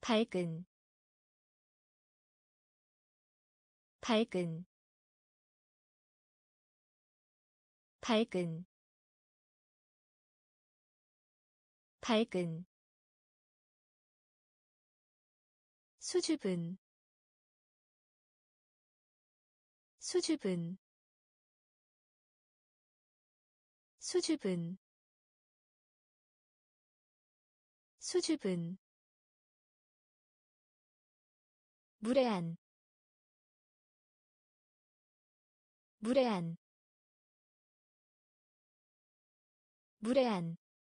밝은 밝은 밝은 밝은 수줍은 수줍은 수줍은 수줍은 무례한 무례한 무례한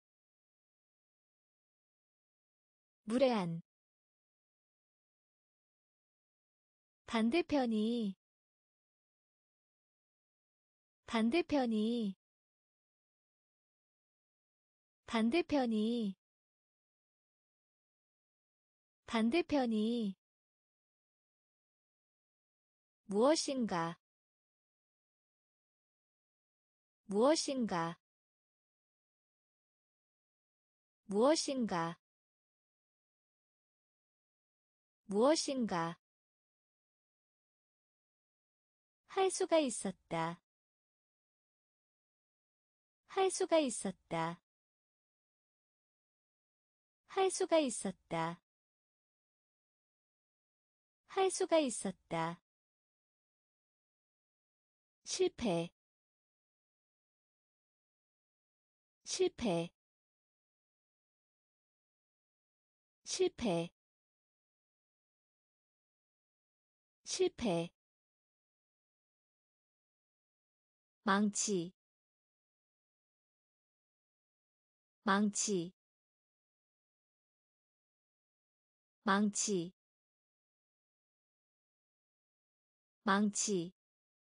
무례한 반대편이 반대편이 반대편이 반대편이 무엇인가 무엇인가 무엇인가 무엇인가 할 수가 있었다. 할 수가 있었다. 할 수가 있었다. 할 수가 있었다. 실패 실패 실패 실패 망치 망치 망치 망치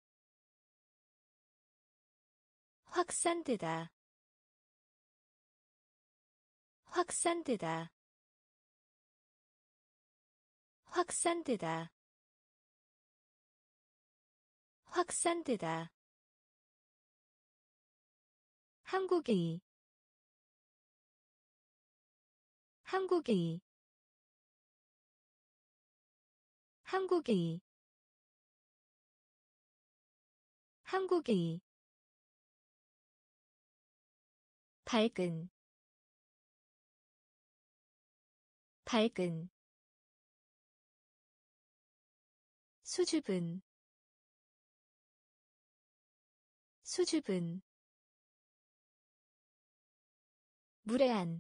확산되다 확산되다 확산되다 확산되다 한국의 한국의 한국의 한국의 밝은 밝은 수줍은 수줍은 무례한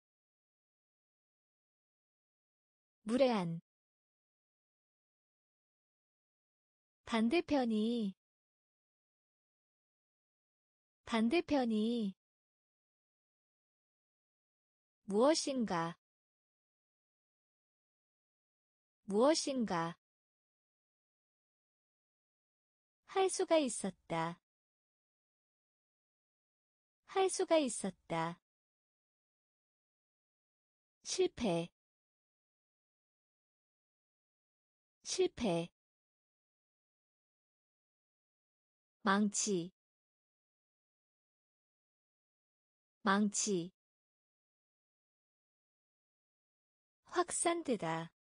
무례한 반대편이 반대편이 무엇인가 무엇인가 할 수가 있었다. 할 수가 있었다. 실패 실패 망치 망치 확산되다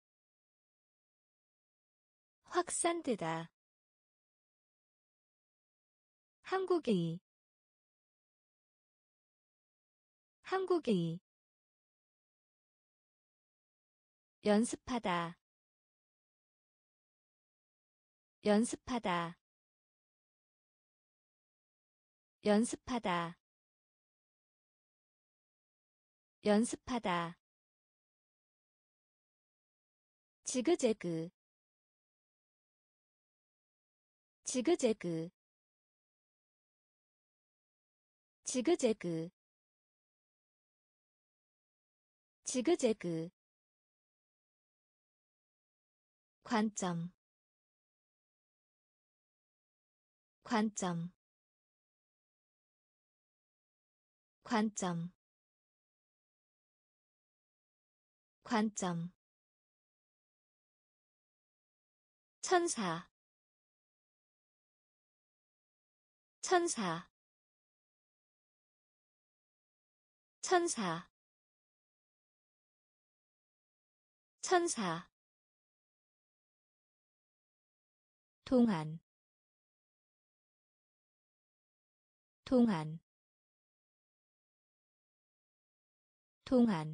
확산되다 한국의 한국의 연습하다 연습하다 연습하다 연습하다 지그재그 지그재그 지그재그 지그재그 관점 관점 관점 관점 천사 천사 천사 천사 동안 동안 동안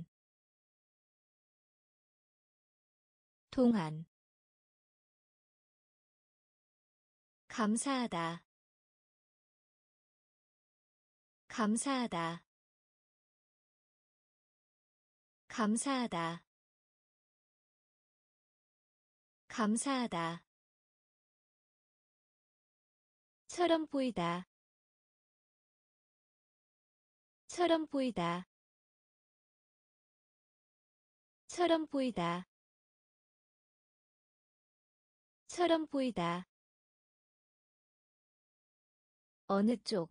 동안 감사하다 감사하다 감사하다 감사하다 처럼 보이다 처럼 보이다 처럼 보이다 처럼 보이다 어느 쪽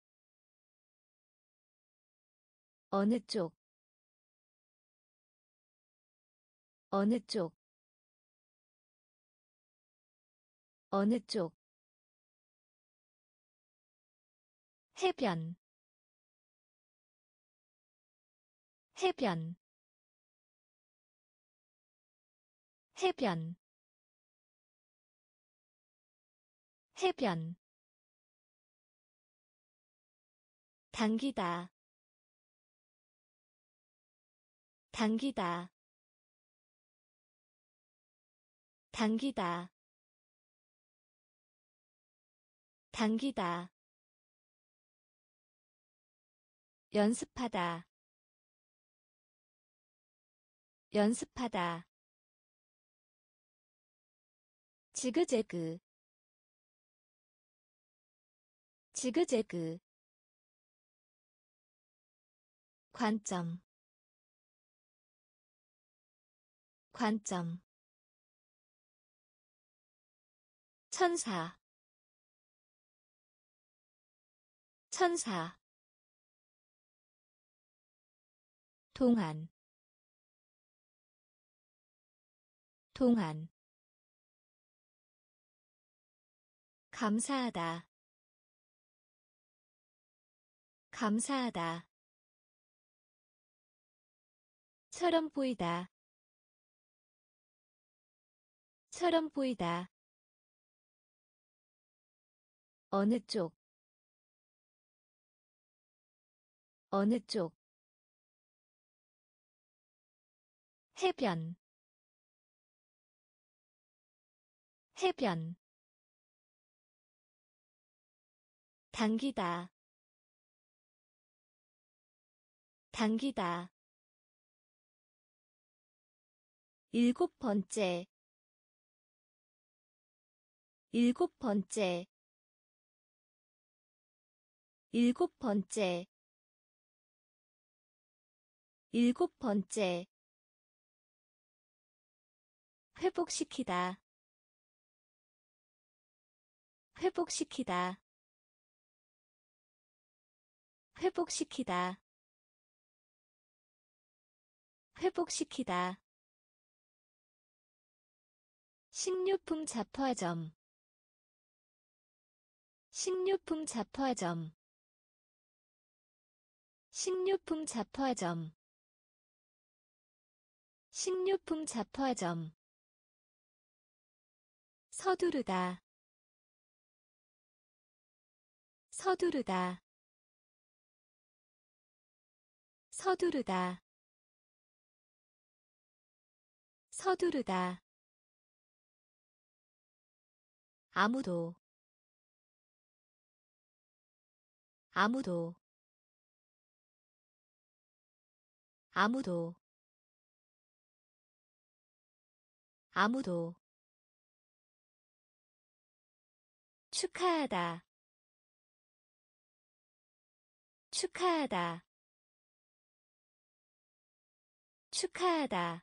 어느 쪽 어느 쪽 어느 쪽 해변 해변 해변 해변 당기다 당기다 당기다 당기다 연습하다 연습하다 지그재그 지그재그 관점 관점 천사 천사 동안 동안 감사하다 감사하다 처럼 보이다 처럼 보이다 어느 쪽 어느 쪽 해변 해변 당기다 당기다 일곱 번째 일곱 번째 일곱 번째 일곱 번째 회복시키다 회복시키다 회복시키다 회복시키다 식료품 잡화점 식료품 잡화점 식료품 잡화점 식료품 잡화점 서두르다 서두르다 서두르다 서두르다 아무도 아무도 아무도 아무도 축하하다 축하하다 축하하다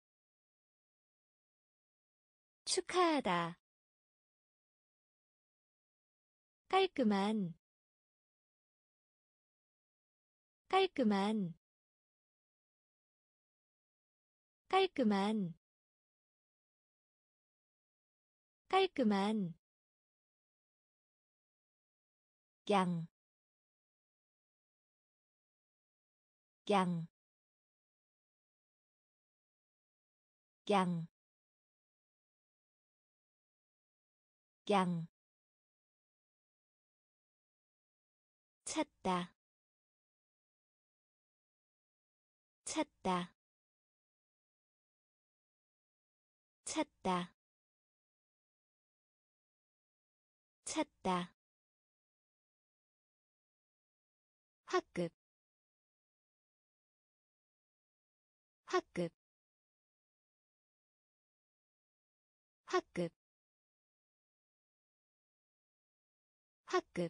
축하하다 깔끔한 깔끔한 깔끔한 깔끔한 양, 양, 양, 양, 찾다, 찾다, 찾다, 찾다. 학급, 학급, 학급, 학급.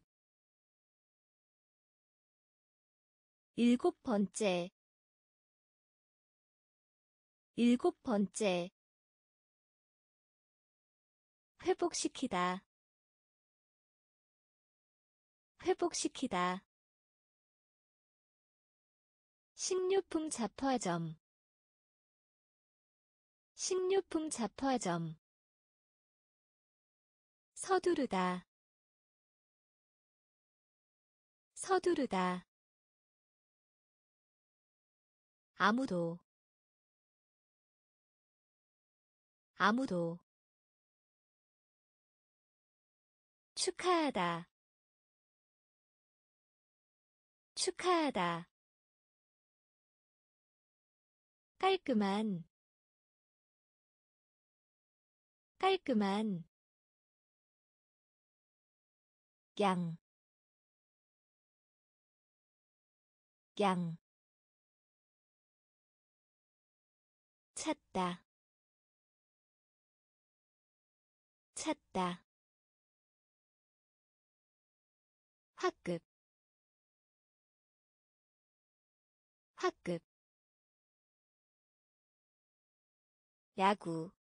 일곱 번째, 일곱 번째. 회복시키다, 회복시키다. 식료품 잡화점, 식료품 잡화점. 서두르다, 서두르다. 아무도, 아무도. 축하하다, 축하하다. 깔끔한, 깔끔한. 양, 양. 찾다, 찾다. 학급, 학급. 야구,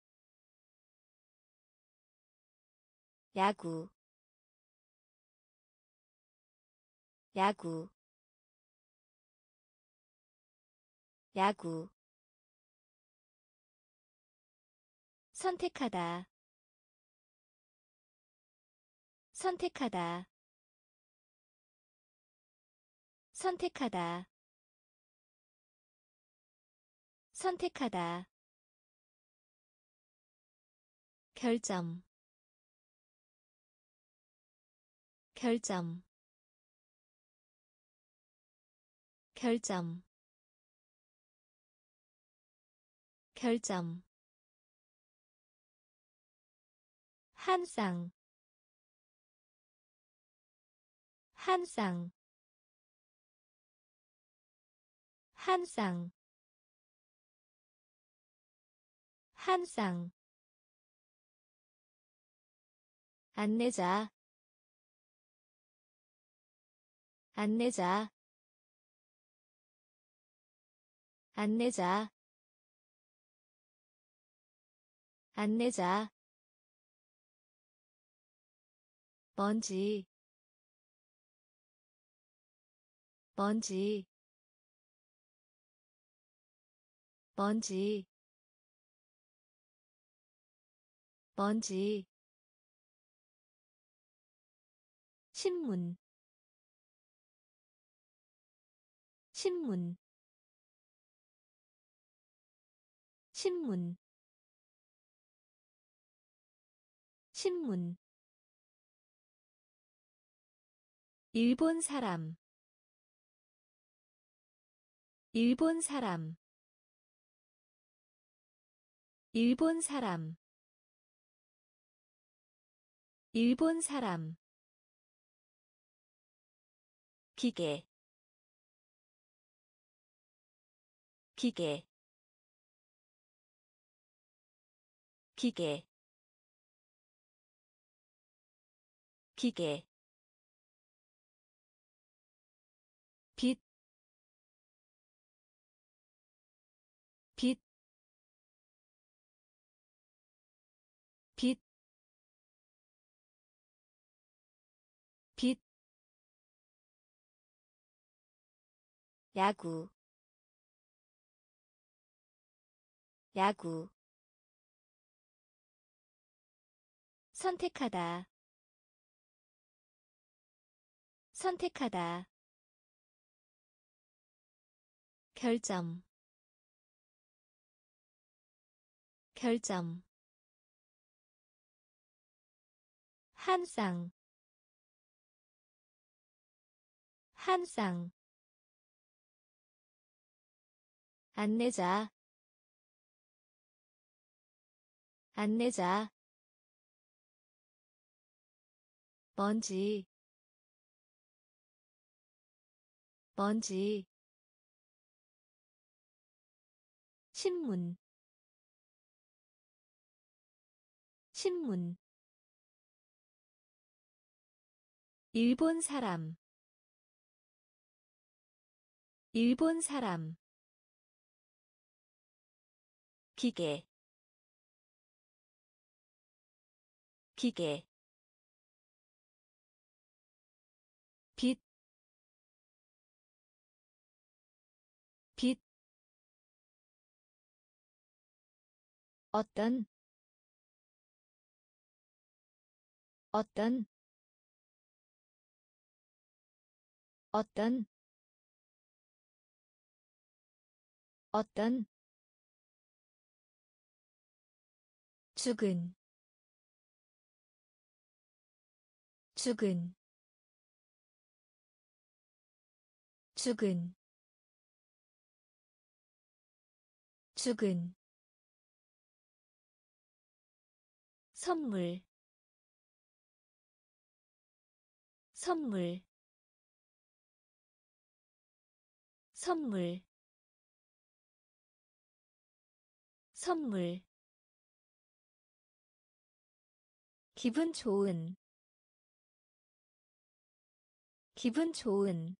야구, 야구, 야구. 선택하다, 선택하다, 선택하다, 선택하다. 결점, 결점, 결점, 결점. 한 쌍, 한 쌍, 한 쌍, 한 쌍. 안내자, 안내자, 안내자, 안내자. 먼지, 먼지, 먼지, 먼지. 신문, 신문, 신문, 신문. 일본 사람, 일본 사람, 일본 사람, 일본 사람. 기계, 기계, 기계, 기계. 빛, 빛, 빛, 빛. 야구, 야구. 선택하다, 선택하다. 결점, 결점 한 쌍 한 쌍 안내자 안내자 먼지 먼지 신문 신문 일본 사람 일본 사람 기계 기계 빛 빛 어떤 어떤 어떤 어떤 죽은 죽은 죽은 죽은 선물 선물 선물 선물 기분 좋은 기분 좋은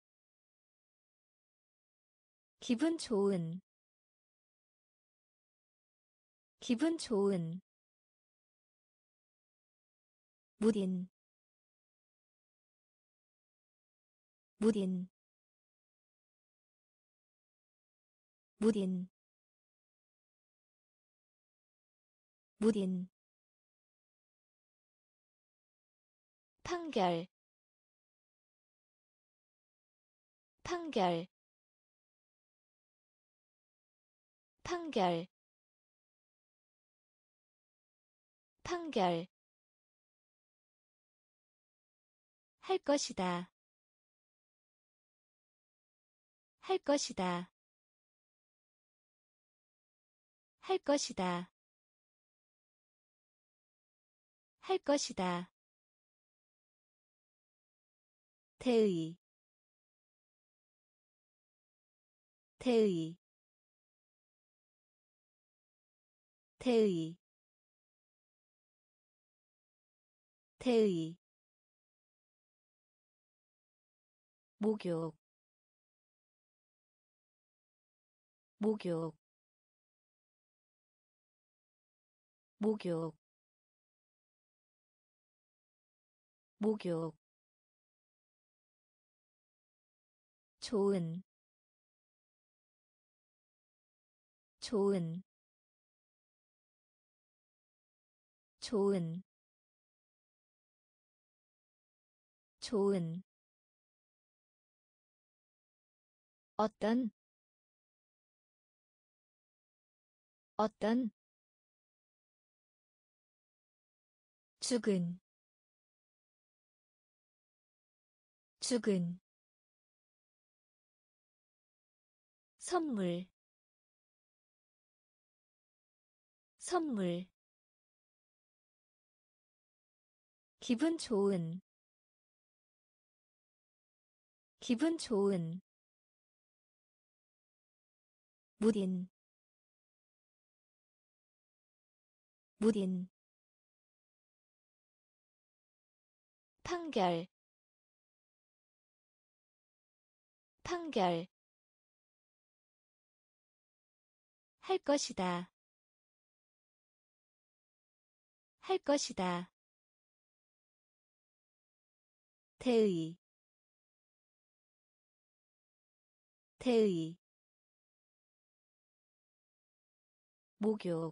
기분 좋은 기분 좋은 무딘 무딘 무딘 무딘 판결 판결 판결 판결 할 것이다 할 것이다 할 것이다 할 것이다 대의 대의 대의 대의 목욕 목욕 목욕 목욕 좋은 좋은 좋은 좋은 어떤 어떤 죽은 죽은 선물 선물 기분 좋은 기분 좋은 무딘 무딘 판결 판결 할 것이다 할 것이다 대의 대의 목욕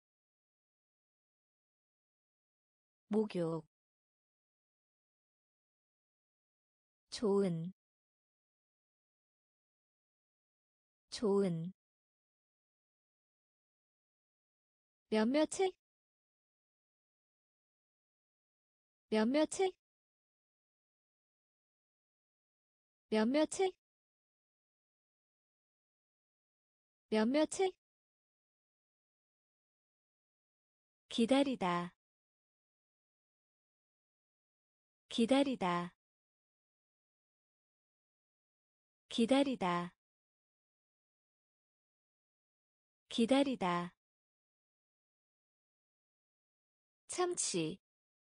목욕 좋은 좋은 몇몇의 몇몇의 몇몇의 몇몇의 기다리다 기다리다 기다리다 기다리다 참치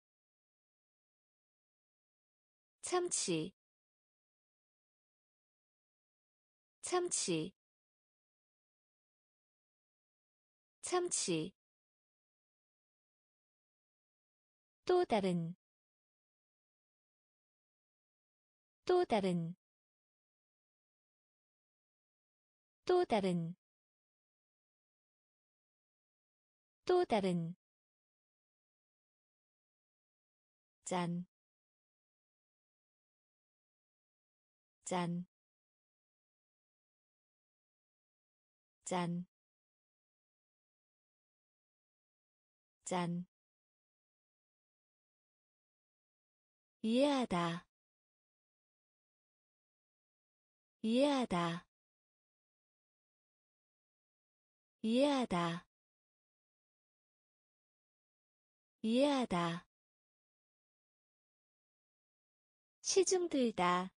참치 참치 참치 또 다른 또 다른 또 다른 또 다른 짠, 짠, 짠, 짠. 이해하다, 이해하다, 이해하다, 이해하다. 시중 들다,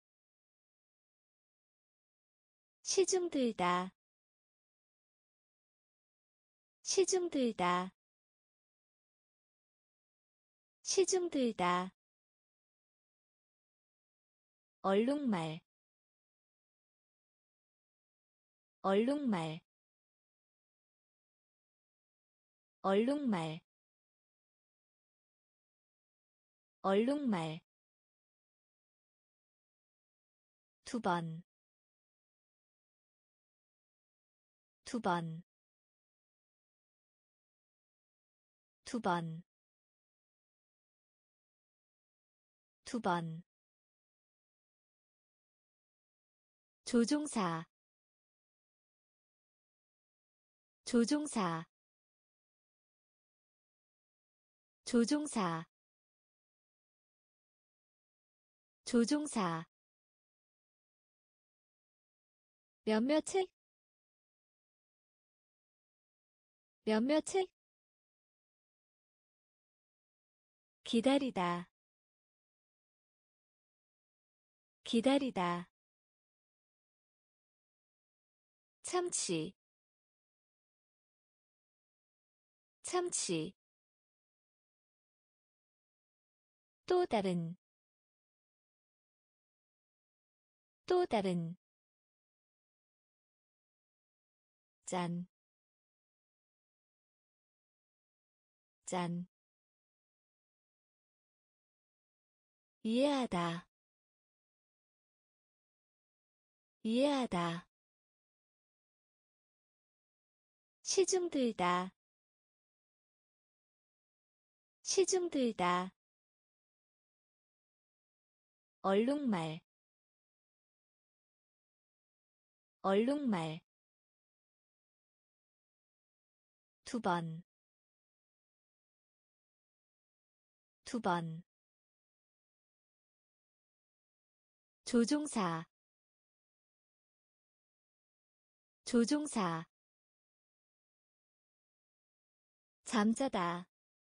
시중 들다, 시중 들다, 시중 들다. 얼룩말, 얼룩말, 얼룩말, 얼룩말. 두 번, 두 번, 두 번, 두 번. 조종사, 조종사, 조종사, 조종사. 몇몇의 몇몇의 기다리다 기다리다 참치 참치 또 다른 또 다른 짠, 짠. 이해하다, 이해하다. 시중 들다, 시중 들다. 얼룩말, 얼룩말. 두 번, 두 번. 조종사, 조종사. 잠자다,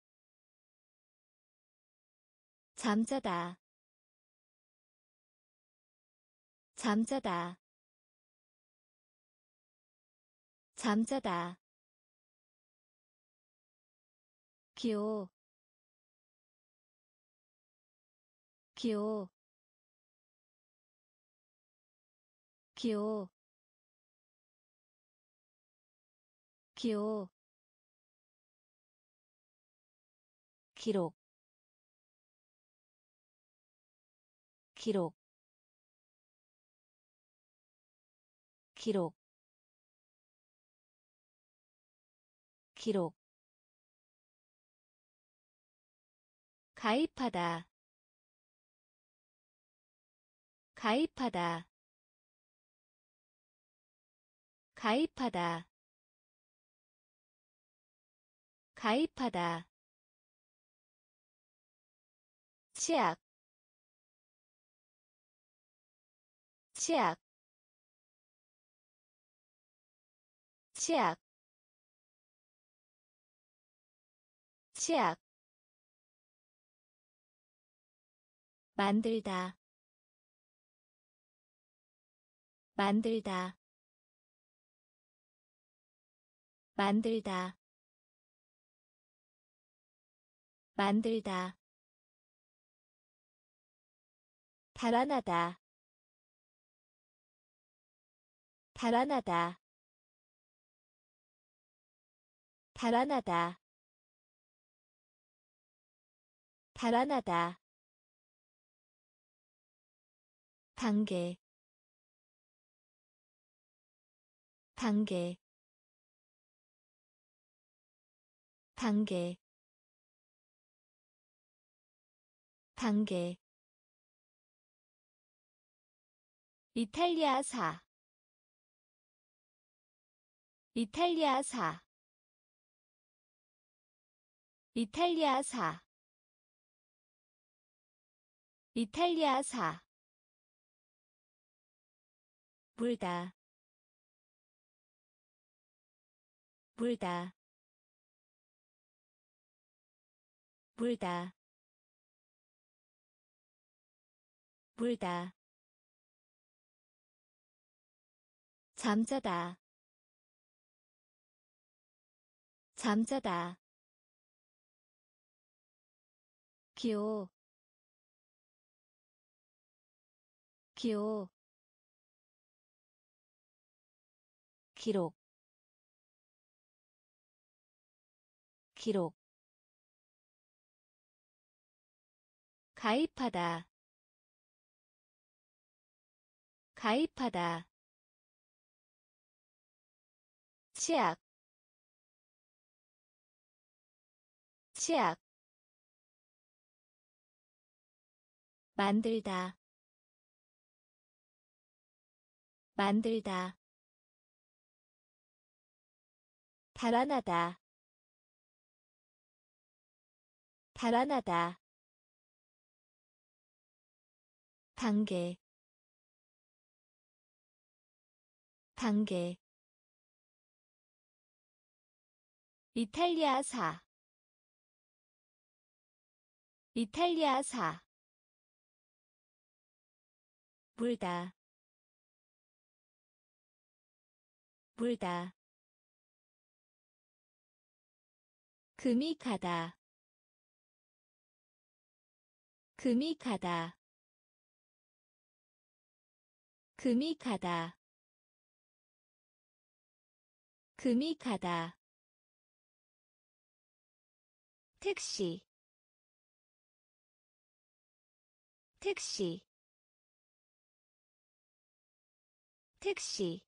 잠자다, 잠자다, 잠자다. 기호, 기호, 기호, 기호. 기록, 기록, 기록, 기록. 가입하다, 가입하다, 가입하다, 가입하다. 치약, 치약, 치약, 치약. 만들다, 만들다, 만들다, 만들다. 달아나다, 달아나다, 달아나다, 달아나다. 단계, 단계, 단계, 단계. 이탈리아사, 이탈리아사, 이탈리아사, 이탈리아사. 물다, 물다, 물다, 물다. 잠자다, 잠자다. 기호, 기호. 기록, 기록. 가입하다, 가입하다. 치약, 치약. 만들다, 만들다. 달아나다, 달아나다. 단계, 단계. 이탈리아사, 이탈리아사. 물다, 물다. 금이 가다, 금이 가다, 금이 가다, 금이 가다. 택시, 택시, 택시,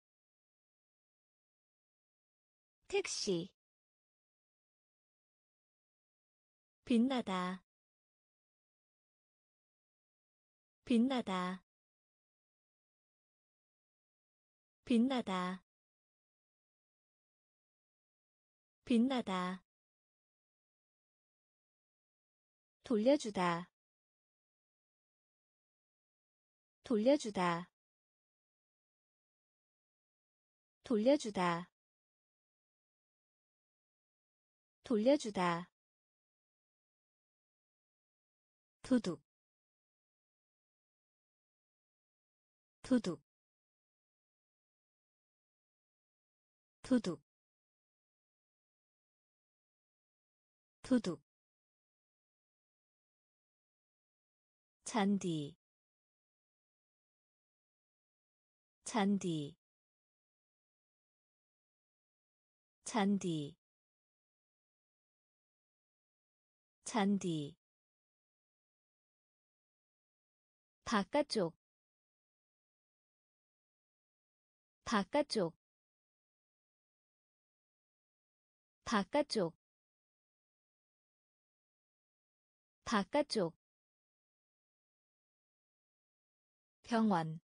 택시. 빛나다, 빛나다, 빛나다, 빛나다. 돌려주다, 돌려주다, 돌려주다, 돌려주다. 도둑, 도둑, 도둑, 도둑. 잔디, 잔디, 잔디, 잔디. 바깥쪽, 바깥쪽, 바깥쪽, 바깥쪽. 병원,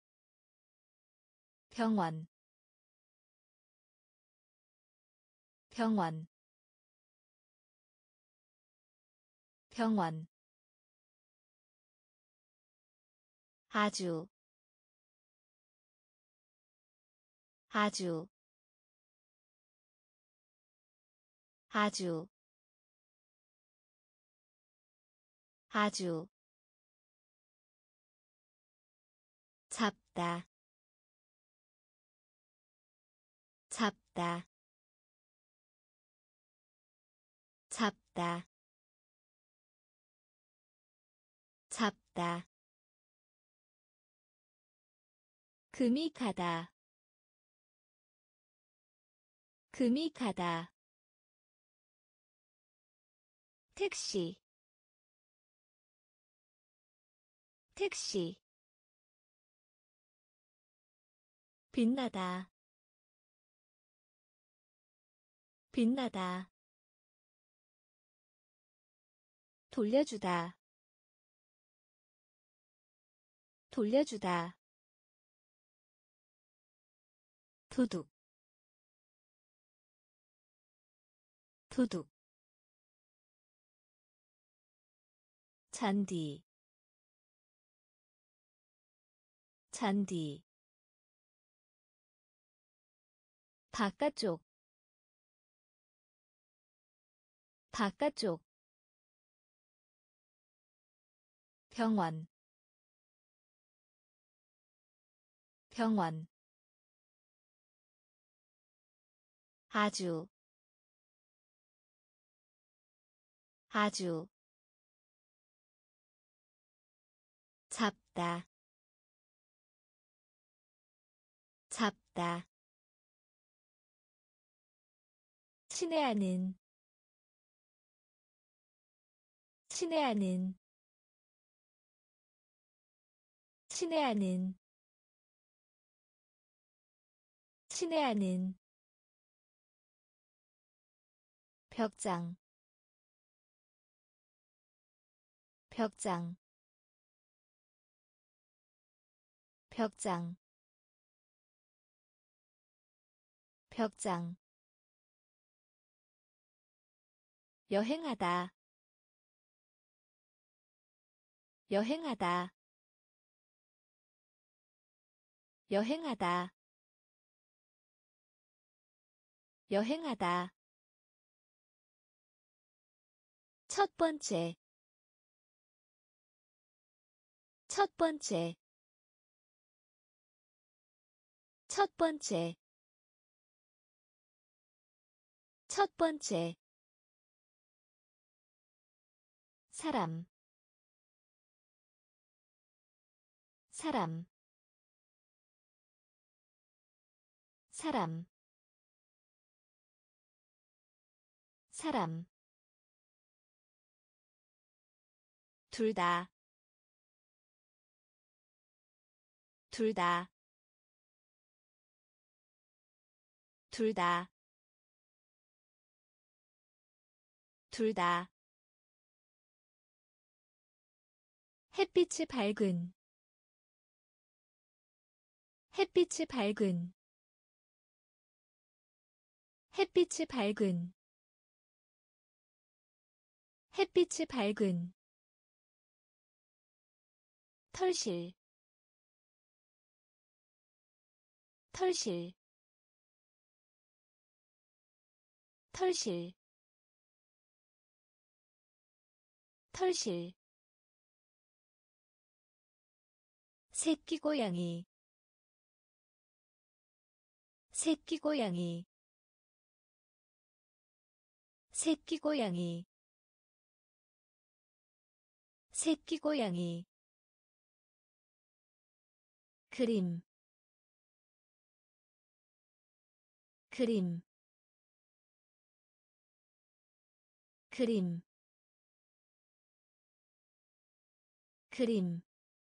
병원, 병원 병원 아주 아주 아주 아주 잡다 잡다 잡다 잡다 금이 가다 금이 가다 택시 택시 빛나다 빛나다 돌려주다 돌려주다 도둑 도둑 잔디 잔디 바깥쪽 바깥쪽 병원 병원 아주 아주 잡다 잡다 친애하는 친애하는 친애하는 친애하는 벽장 벽장 벽장 벽장 여행하다 여행하다 여행하다 여행하다 첫 번째 첫 번째 첫 번째 첫 번째 사람 사람 사람 사람 둘 다 둘 다 둘 다 둘 다 햇빛이 밝은 햇빛이 밝은 햇빛이 밝은 햇빛이 밝은 털실 털실 털실 털실 새끼고양이 새끼고양이 새끼고양이 새끼고양이 그림 그림 그림 그림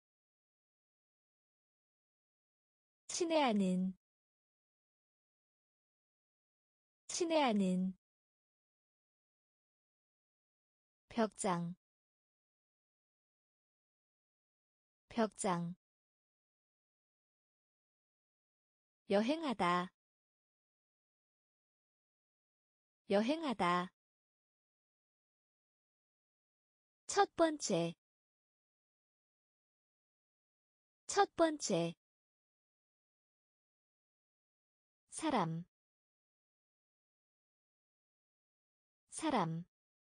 친애하는 친애하는 벽장 벽장 여행하다 여행하다. 첫 번째, 첫 번째. 사람, 사람.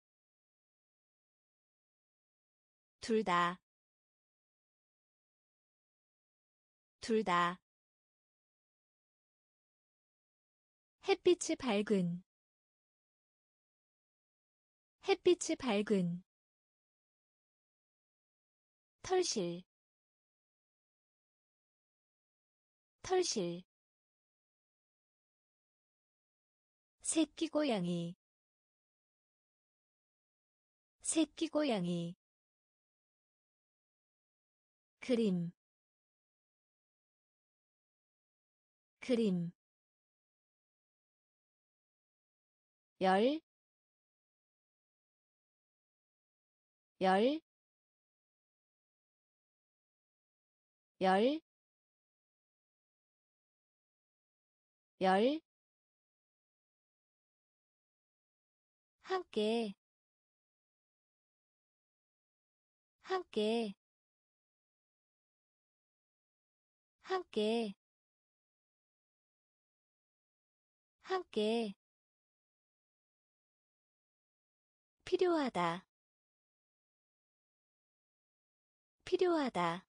둘 다, 둘 다. 햇빛이 밝은, 햇빛이 밝은. 털실, 털실. 새끼 고양이, 새끼 고양이. 그림, 그림. 열, 열, 열, 열. 함께, 함께, 함께, 함께. 필요하다, 필요하다,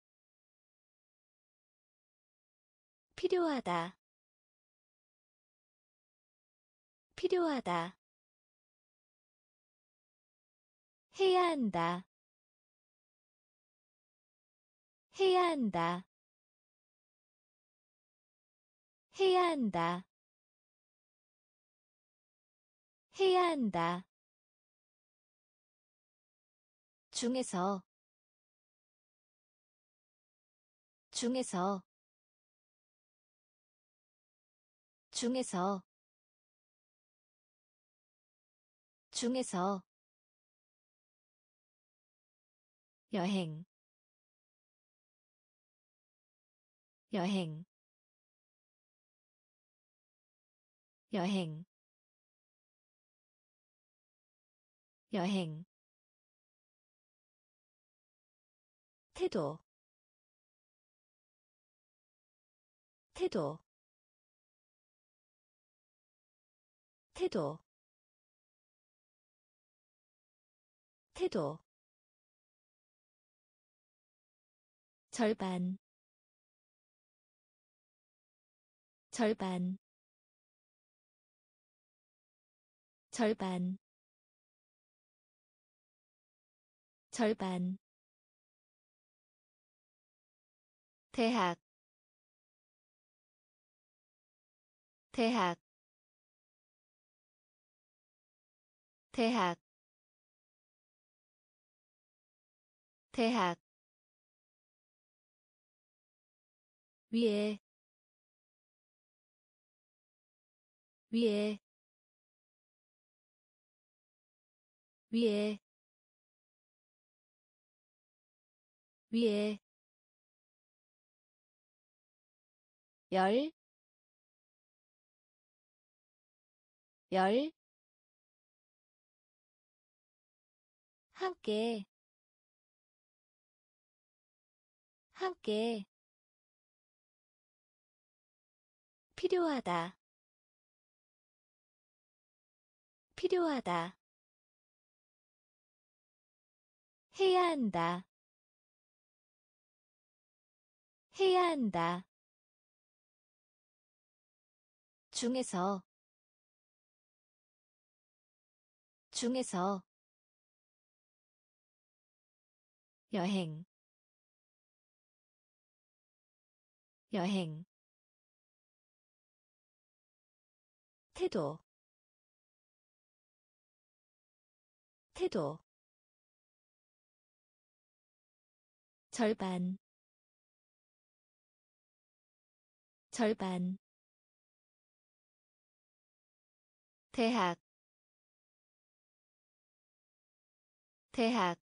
필요하다, 필요하다. 해야 한다, 해야 한다, 해야 한다, 해야 한다. 중에서, 중에서, 중에서, 중에서. 여행, 여행, 여행, 여행. 태도, 태도, 태도, 태도. 절반, 절반, 절반, 절반. 대학, 대학, 대학, 대학. 위에, 위에, 위에, 위에. 열, 열. 함께, 함께. 필요하다, 필요하다. 해야 한다, 해야 한다. 중에서, 중에서. 여행, 여행. 태도, 태도. 절반, 절반. 대학, 대학.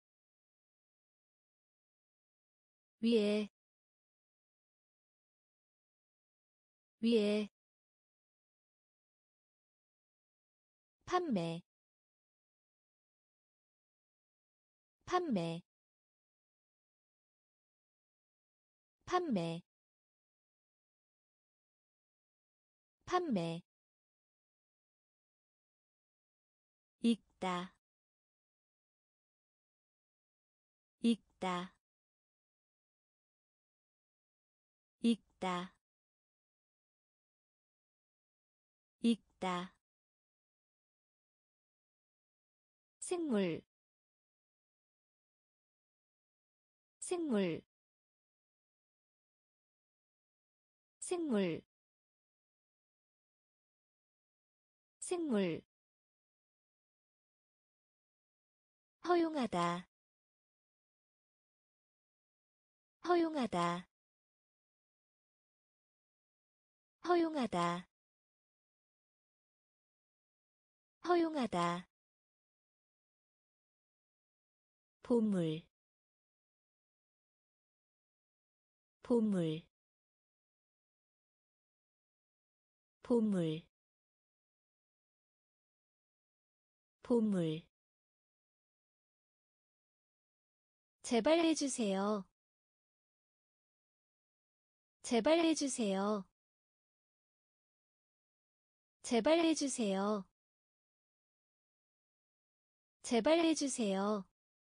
위에, 위에. 판매 판매 판매 판매 읽다 읽다 읽다 읽다 생물 생물 생물 생물 허용하다 허용하다 허용하다 허용하다 보물 보물 보물 보물 제발해주세요 제발해주세요 제발해주세요 제발해주세요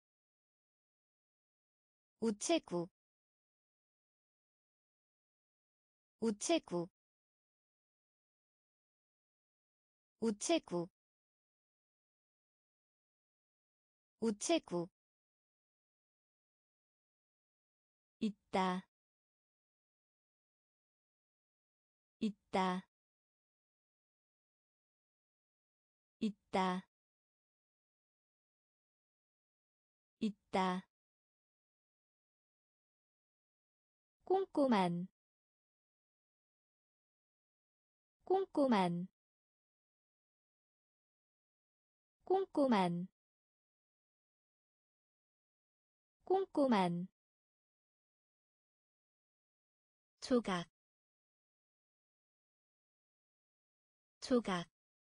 우체국 우체국 우체국 우체국 있다 있다 있다 있다 꼼꼼한 꼼꼼한 꼼꼼한 꼼꼼한 조각 조각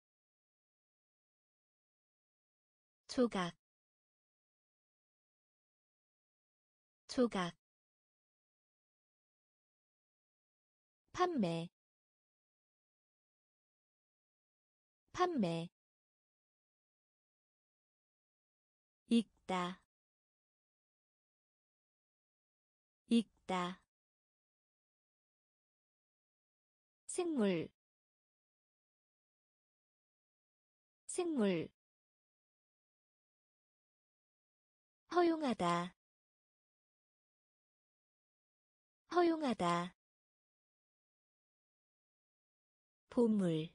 조각 조각 판매 판매 읽다 읽다 생물 생물 허용하다 허용하다 보물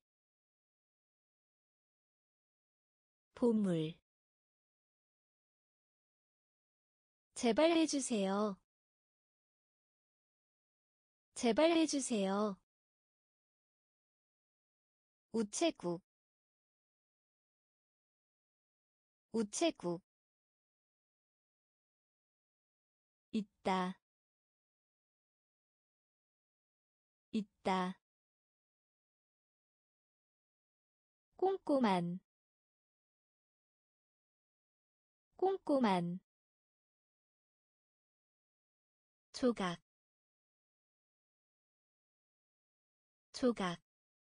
보물 제발해주세요 제발해주세요 우체국 우체국 있다 있다 꼼꼼한 꼼꼼한 조각 조각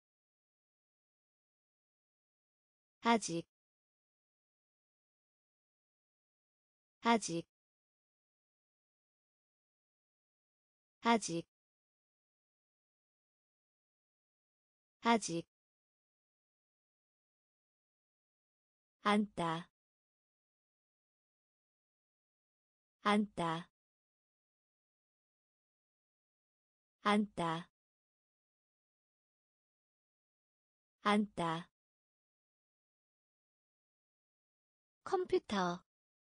아직 아직 아직 아직 앉다 앉다 앉다 앉다 컴퓨터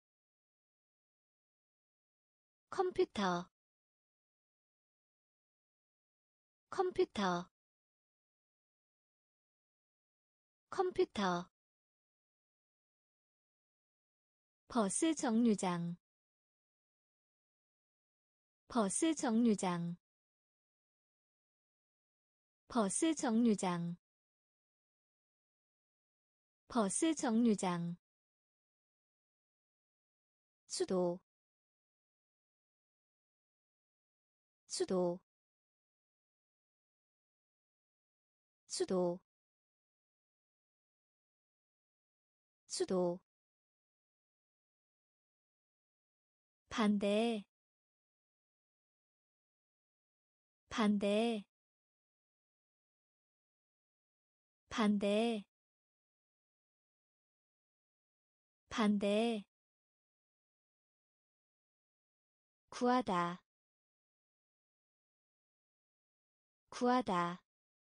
컴퓨터 컴퓨터 컴퓨터 버스 정류장 버스 정류장 버스 정류장 버스 정류장 수도 수도 수도 수도 반대 반대 반대 반대 구하다 구하다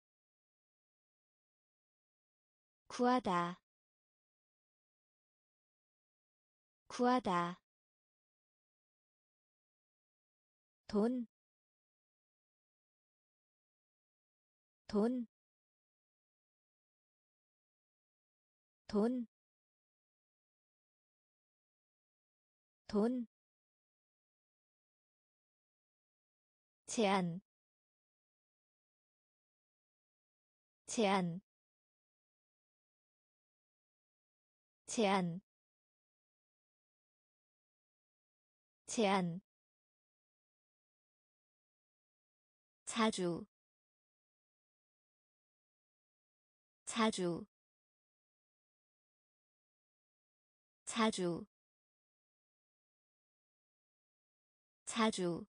구하다 구하다 돈, 돈, 돈, 돈, 제한, 제한, 제한, 제한, 자주, 자주, 자주, 자주,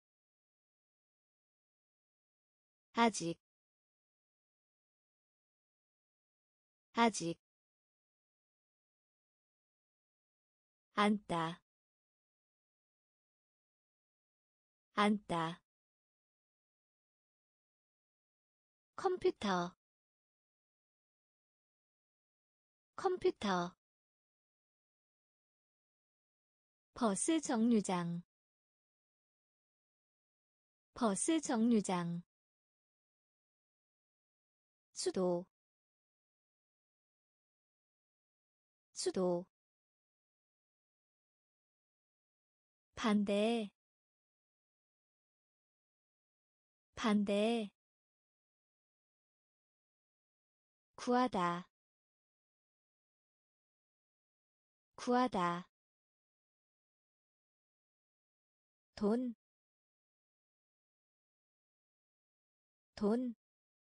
아직, 아직, 앉다, 앉다, 컴퓨터, 컴퓨터, 버스 정류장, 버스 정류장, 수도, 수도, 반대, 반대, 구하다, 구하다, 돈, 돈,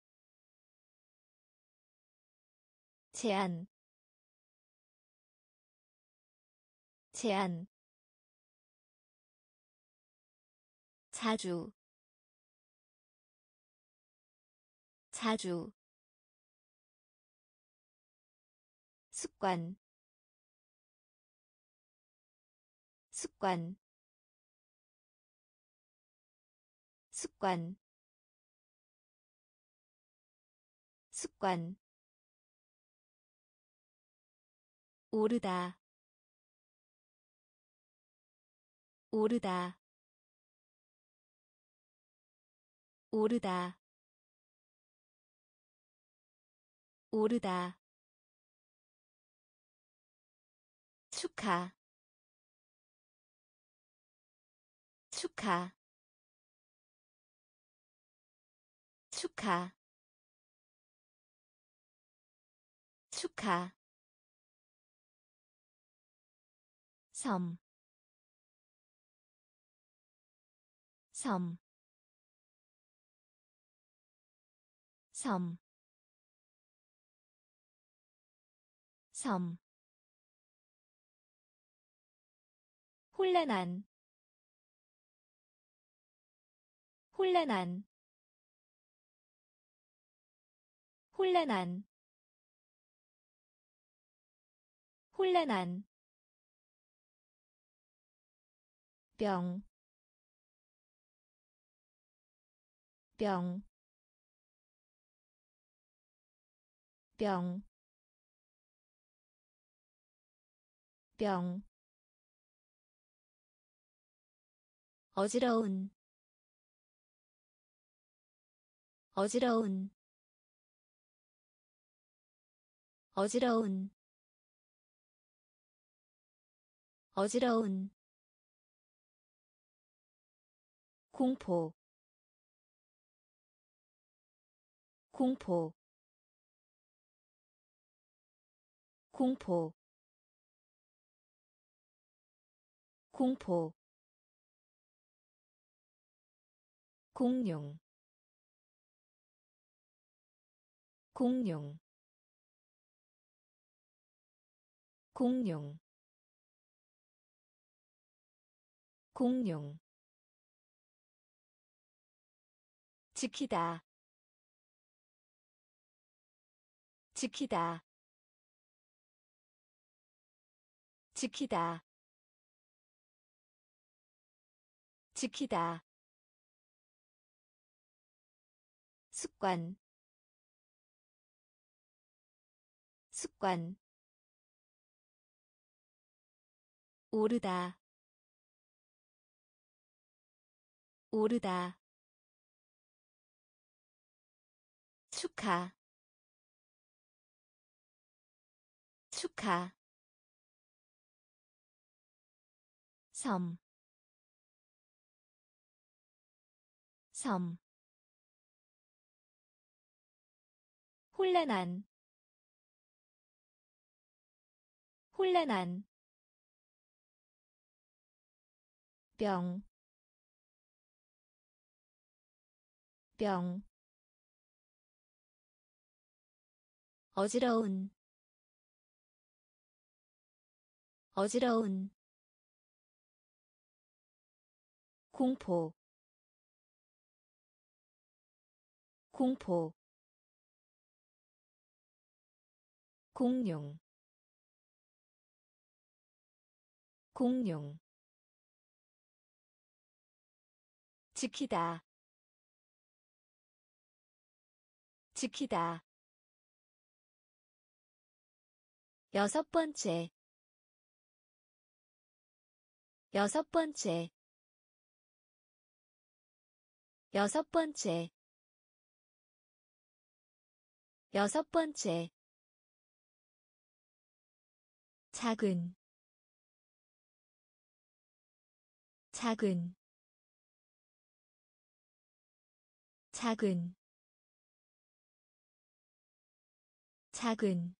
제한, 제한, 자주, 자주, 습관, 습관, 습관, 습관, 오르다, 오르다, 오르다, 오르다, 축하, 축하, 축하, 축하, 섬, 섬, 섬, 섬, 혼란한, 혼란한, 혼란한, 혼란한, 병, 병, 병, 병, 어지러운, 어지러운, 어지러운, 어지러운, 공포, 공포, 공포 공포 공룡 공룡 공룡 공룡 지키다 지키다 지키다 지키다 습관 습관 오르다 오르다 축하 축하 섬 섬 혼란한 혼란한 병 병 어지러운 어지러운 공포 공포 공룡 공룡 지키다 지키다 여섯 번째 여섯 번째 여섯 번째 여섯 번째 작은 작은 작은 작은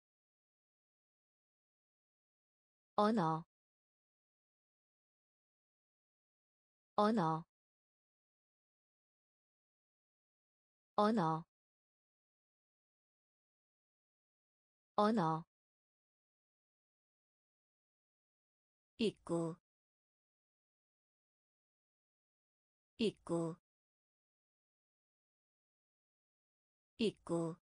언어 언어 언어 언어 입구 입구 입구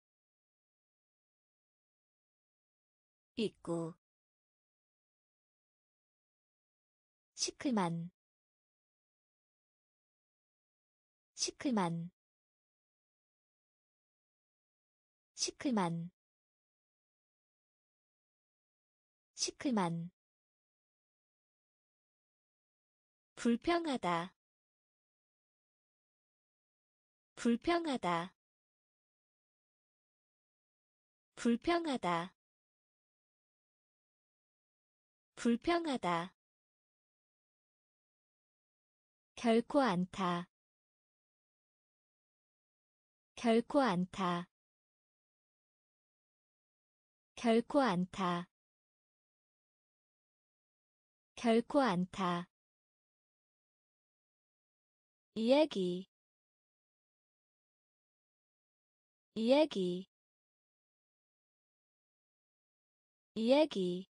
입구 시클만 시클만 시클만 시클만 불평하다 불평하다 불평하다 불평하다 결코 않다 결코 않다 결코 않다 결코 않다 이야기 이야기 이야기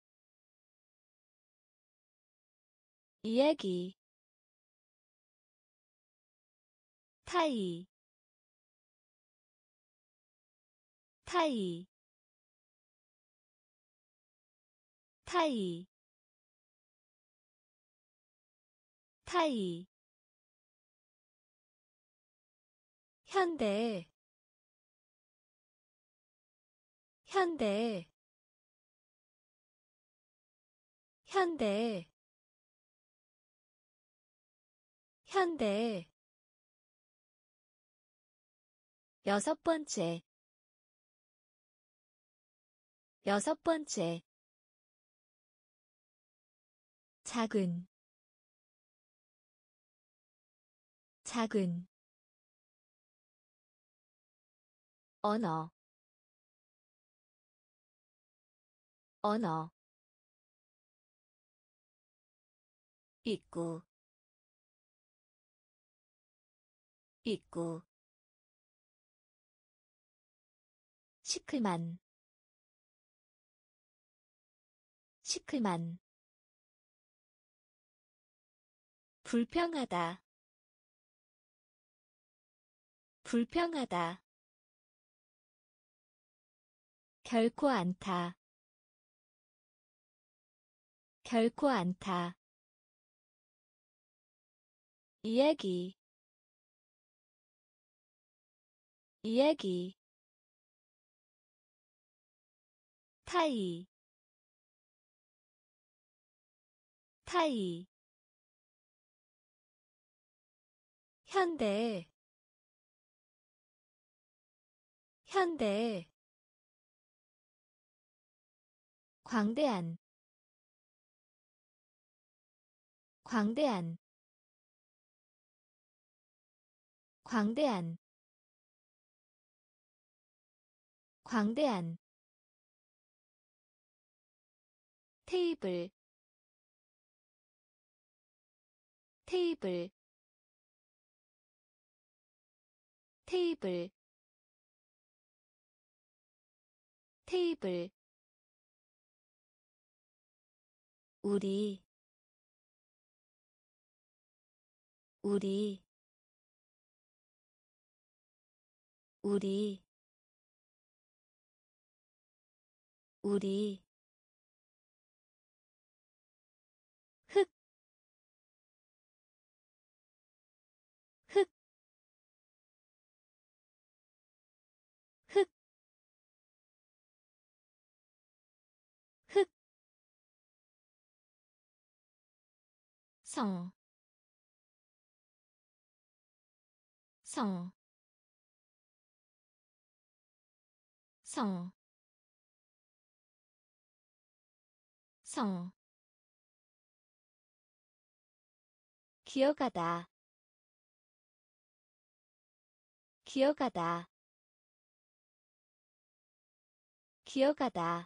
이야기 타이 타이 타이 타이 현대 현대 현대 현대 여섯 번째 여섯 번째 작은 작은 언어 언어 입구 입구 시클만 시클만 불평하다 불평하다 결코 않다 결코 않다 이야기 이야기 타이 타이 현대 현대 광대한 광대한 광대한 광대한 테이블 테이블 테이블 테이블 우리 우리 우리 우리 흑 흑 흑 흑 성 성 성 성 기억하다 기억하다 기억하다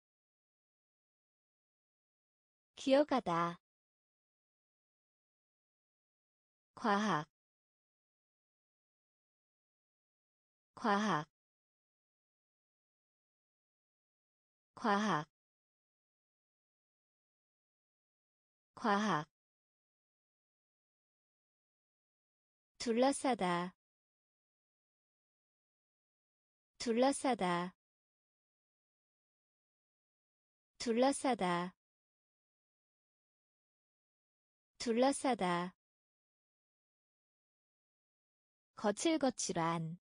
기억하다 과학 과학 과학 과학 둘러싸다 둘러싸다 둘러싸다 둘러싸다 거칠거칠한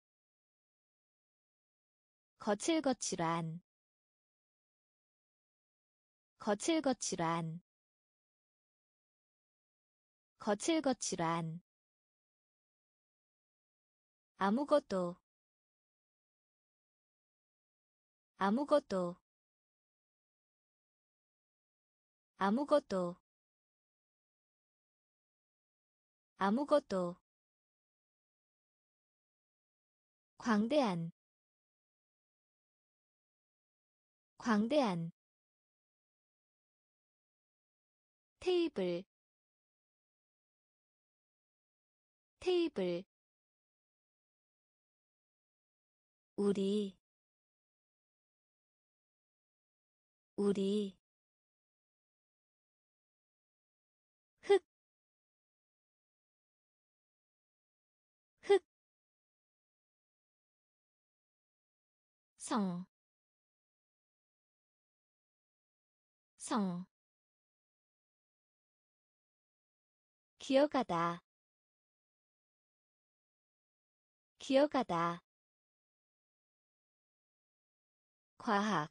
거칠거칠한 거칠거칠한 거칠거칠한 아무것도 아무것도 아무것도 아무것도 광대한 광대한 테이블 테이블 우리 우리 흑 흑 성 성 기억하다 기억하다 과학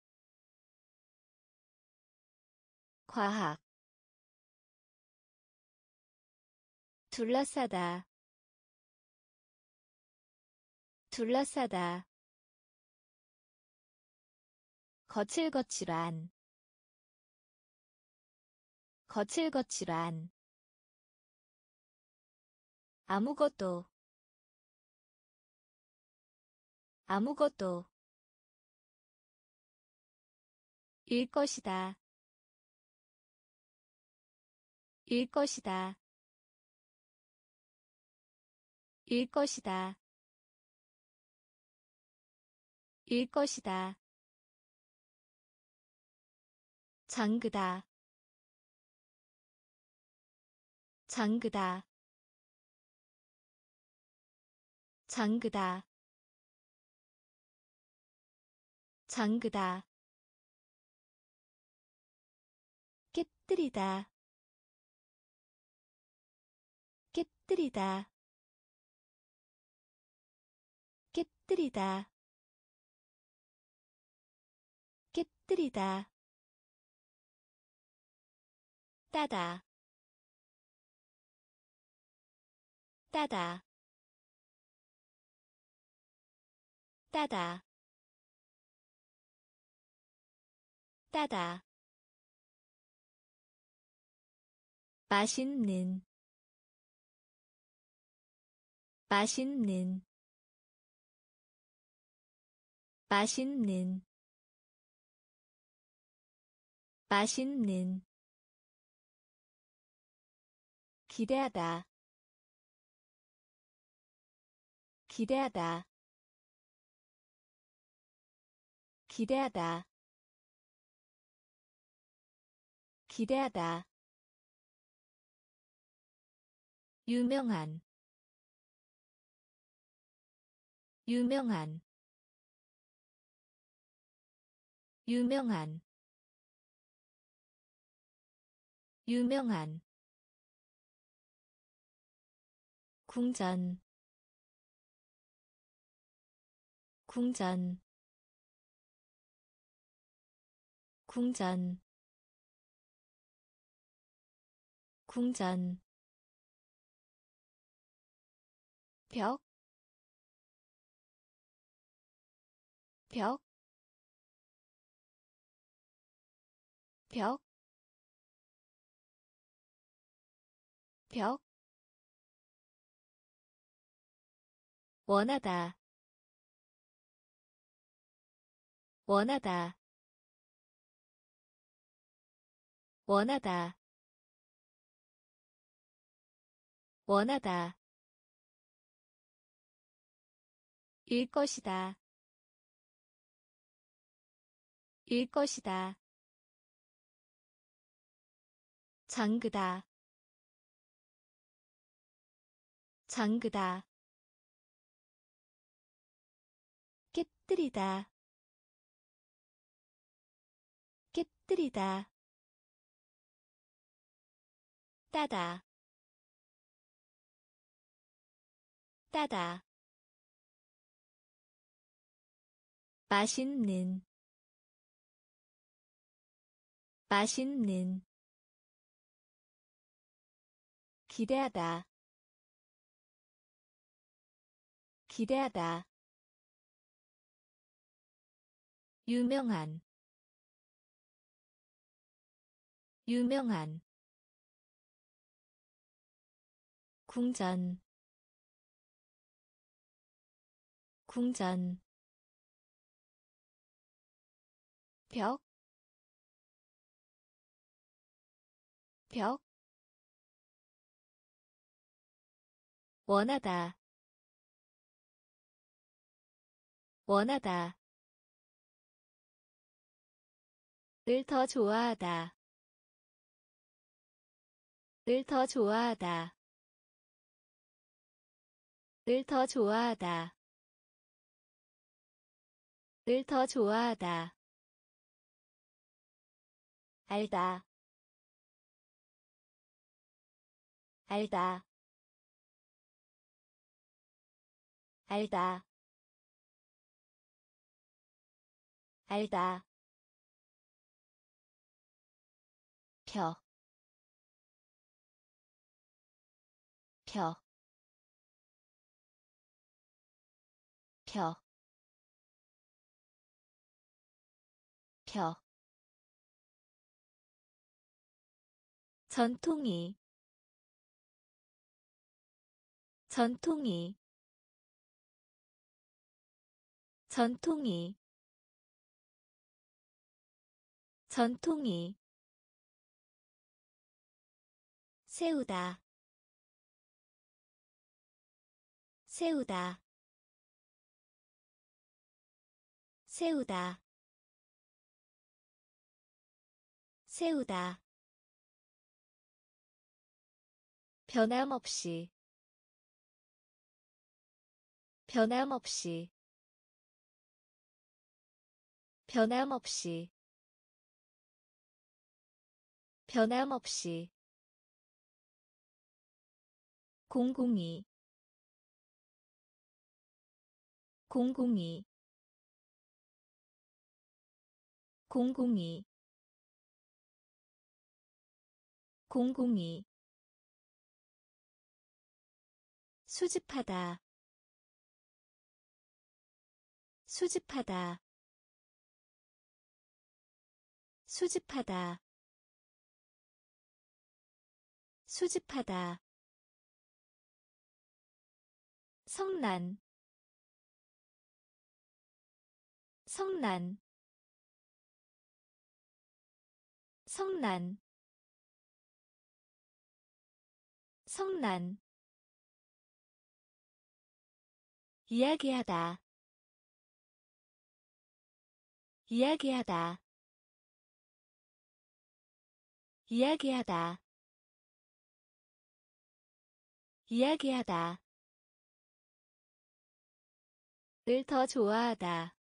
과학 둘러싸다 둘러싸다 거칠거칠한 거칠거칠한 아무것도 아무것도 일 것이다. 일 것이다. 일 것이다. 일 것이다. 잠그다. 잠그다. 잠그다. 잠그다. 깨뜨리다. 깨뜨리다. 깨뜨리다. 깨뜨리다. 따다. 따다. 따다. 따다. 맛있는. 맛있는. 맛있는. 맛있는. 기대하다. 기대하다. 기대하다. 기대하다. 유명한. 유명한. 유명한. 유명한. 궁전. 궁전. 궁전. 궁전. 벽. 벽. 벽. 벽. 원하다. 원하다. 원하다. 원하다. 일 것이다. 일 것이다. 잠그다. 잠그다. 깨뜨리다. 깨뜨리다. 따다. 따다. 맛있는. 맛있는. 기대하다. 기대하다. 유명한. 유명한. 궁전. 궁전. 벽. 벽. 원하다. 원하다. 을 더 좋아하다. 을 더 좋아하다. 을 더 좋아하다. 을 더 좋아하다. 알다. 알다. 알다. 알다. 펴. 펴. 펴. 펴. 전통이. 전통이. 전통이. 전통이 세우다 세우다 세우다 세우다 변함없이 변함없이 변함없이 변함없이 공공이 공공이 공공이 공공이 수집하다 수집하다 수집하다 수집하다 성난 성난 성난 성난 이야기하다 이야기하다 이야기하다 이야기하다 을 더 좋아하다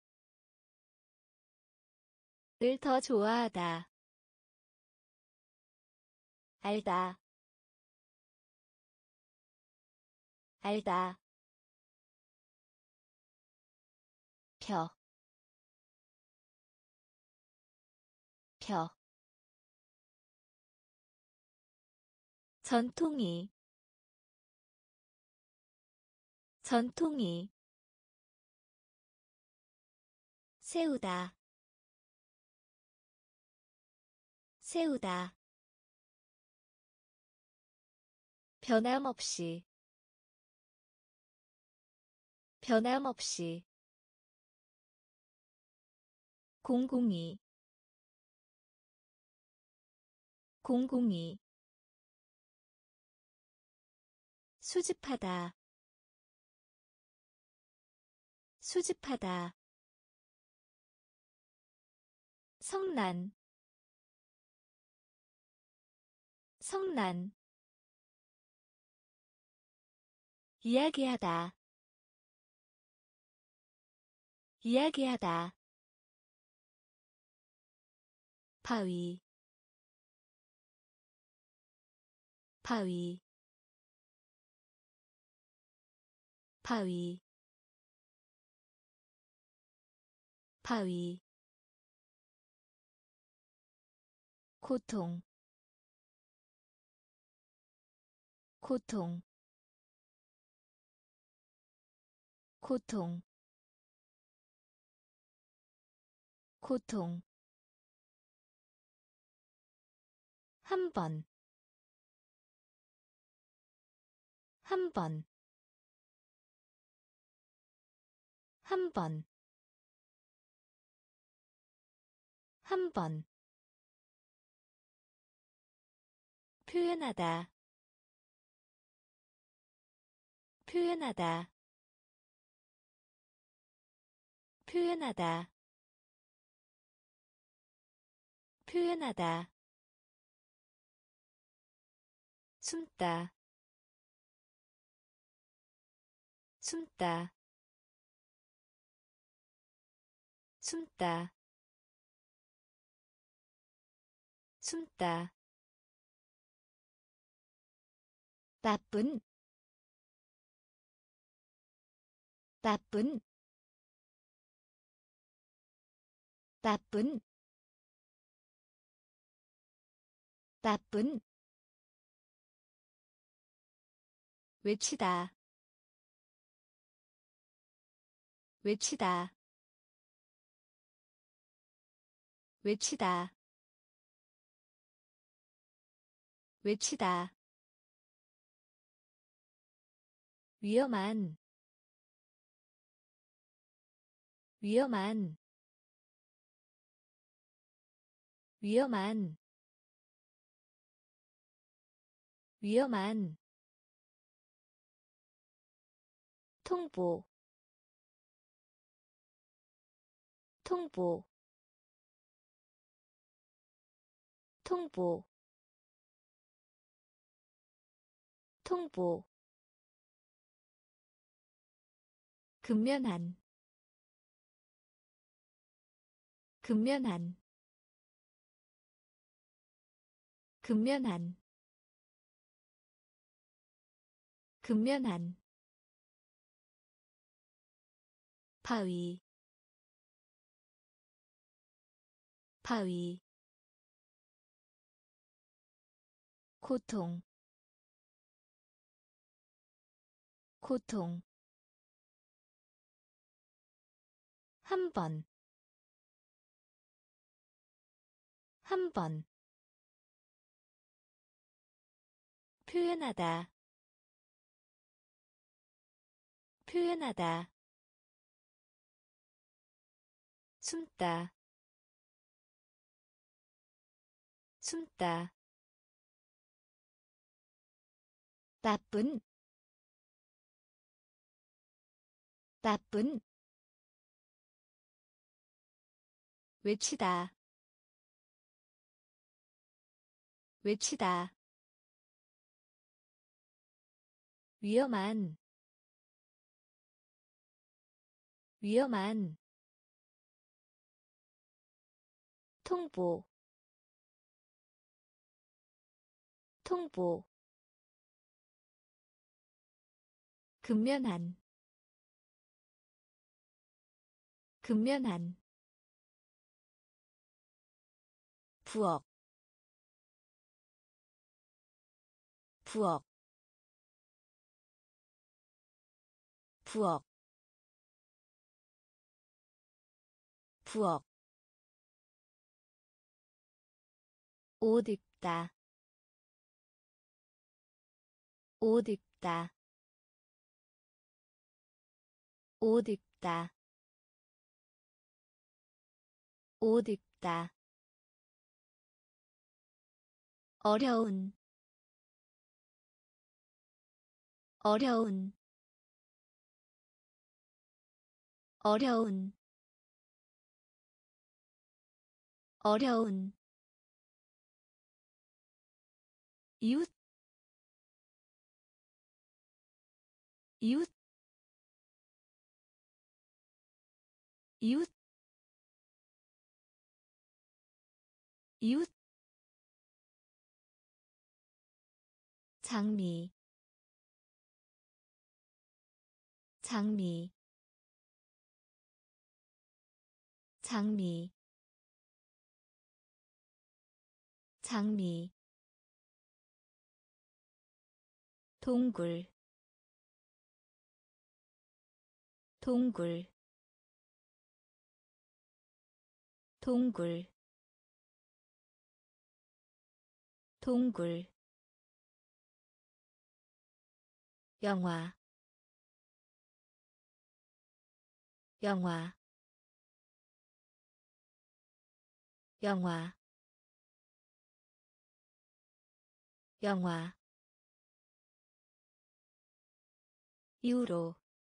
을 더 좋아하다 알다 알다 펴 펴 전통이 전통이 세우다 세우다 변함없이 변함없이 공공이 공공이 수집하다 수집하다 성난 성난 이야기하다 이야기하다 바위 바위 바위 바위 고통 고통 고통 고통 한 번, 한 번, 한 번, 한 번. 표현하다, 표현하다, 표현하다, 표현하다. 숨다, 숨다, 숨다, 숨다. 나쁜, 나쁜, 나쁜, 나쁜. 외치다, 외치다, 외치다, 외치다. 위험한, 위험한, 위험한 위험한 통보 통보 통보 통보 근면한 근면한 근면한 근면한 바위 바위 고통 고통 한 번, 한 번. 표현하다, 표현하다. 숨다, 숨다. 나쁜, 나쁜. 외치다, 외치다. 위험한, 위험한. 통보, 통보. 근면한, 근면한. 부엌, 부엌, 부엌, 부엌. 옷 입다, 옷 입다, 옷 입다, 옷 입다. 어려운, 어려운, 어려운, 어려운. 이웃, 이웃, 이웃, 이웃. 장미, 장미, 장미, 장미. 동굴, 동굴, 동굴, 동굴. 영화, 영화, 영화, 영화. 유로,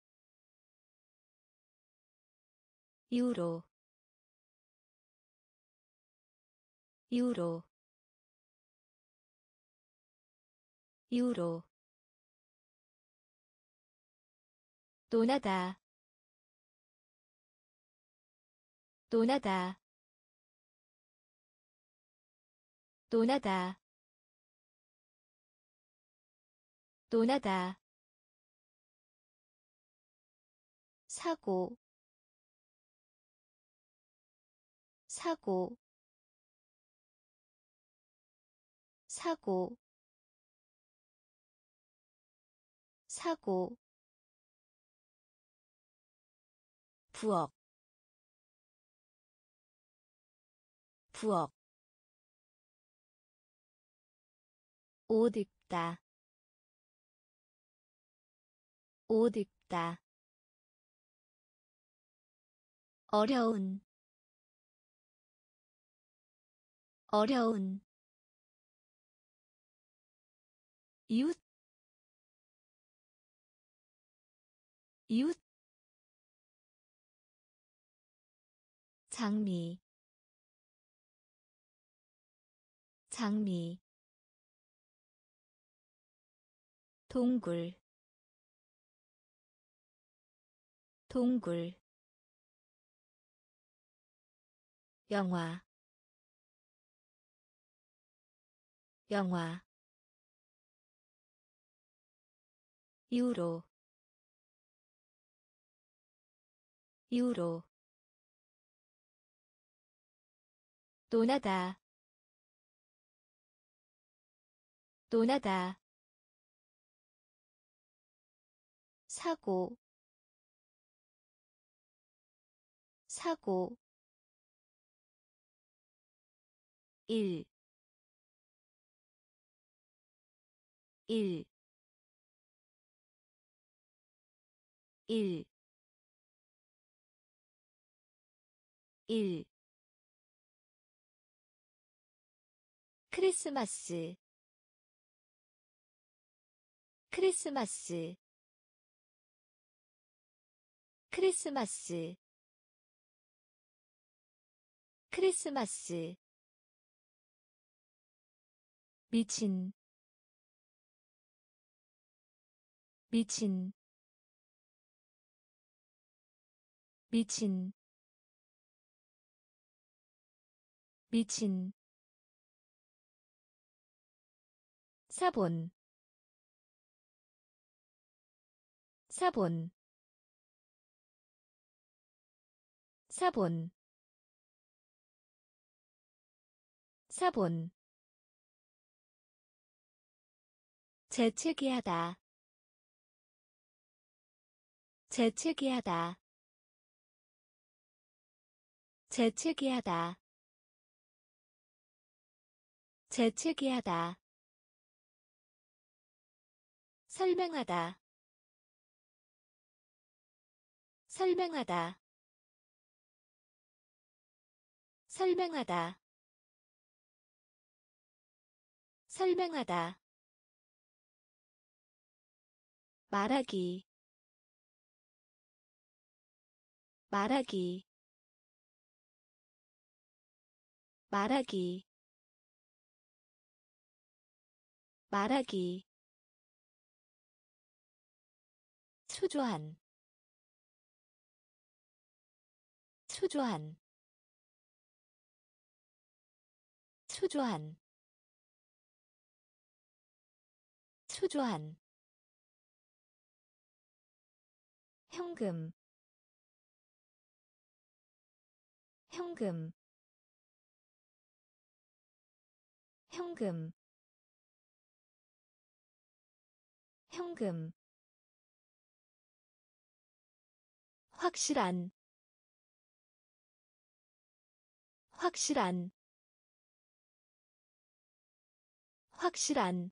유로, 유로, 유로. 논하다, 논하다, 논하다, 논하다. 사고, 사고, 사고, 사고. 부엌, 부엌. 옷 입다, 옷 입다. 어려운, 어려운 이웃 이웃 장미 장미 동굴 동굴 영화 영화 유로 유로 논하다 논하다 사고 사고 일 일 일 일 크리스마스 크리스마스 크리스마스 크리스마스 미친 미친 미친 미친 사본 사본 사본 사본 재채기하다 재채기하다 재채기하다 재채기하다 설명하다 설명하다 설명하다 설명하다 말하기 말하기 말하기 말하기 초조한 초조한 초조한 초조한 현금 현금 현금 현금 확실한 확실한 확실한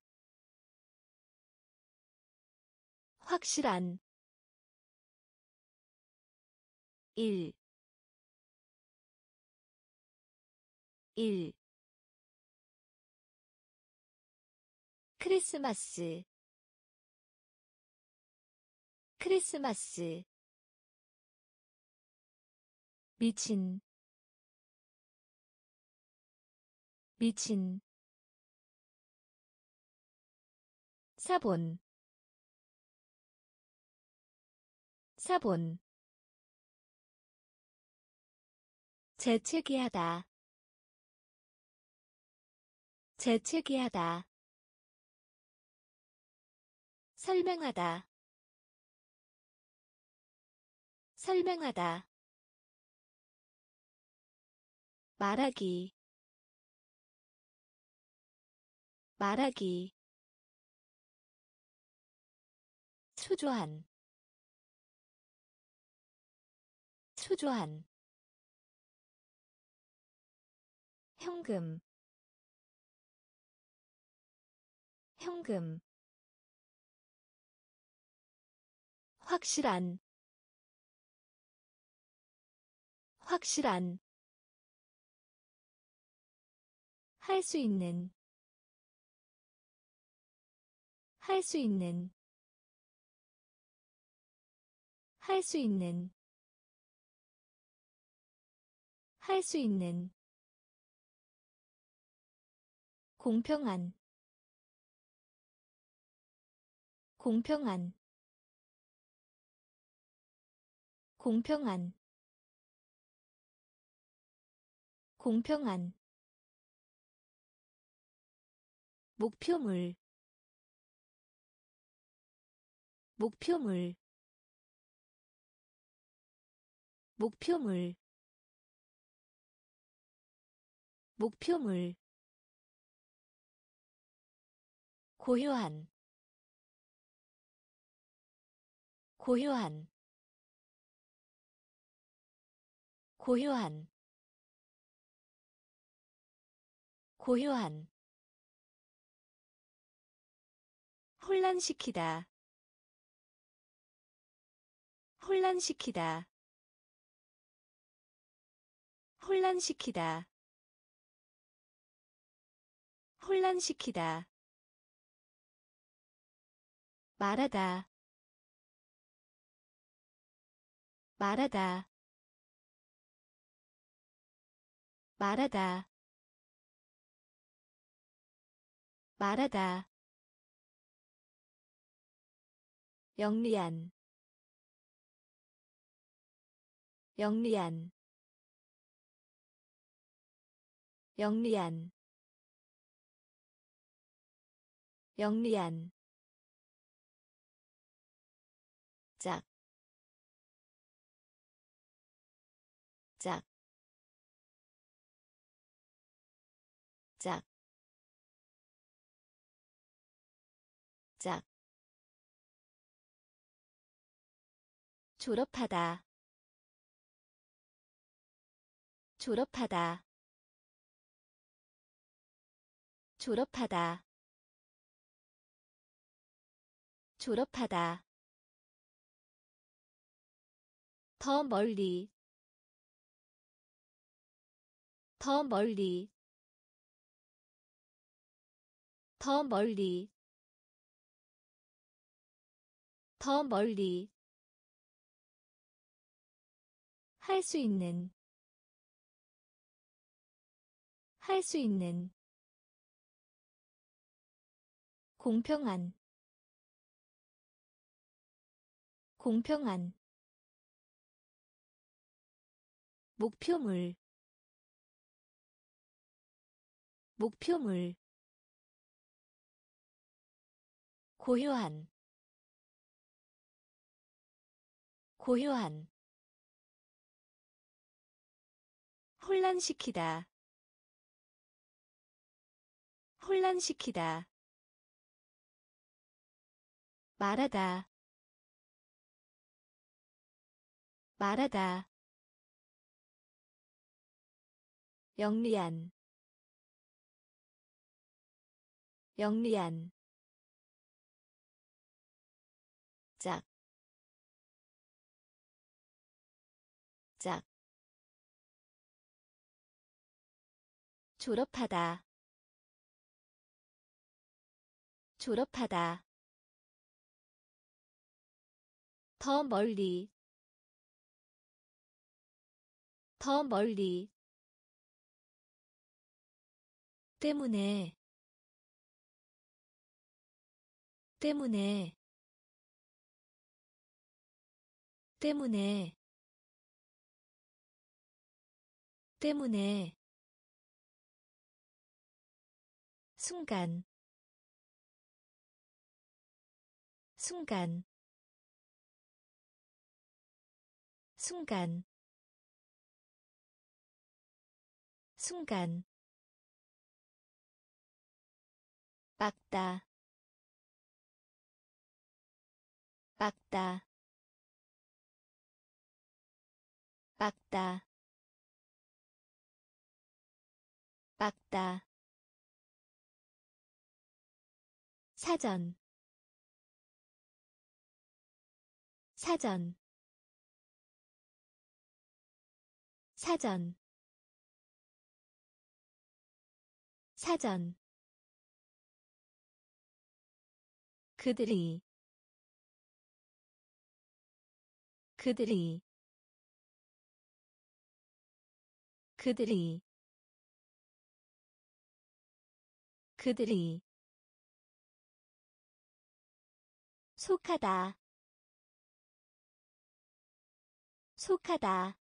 확실한 일 일 크리스마스 크리스마스 미친 미친 사본 사본 재채기하다 재채기하다 설명하다 설명하다 말하기 말하기 초조한 초조한 현금 현금 확실한 확실한 할 수 있는 할 수 있는 할 수 있는 할 수 있는 공평한 공평한 공평한 공평한 목표물 목표물 목표물 목표물 고요한 고요한 고요한 고요한 혼란시키다 혼란시키다 혼란시키다 혼란시키다 말하다 말하다 말하다 말하다 영리한 영리한 영리한 영리한 짝, 짝, 짝, 짝. 졸업하다, 졸업하다, 졸업하다, 졸업하다. 더 멀리, 더 멀리, 더 멀리, 더 멀리. 할 수 있는 할 수 있는 공평한 공평한 목표물 목표물 고요한 고요한 혼란시키다 혼란시키다 말하다 말하다 영리한 영리한 짝, 짝. 졸업하다 졸업하다 더 멀리 더 멀리 때문에 때문에 때문에 때문에 순간 순간 순간 순간 막다 막다 막다 막다 사전 사전 사전 사전 그들이 그들이 그들이 그들이 속하다 속하다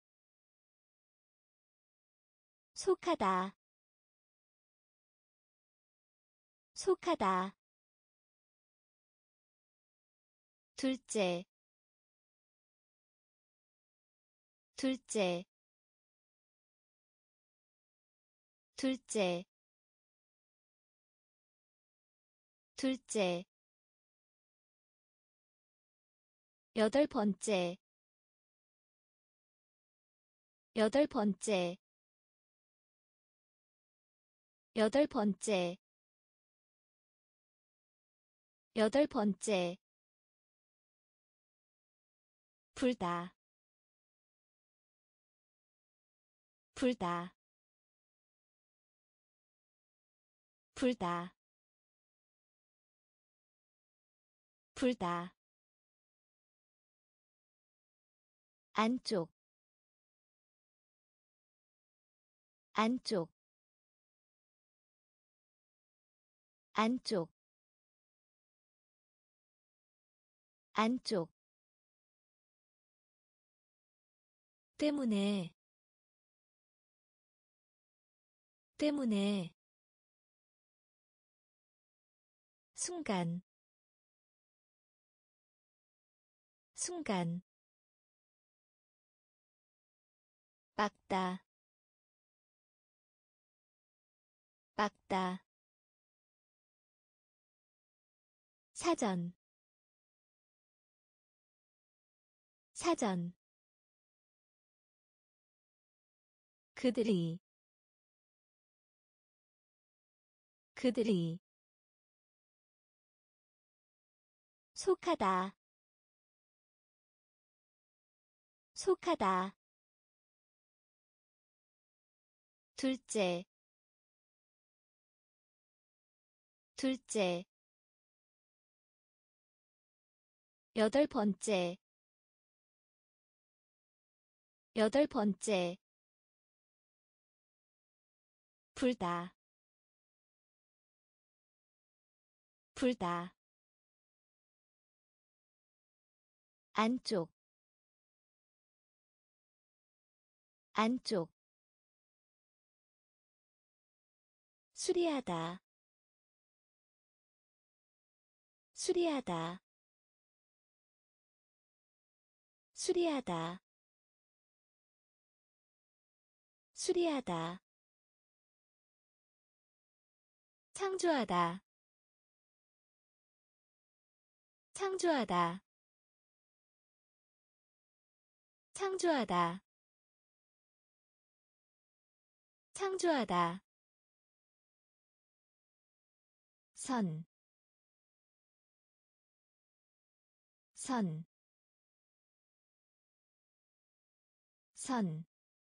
속하다 속하다 둘째 둘째 둘째 둘째 여덟 번째 여덟 번째 여덟 번째 여덟 번째 불다 불다 불다 불다 안쪽 안쪽 안쪽 안쪽 때문에 때문에 순간 순간 막다 막다 사전 사전 그들이 그들이 속하다 속하다 둘째 둘째 여덟 번째 여덟 번째 불다 불다 안쪽 안쪽 수리하다 수리하다 수리하다 수리하다 창조하다 창조하다 창조하다 창조하다 선, 선, 선,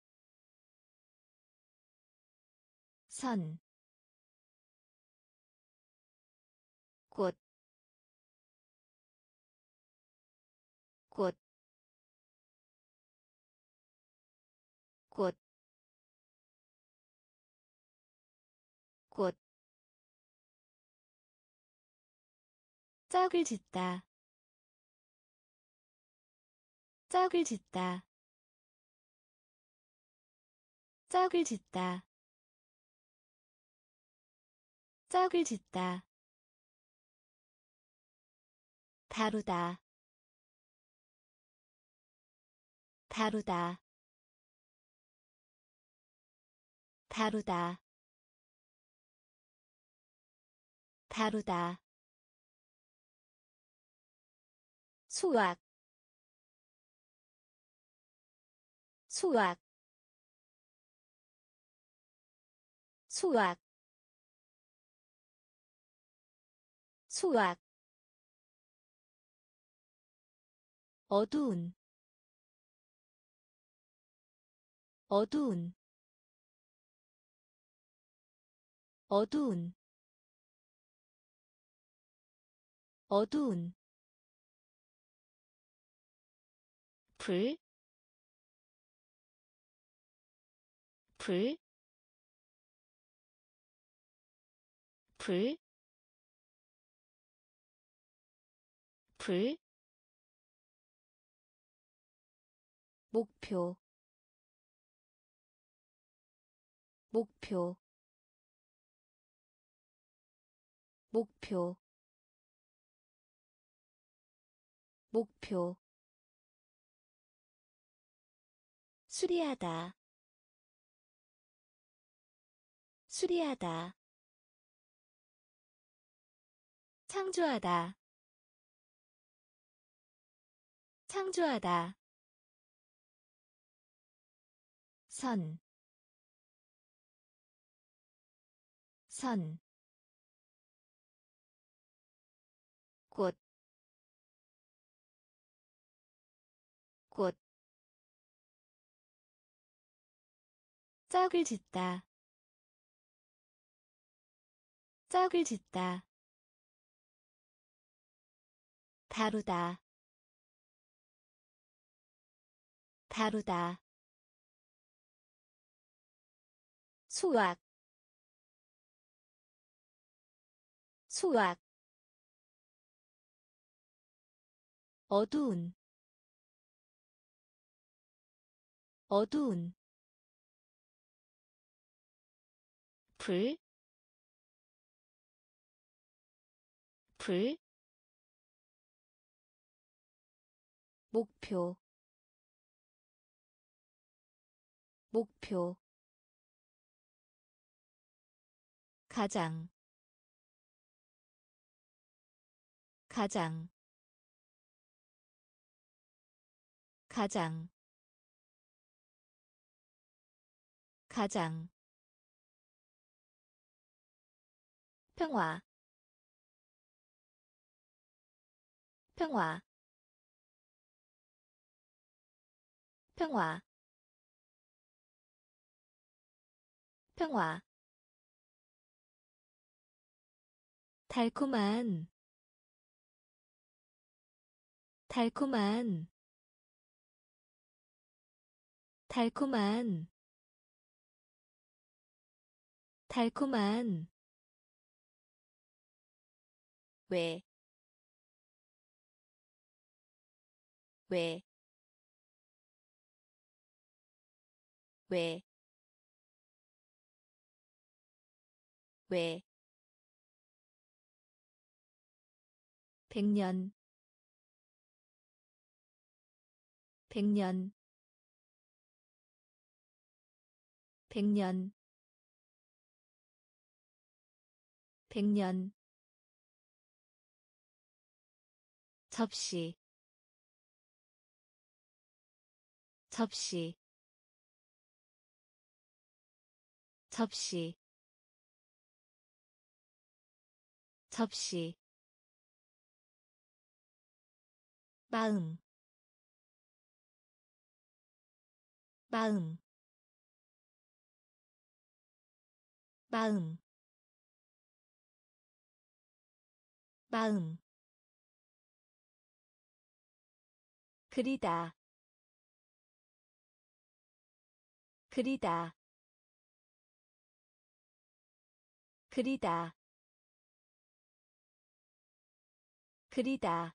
선, 꽃, 꽃, 꽃, 꽃, 짝을 짓다, 짝을 짓다, 짝을 짓다, 짝을 짓다, 다루다, 다루다, 다루다, 다루다, 수학, 수학, 수학, 수학, 어두운, 어두운, 어두운 어두운 불, 불, 불, 불, 목표, 목표, 목표, 목표, 수리하다, 수리하다, 창조하다, 창조하다, 선, 선, 꽃, 꽃, 짝을 짓다, 짝을 짓다, 다루다, 다루다, 수학, 수학, 어두운, 어두운, 불, 불, 목표, 목표, 가장, 가장, 가장, 가장, 평화, 평화, 평화, 평화, 달콤한, 달콤한, 달콤한, 달콤한, 왜, 왜, 왜, 왜, 백년, 백년, 백년, 백년, 접시, 접시, 접시, 접시, 마음, 마음, 마음, 마음, 그리다, 그리다, 그리다, 그리다,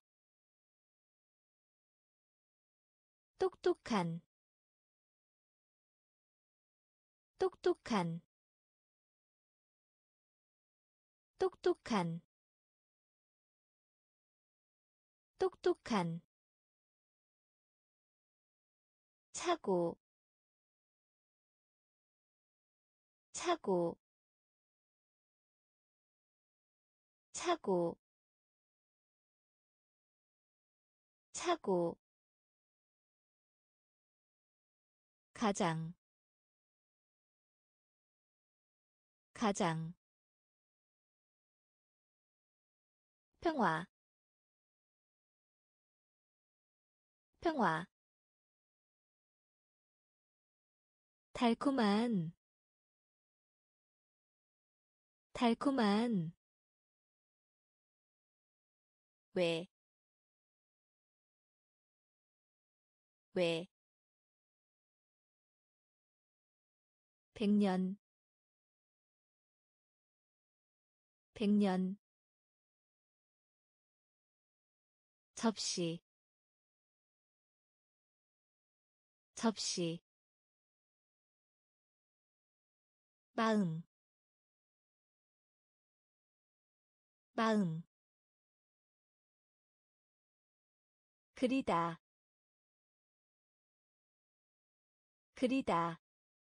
똑똑한, 똑똑한, 똑똑한, 똑똑한, 차고, 차고, 차고, 차고, 가장, 가장, 평화, 평화, 달콤한, 달콤한 왜, 왜, 100년, 100년, 접시, 접시, 마음, 마음, 그리다, 그리다,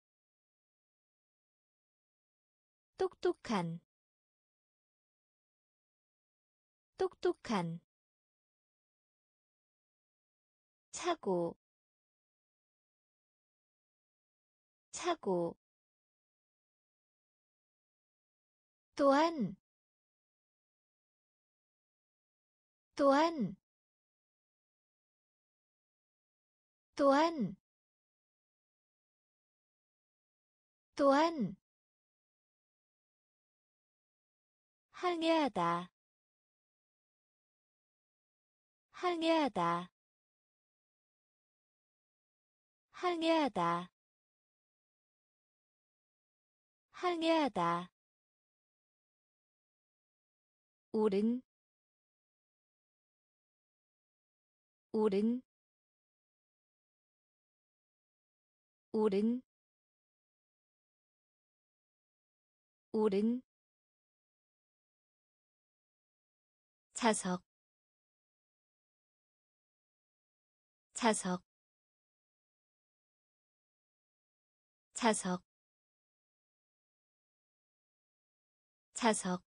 똑똑한, 똑똑한, 차고, 차고, 또한, 또한, 또한, 또한, 항해하다, 항해하다, 항해하다, 항해하다, 오른, 오른, 오른, 오른, 자석, 자석, 자석, 자석,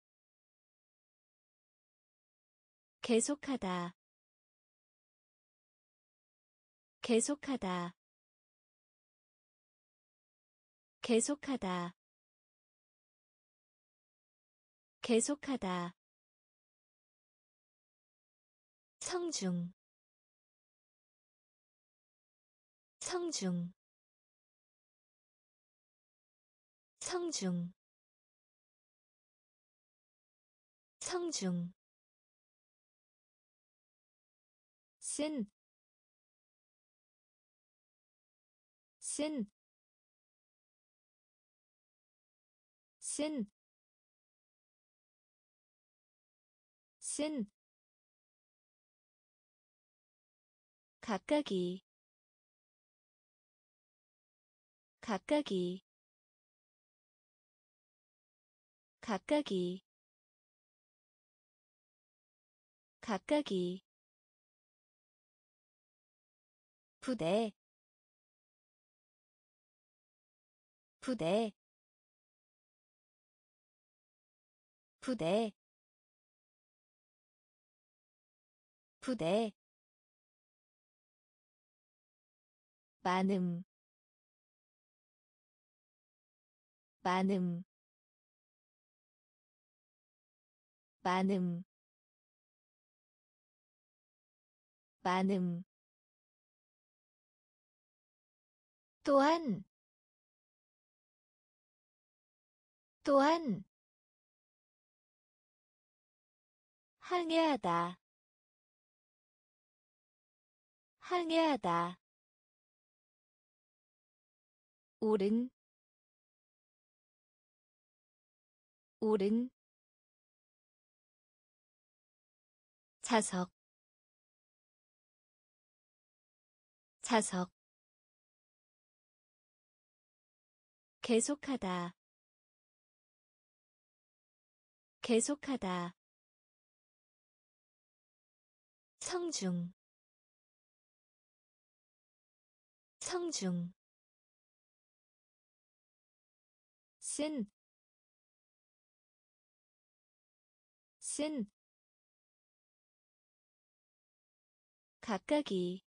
계속하다, 계속하다, 계속하다, 계속하다, 성중, 성중, 성중, 성중, 쓴, 쓴, 쓴, 쓴, 가까기, 가까기, 가까기, 가까기, 부대, 부대, 부대, 부대, 많음, 많음, 많음, 많음, 또한, 또한, 항해하다, 항해하다, 오른, 오른, 자석, 자석, 계속하다, 계속하다, 성중, 성중, 쓴, 쓴, 가까기,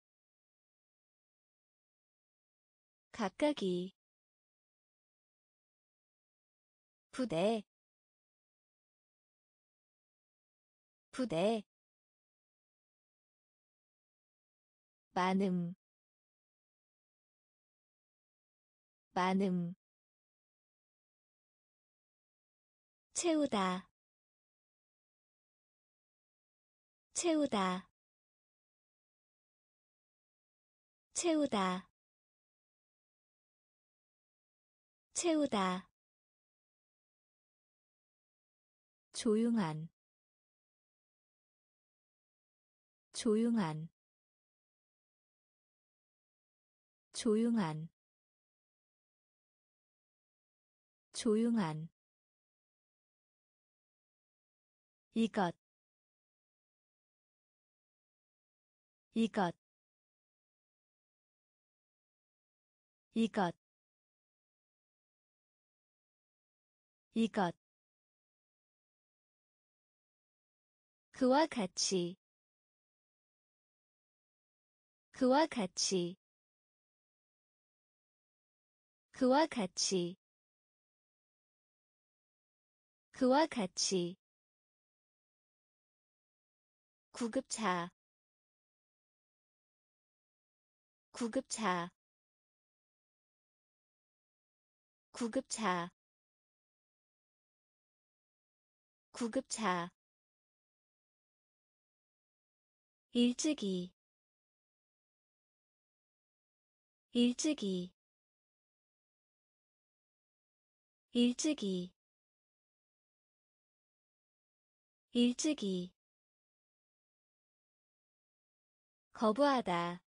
가까기, 부대, 부대, 많음, 많음, 채우다 채우다 채우다 채우다 조용한 조용한 조용한 조용한 이것 이것 이것 이것 그와 같이 그와 같이 그와 같이 그와 같이 구급차 구급차 구급차 구급차 일찍이 일찍이 일찍이 일찍이 거부하다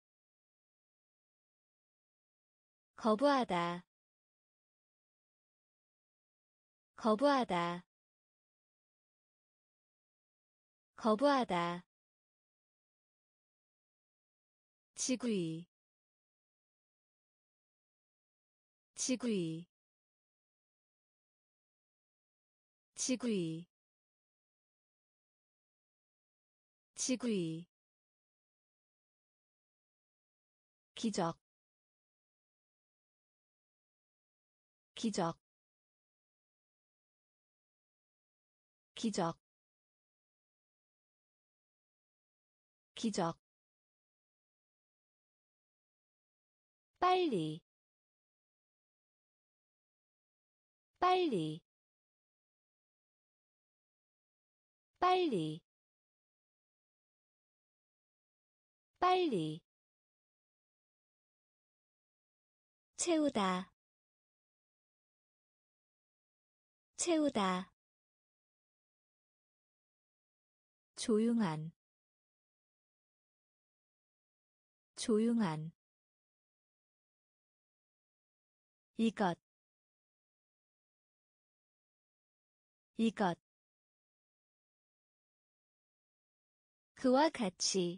거부하다 거부하다 거부하다 지구이 지구이 지구이 지구이 기적 기적 기적 기적 빨리 빨리 빨리 빨리 채우다 채우다 조용한 조용한 이것 이것 그와 같이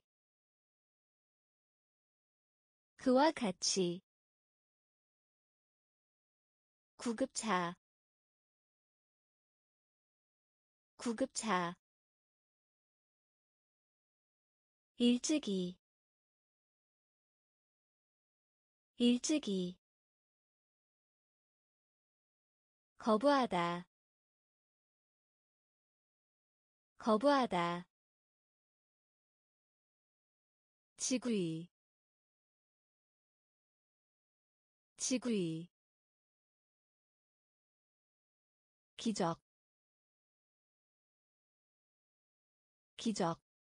그와 같이 구급차 구급차 일찍이 일찍이 거부하다 거부하다 지구이 지구이 기적 기적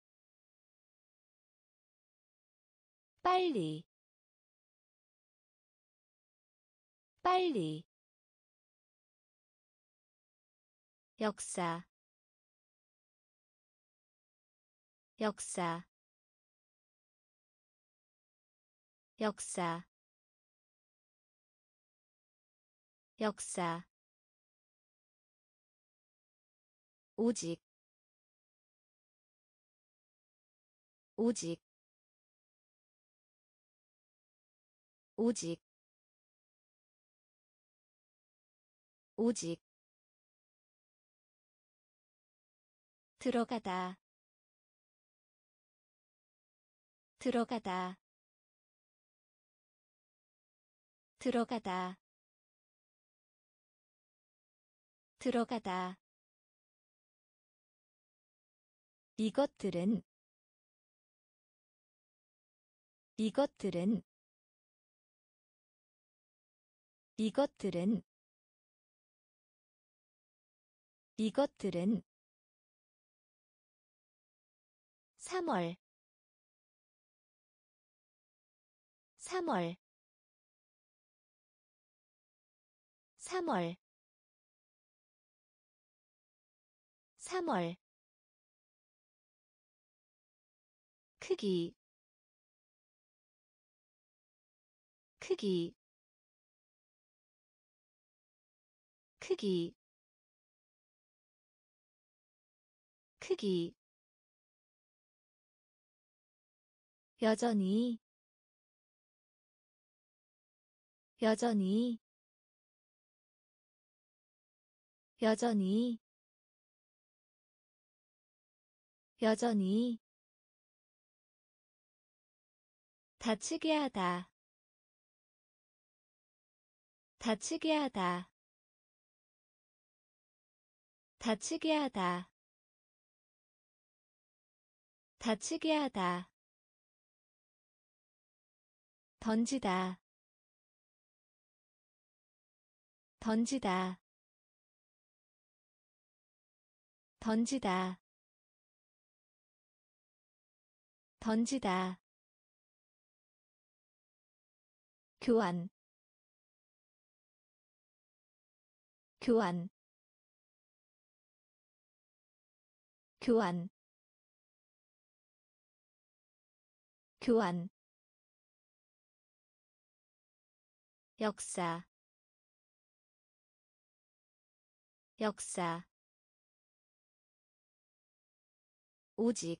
빨리 빨리 역사 역사 역사 역사 오직 오직 오직 오직 들어가다 들어가다 들어가다 들어가다 이것들은 이것들은 이것들은 이것들은 3월 3월 3월 3월 크기 크기 크기 크기 여전히 여전히 여전히 여전히 다치게 하다 다치게 하다 다치게 하다 다치게 하다 던지다 던지다 던지다 던지다 교환 교환 교환 교환 역사 역사 오직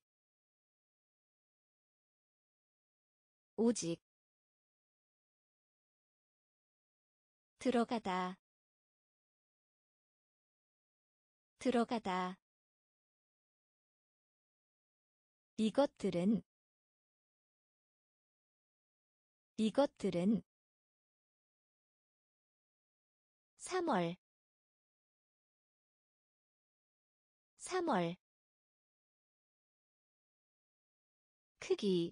오직 들어가다 들어가다 이것들은 이것들은 3월 3월 크기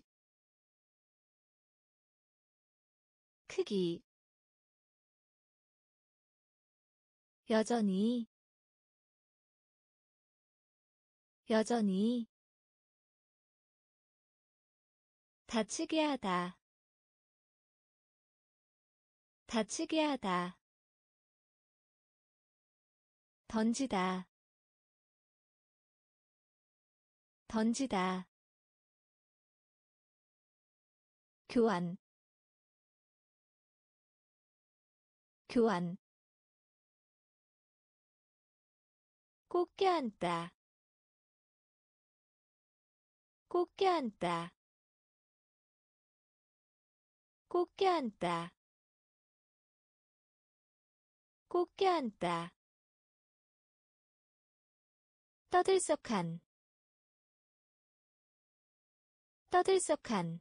크기 여전히 여전히 다치게 하다 다치게 하다 던지다 던지다 교환 교환 꼭 껴안다 꼭 껴안다 꼭 껴안다 꼭 껴안다 떠들썩한 떠들썩한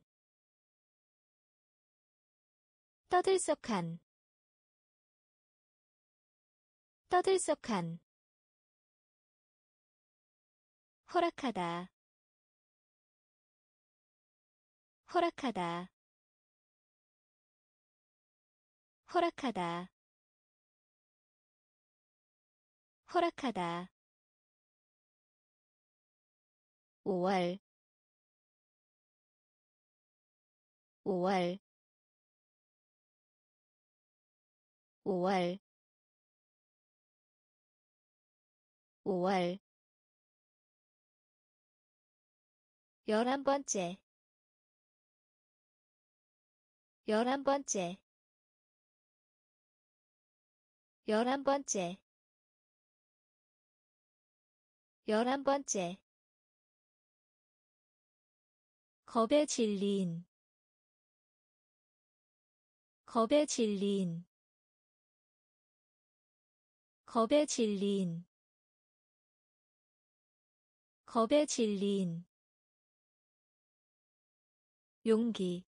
떠들썩한 떠들썩한 허락하다 허락하다 허락하다 허락하다 5월 5월 5월 5월 11번째 11번째 11번째 11번째 겁에 질린 겁에 질린 겁에 질린 겁에 질린 용기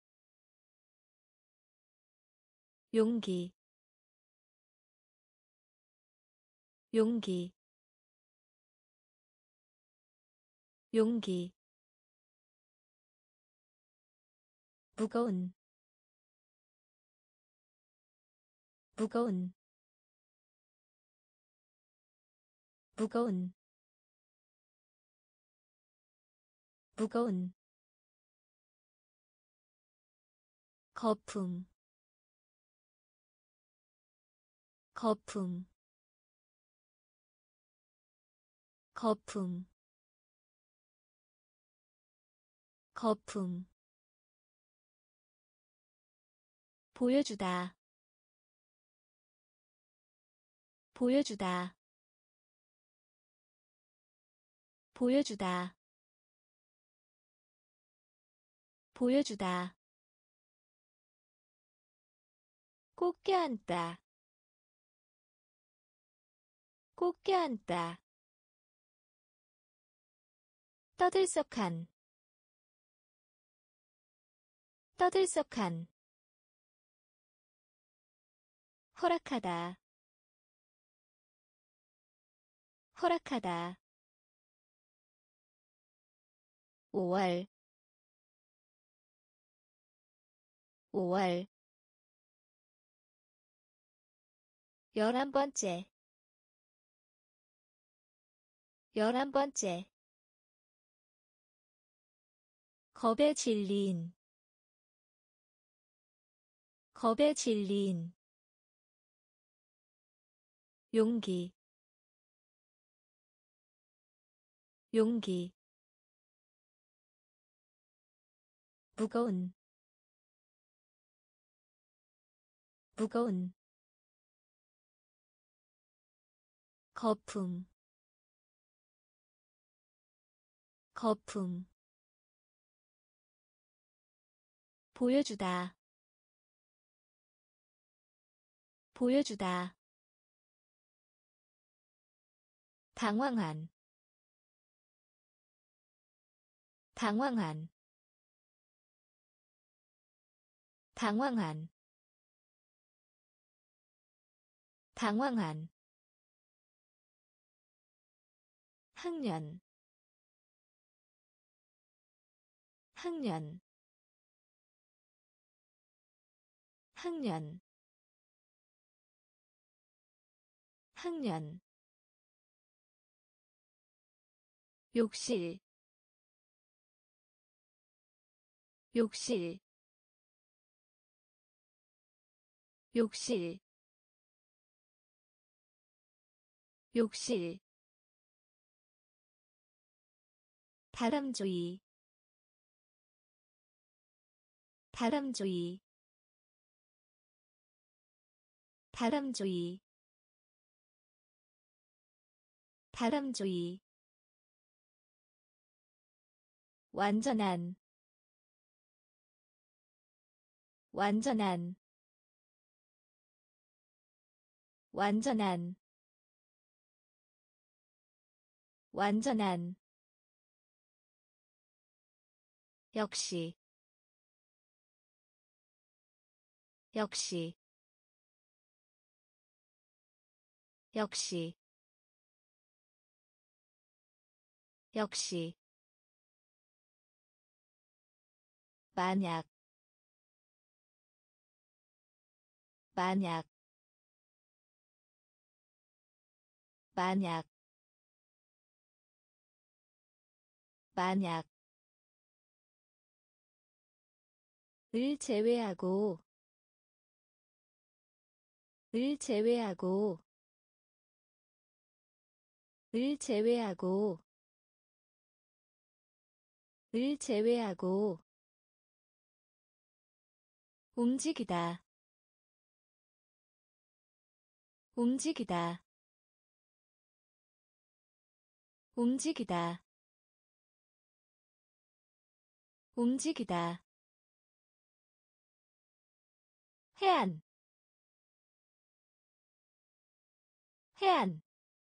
용기 용기 용기 무거운 무거운 무거운 무거운 거품 거품 거품 거품 보여주다 보여주다 보여주다 보여주다 꼭 껴안다 꼭 껴안다 떠들썩한 떠들썩한 허락하다 허락하다 5월 5월 11번째 11번째 겁에 질린 겁에 질린 용기 용기 무거운 무거운 거품 거품 보여주다 보여주다 당황한 당황한 당황한 당황한 학년 학년 학년 학년 욕실 욕실 욕실 욕실 다람쥐 다람쥐 다람쥐 다람쥐 완전한 완전한 완전한 완전한 역시 역시 역시 역시 만약 만약 만약 만약 을 제외하고 을 제외하고 을 제외하고 을 제외하고 움직이다 움직이다 움직이다 움직이다 해안 해안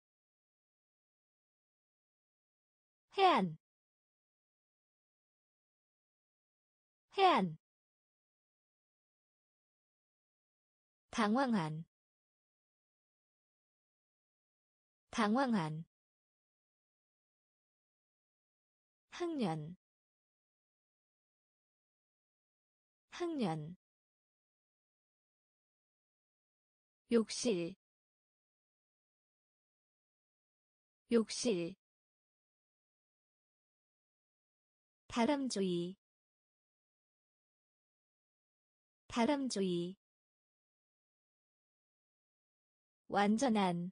해안 해안 당황한 당황한 학년 학년 욕실 욕실 다람쥐 다람쥐 완전한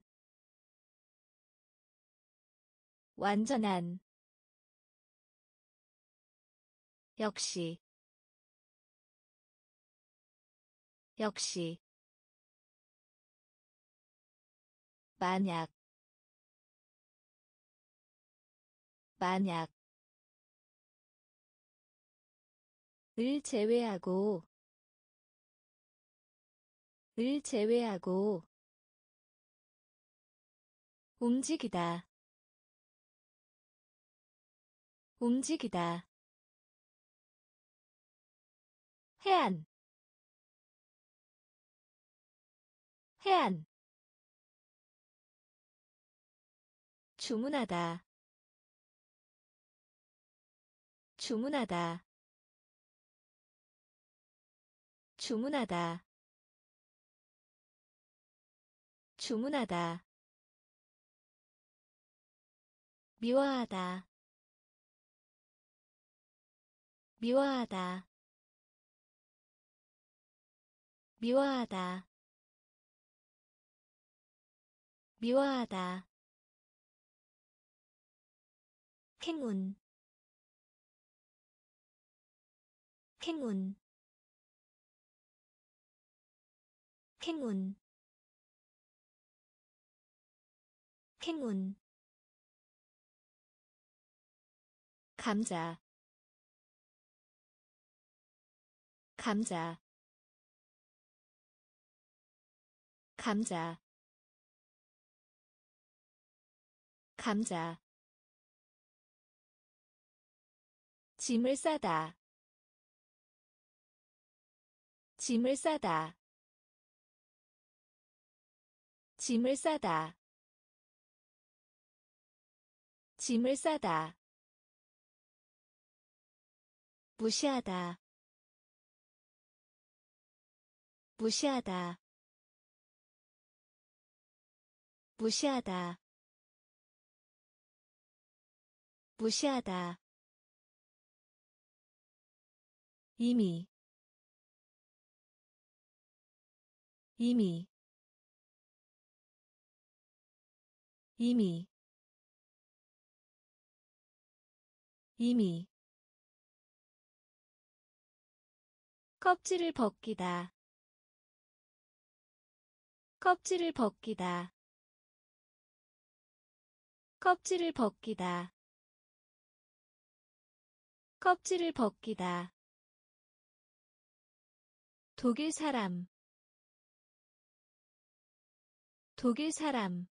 완전한 역시 역시 만약 만약 을 제외하고 을 제외하고 움직이다 움직이다 해안 해안 주문하다 주문하다 주문하다 주문하다 미워하다 미워하다 미워하다 미워하다 행운 행운 행운 행운 감자 감자 감자 감자 짐을 싸다 짐을 싸다 짐을 싸다 짐을 싸다 무시하다 무시하다 무시하다 무시하다 이미 이미 이미 이미 껍질을 벗기다 껍질을 벗기다 껍질을 벗기다 껍질을 벗기다 독일 사람 독일 사람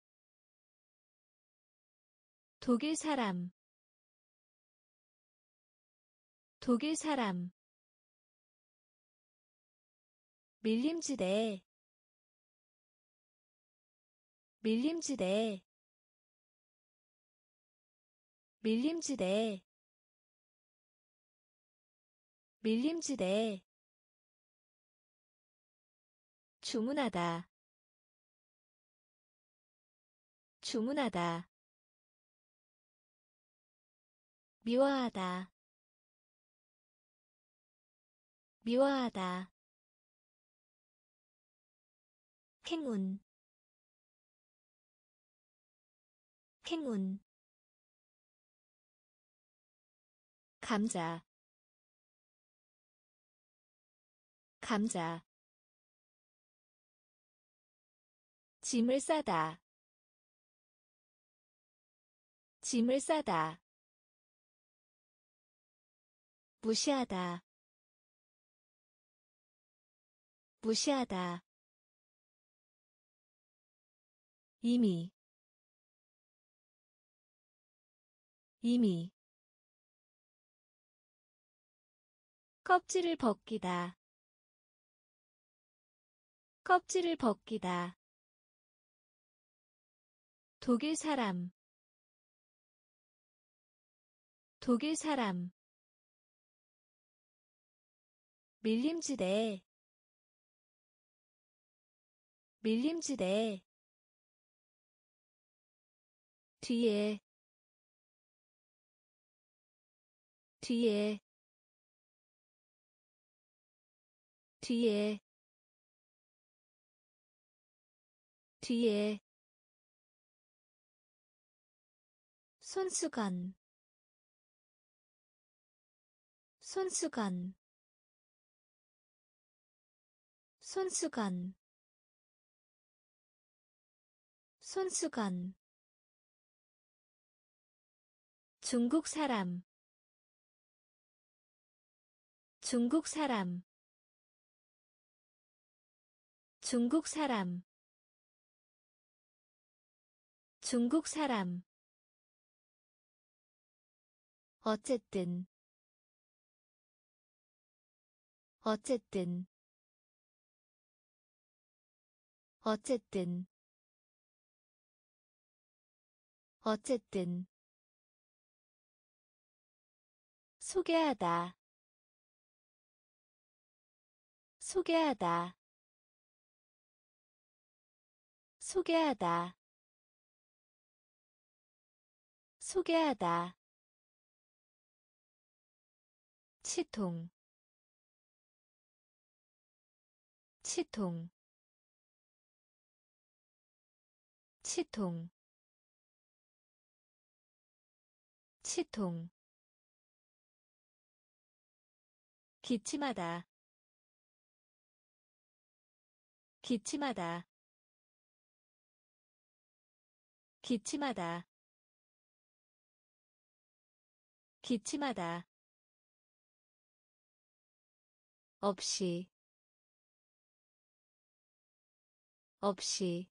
독일 사람 독일 사람 밀림지대 밀림지대 밀림지대 밀림지대 주문하다 주문하다 미워하다 미워하다 행운 행운 감자 감자 짐을 싸다 짐을 싸다 무시하다 무시하다 이미 이미 껍질을 벗기다 껍질을 벗기다 독일 사람 독일 사람 밀림지대 밀림지대 뒤에 뒤에 뒤에 뒤에 손수건 손수건 손수건 손수건 중국 사람 중국 사람 중국 사람 중국 사람 어쨌든 어쨌든 어쨌든 어쨌든 소개하다 소개하다 소개하다 소개하다 치통 치통 치통 치통 기침하다 기침하다 기침하다 기침하다 없이 없이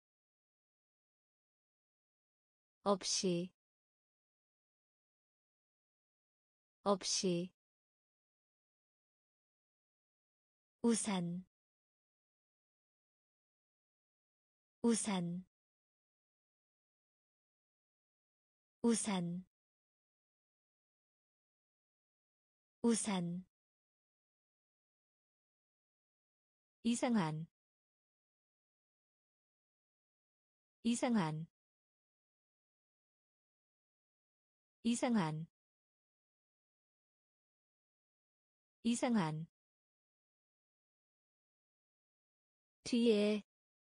없이 없이 우산 우산 우산 우산 이상한 이상한 이상한 이상한 뒤에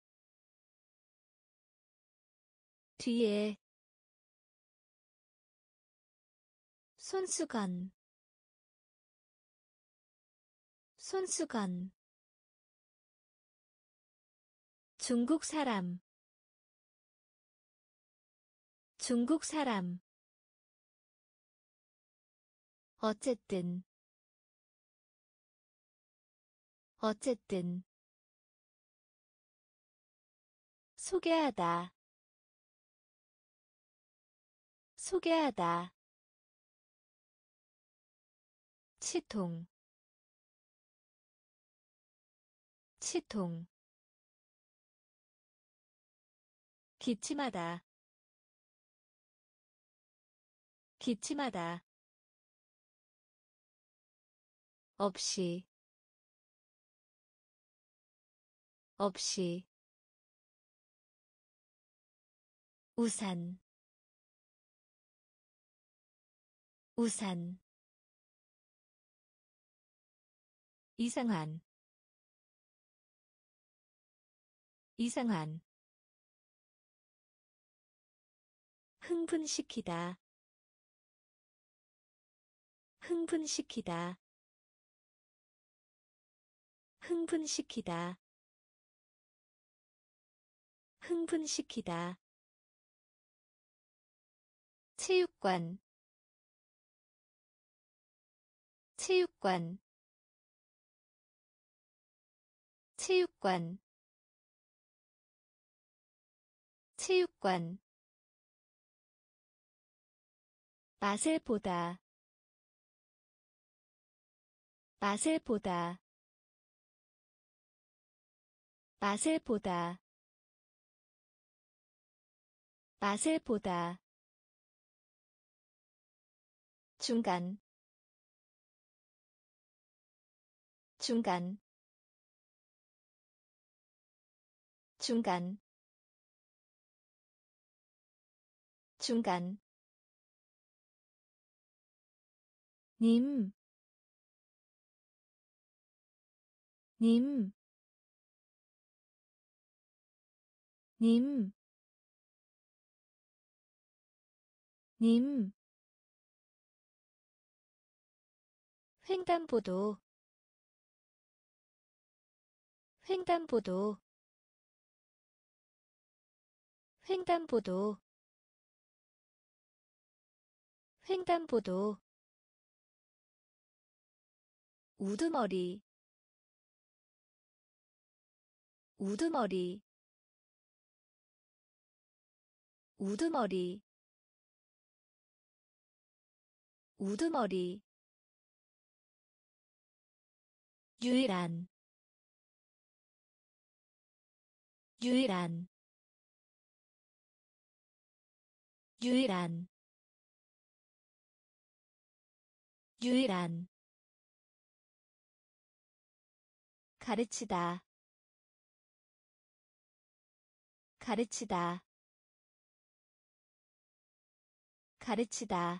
뒤에 손수건 손수건 중국 사람 중국 사람 어쨌든 어쨌든 소개하다 소개하다 치통 치통 기침하다 기침하다 없이 없이 우산 우산 이상한 이상한 흥분시키다 흥분시키다 흥분시키다 흥분시키다 체육관 체육관 체육관 체육관 맛을 보다 맛을 보다 맛을 보다 맛을 보다 중간 중간 중간 중간 님, 님, 님, 님, 횡단보도, 횡단보도, 횡단보도, 횡단보도, 우두머리, 우두머리, 우두머리, 우두머리, 유일한, 유일한, 유일한, 유일한, 가르치다, 가르치다, 가르치다,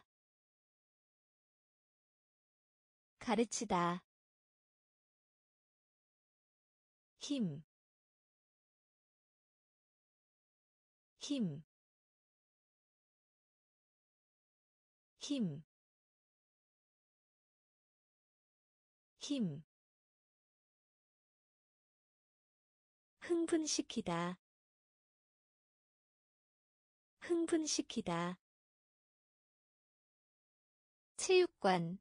가르치다, 힘, 힘, 힘, 힘, 흥분시키다, 흥분시키다, 체육관,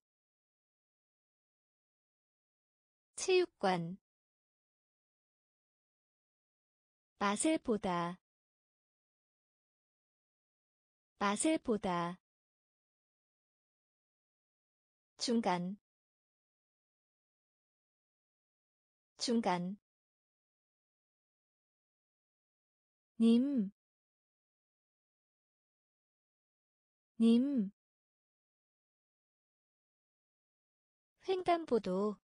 체육관, 맛을 보다, 맛을 보다, 중간, 중간, 님, 님, 횡단보도,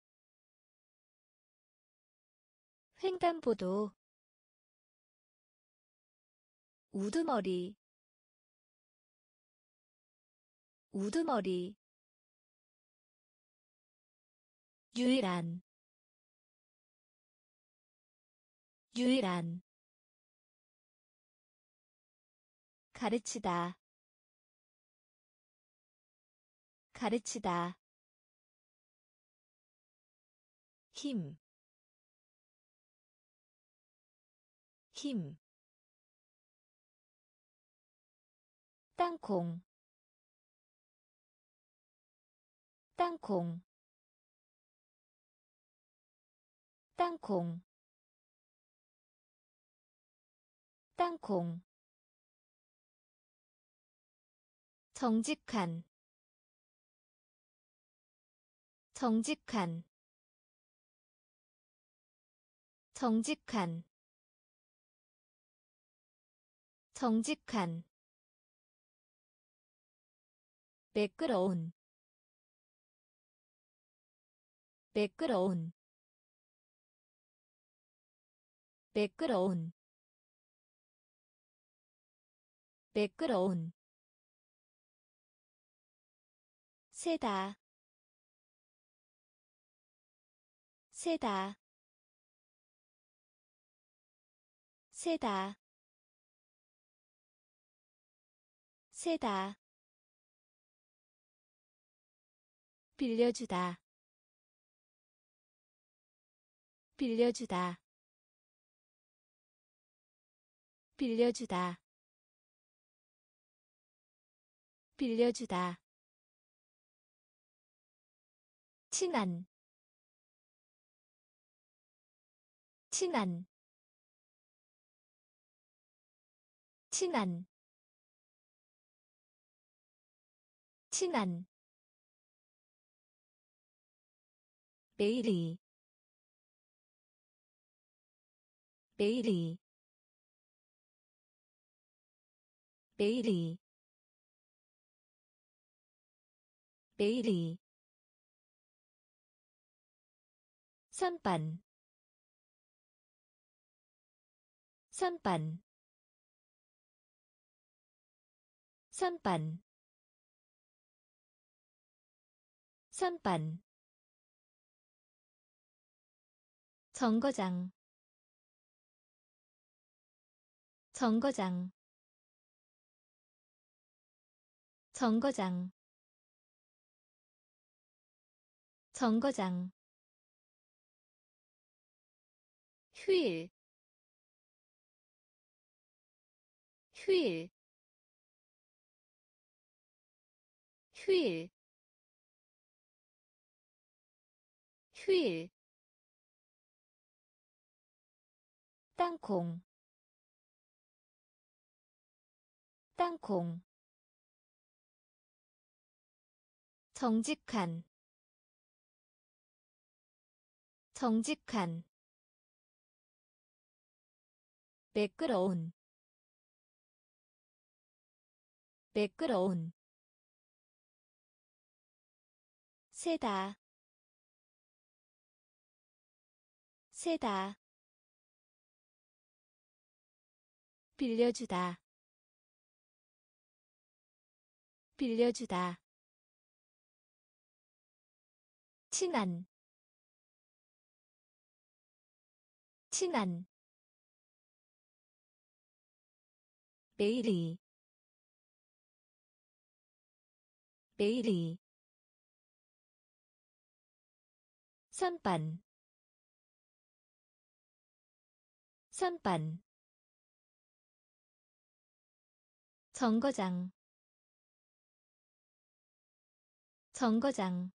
횡단보도, 우두머리, 우두머리, 유일한, 유일한, 가르치다, 가르치다, 힘, 힘, 땅콩, 땅콩, 땅콩, 땅콩, 정직한, 정직한, 정직한, 정직한, 매끄러운, 매끄러운, 매끄러운, 매끄러운, 세다, 세다, 세다, 세다, 빌려주다, 빌려주다, 빌려주다, 빌려주다, 친한, 친한, 친한, 친한, 매일이, 매일이, 매일이, 매일이, 선반, 선반, 선반 선반 정거장 정거장 정거장 정거장 휴일 휴일 휴일 휴일 땅콩 땅콩 정직한 정직한 매끄러운 매끄러운 세다 세다 빌려주다 빌려주다 친한 친한 매일이 매일이 선반 선반 정거장 정거장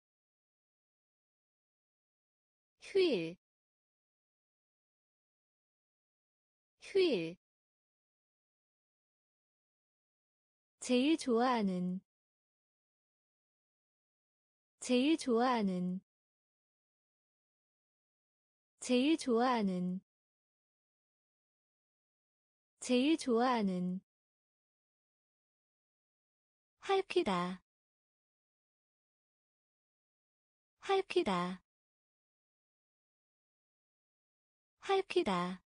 휴일 휴일 제일 좋아하는 제일 좋아하는 제일 좋아하는 제일 좋아하는 할퀴다 할퀴다 할퀴다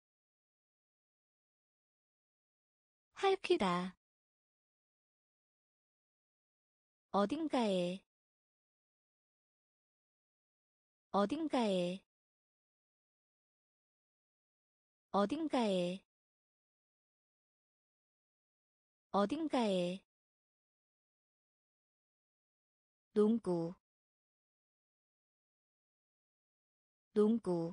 할퀴다 어딘가에 어딘가에 어딘가에 어딘가에 농구 농구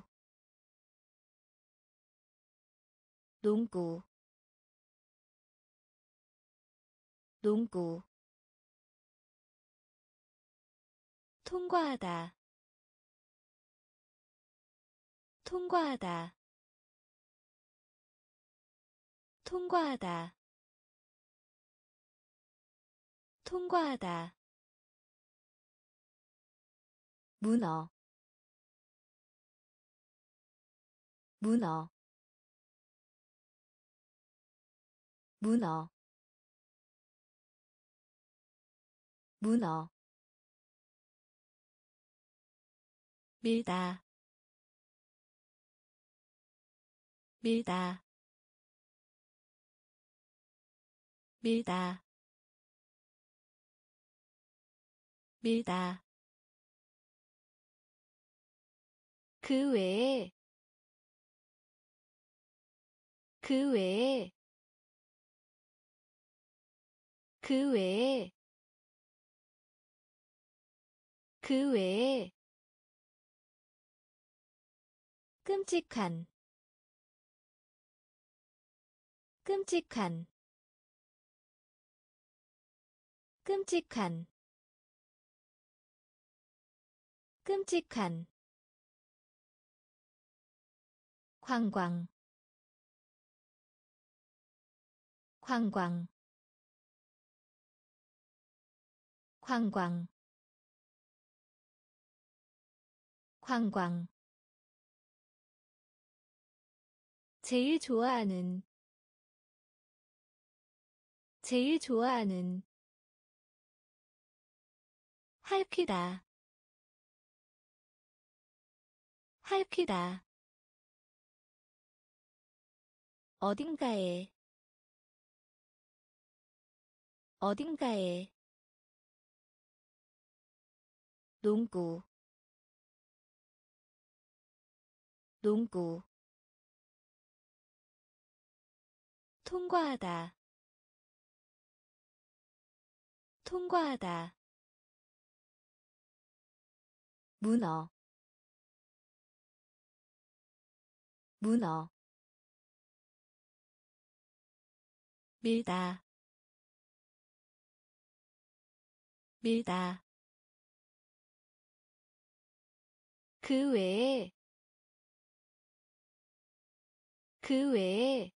농구 농구 통과하다 통과하다 통과하다 통과하다 문어 문어 문어 문어 밀다 밀다 밀다 밀다 그 외에 그 외에 그 외에 그 외에 끔찍한 끔찍한 끔찍한 끔찍한 관광 관광 관광 관광 제일 좋아하는 제일 좋아하는 할퀴다 할퀴다 어딘가에 어딘가에 농구 농구 통과하다 통과하다 문어 문어 밀다 밀다 그 외에 그 외에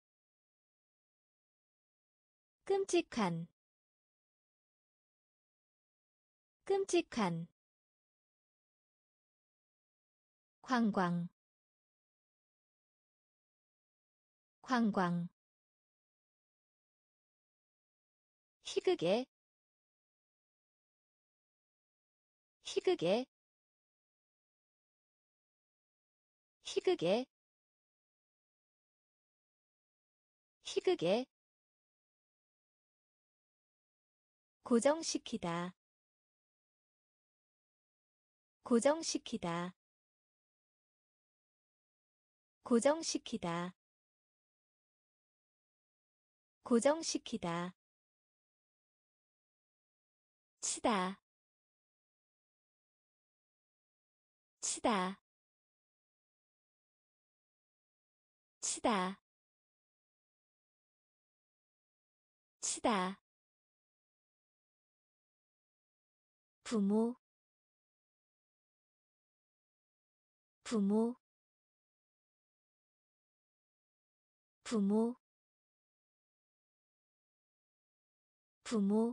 끔찍한 끔찍한 관광 관광 희극의 희극의 희극의 희극의 고정시키다 고정시키다 고정시키다 고정시키다 치다 치다 치다 치다 부모 부모 부모 부모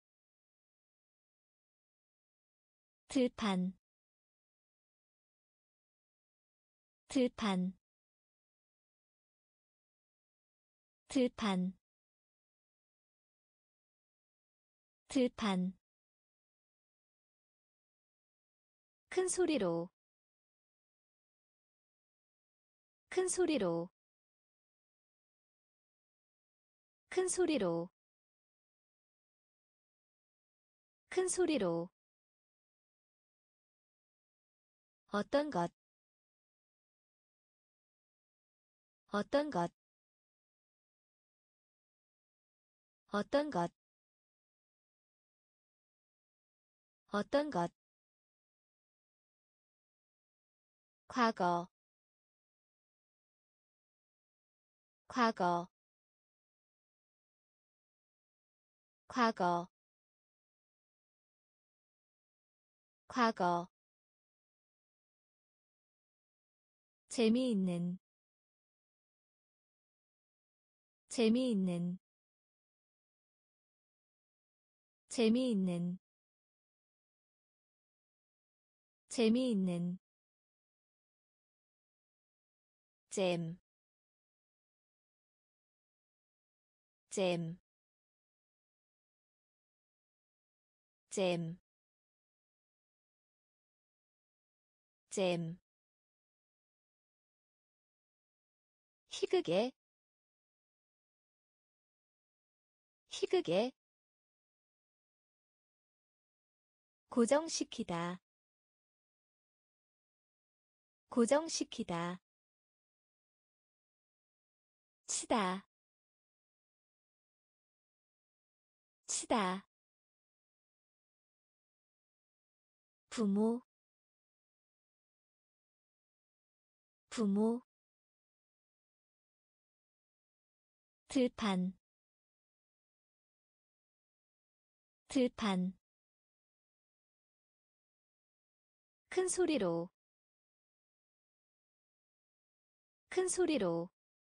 들판 들판 들판 들판 큰 소리로 큰 소리로 큰 소리로 큰 소리로 어떤 것 어떤 것 어떤 것 어떤 것 과거 과거 과거 과거 재미있는 재미있는 재미있는 재미있는 잼, 잼, 잼, 잼. 희극의 희극의 고정시키다 고정시키다 치다 치다 부모 부모 들판 들판 큰 소리로 큰 소리로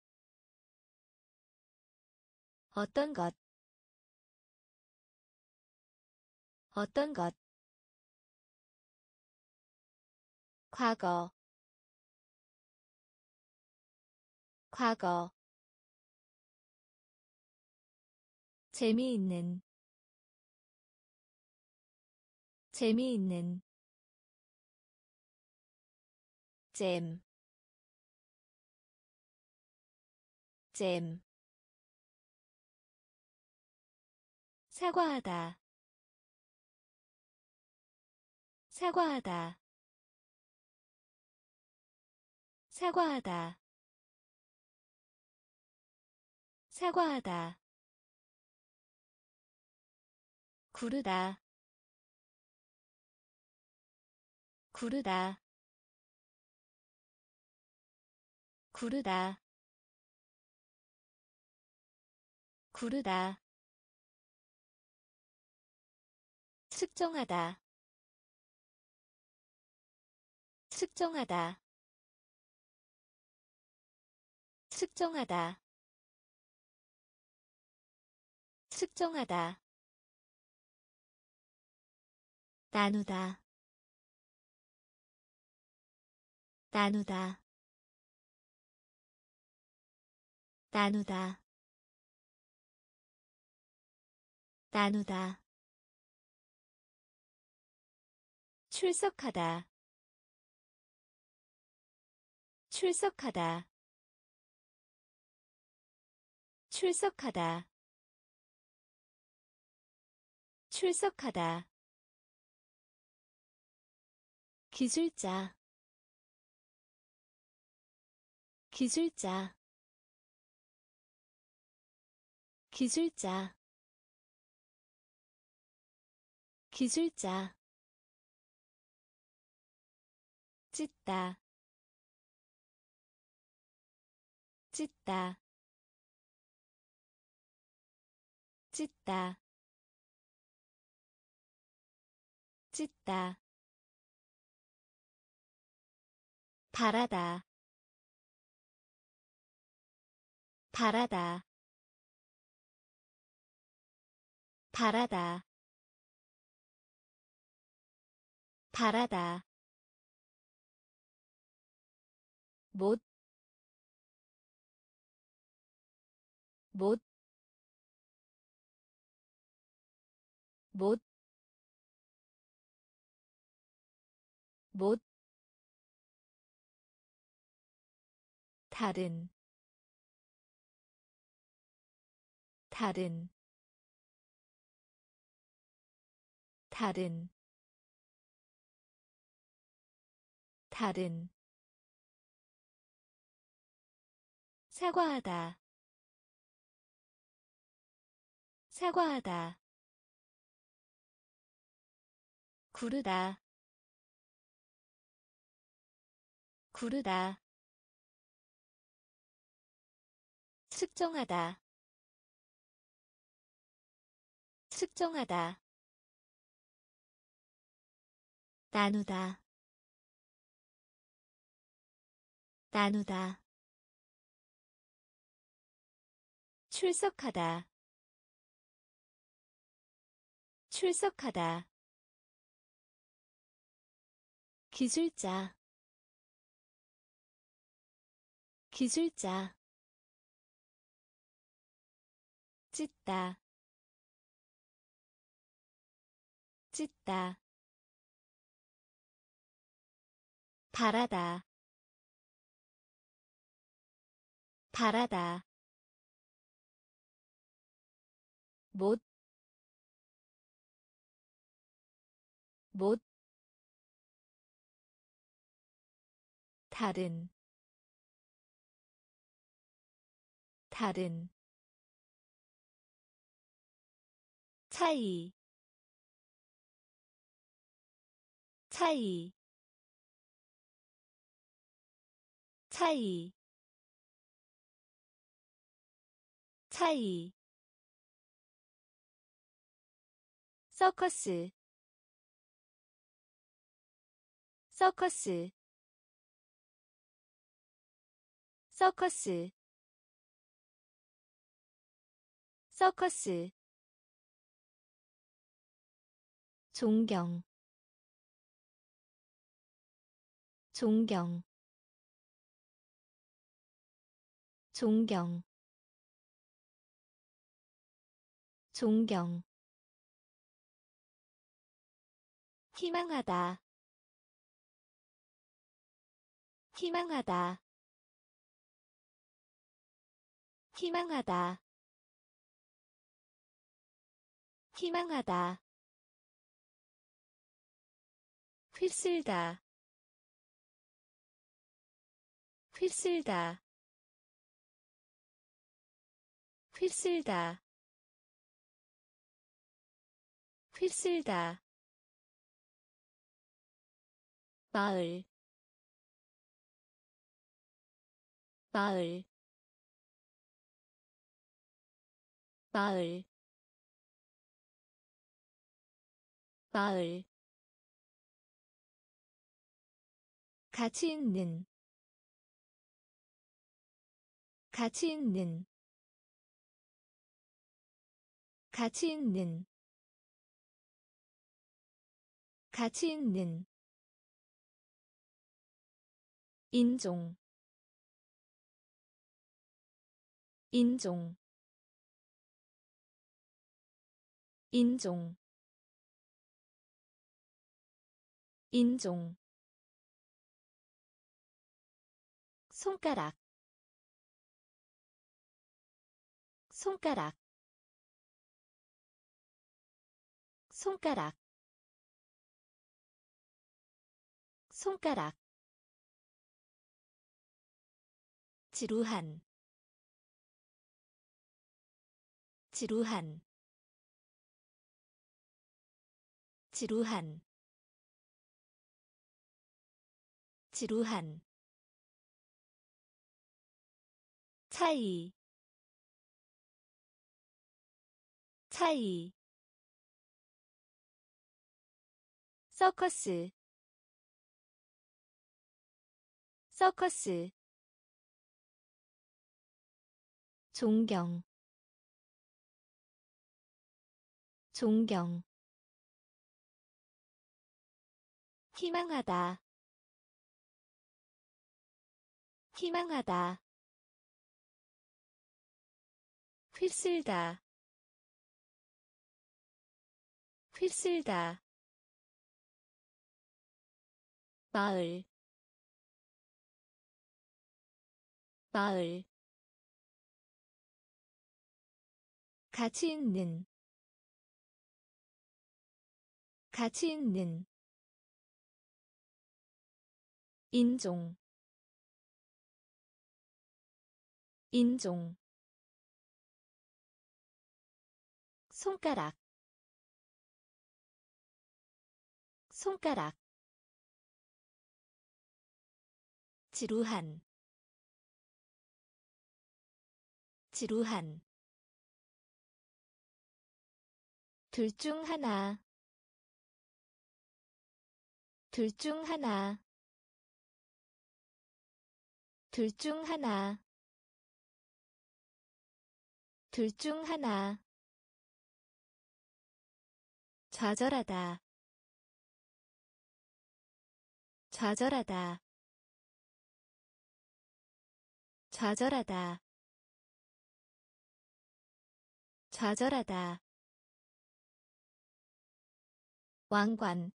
어떤 것 어떤 것 과거 과거 재미있는 재미있는 잼, 잼. 사과하다 사과하다 사과하다 사과하다 구르다 구르다 구르다 구르다 측정하다 측정하다 측정하다 측정하다 나누다 나누다 나누다 나누다 출석하다 출석하다 출석하다 출석하다 기술자 기술자 기술자 기술자 찢다 찢다 찢다 찢다 바라다 바라다 바라다 바라다 못, 못, 못, 못, 다른, 다른, 다른, 다른, 사과하다, 사과하다, 구르다, 구르다, 측정하다, 측정하다, 나누다, 나누다, 출석하다, 출석하다, 기술자, 기술자, 찢다, 찢다, 바라다, 바라다, 못, 못, 다른, 다른, 차이, 차이, 차이, 차이, 서커스, 서커스, 서커스, 서커스, 존경, 존경, 존경, 존경, 희망하다, 희망하다, 희망하다, 희망하다. 휩쓸다. 휩쓸다. 휩쓸다. 휩쓸다. 마을. 마을. 마을. 마을. 가치 있는. 가치 있는. 가치 있는. 가치 있는. 인종. 인종. 인종. 인종. 손가락. 손가락. 손가락. 손가락. 지루한. 지루한. 지루한. 지루한. 차이. 차이. 서커스. 서커스. 존경. 존경. 희망하다. 희망하다. 휩쓸다. 휩쓸다. 마을. 마을. 가치 있는. 가치 있는. 인종. 인종. 손가락. 손가락. 지루한. 지루한. 둘 중 하나. 둘 중 하나. 둘 중 하나. 둘 중 하나. 좌절하다. 좌절하다. 좌절하다. 좌절하다. 왕관.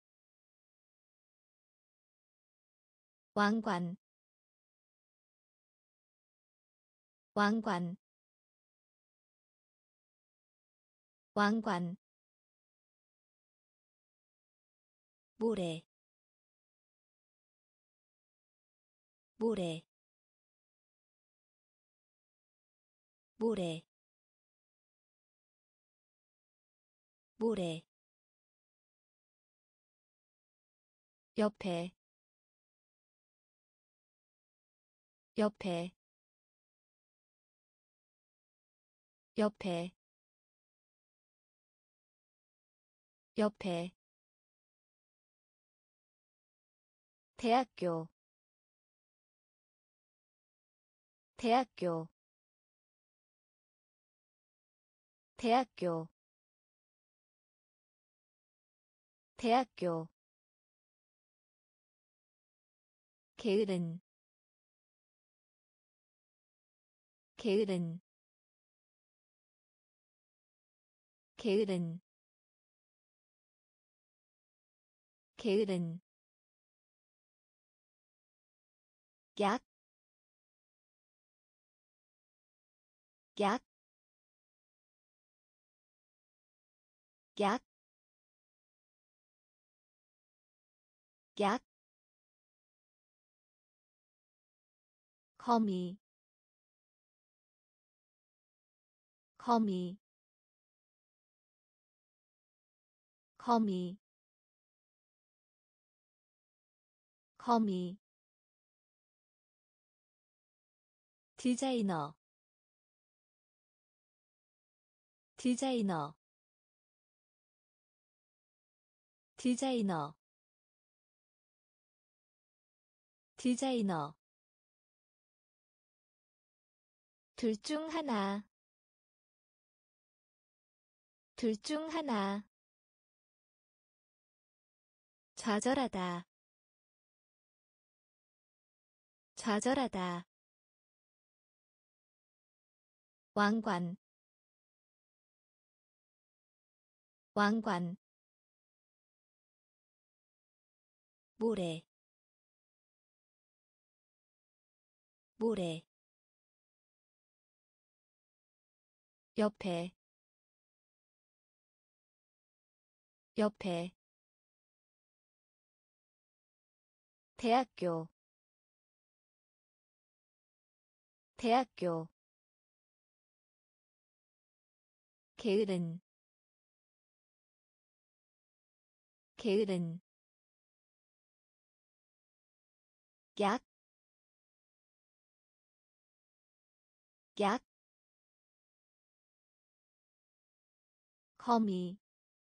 왕관. 왕관. 왕관. 모래. 모래. 모래. 모래. 옆에. 옆에. 옆에. 옆에. 대학교. 대학교. 대학교. 대학교. 게으른. 게으른. 게으른. 게으른. 약. 약. 약, 약, 거미, 거미, 거미, 거미, 디자이너, 디자이너, 디자이너, 디자이너, 둘 중 하나, 둘 중 하나, 좌절하다, 좌절하다, 왕관, 왕관, 모래, 모래, 옆에, 옆에, 대학교, 대학교, 게으른, 게으른, 약, 약, 거미,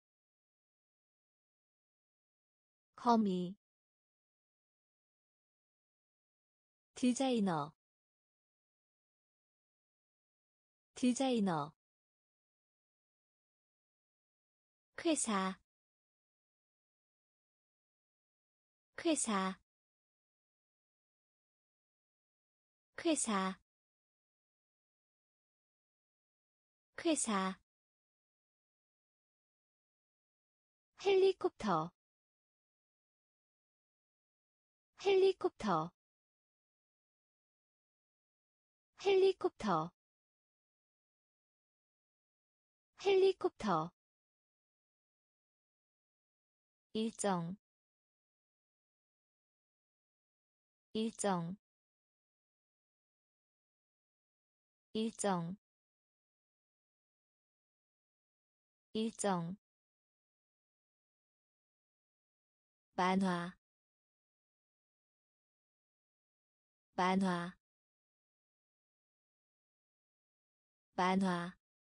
거미, 디자이너, 디자이너, 회사, 회사, 회사, 회사, 헬리콥터, 헬리콥터, 헬리콥터, 헬리콥터, 일정, 일정, 일정, 일정, 만화, 만화, 만화,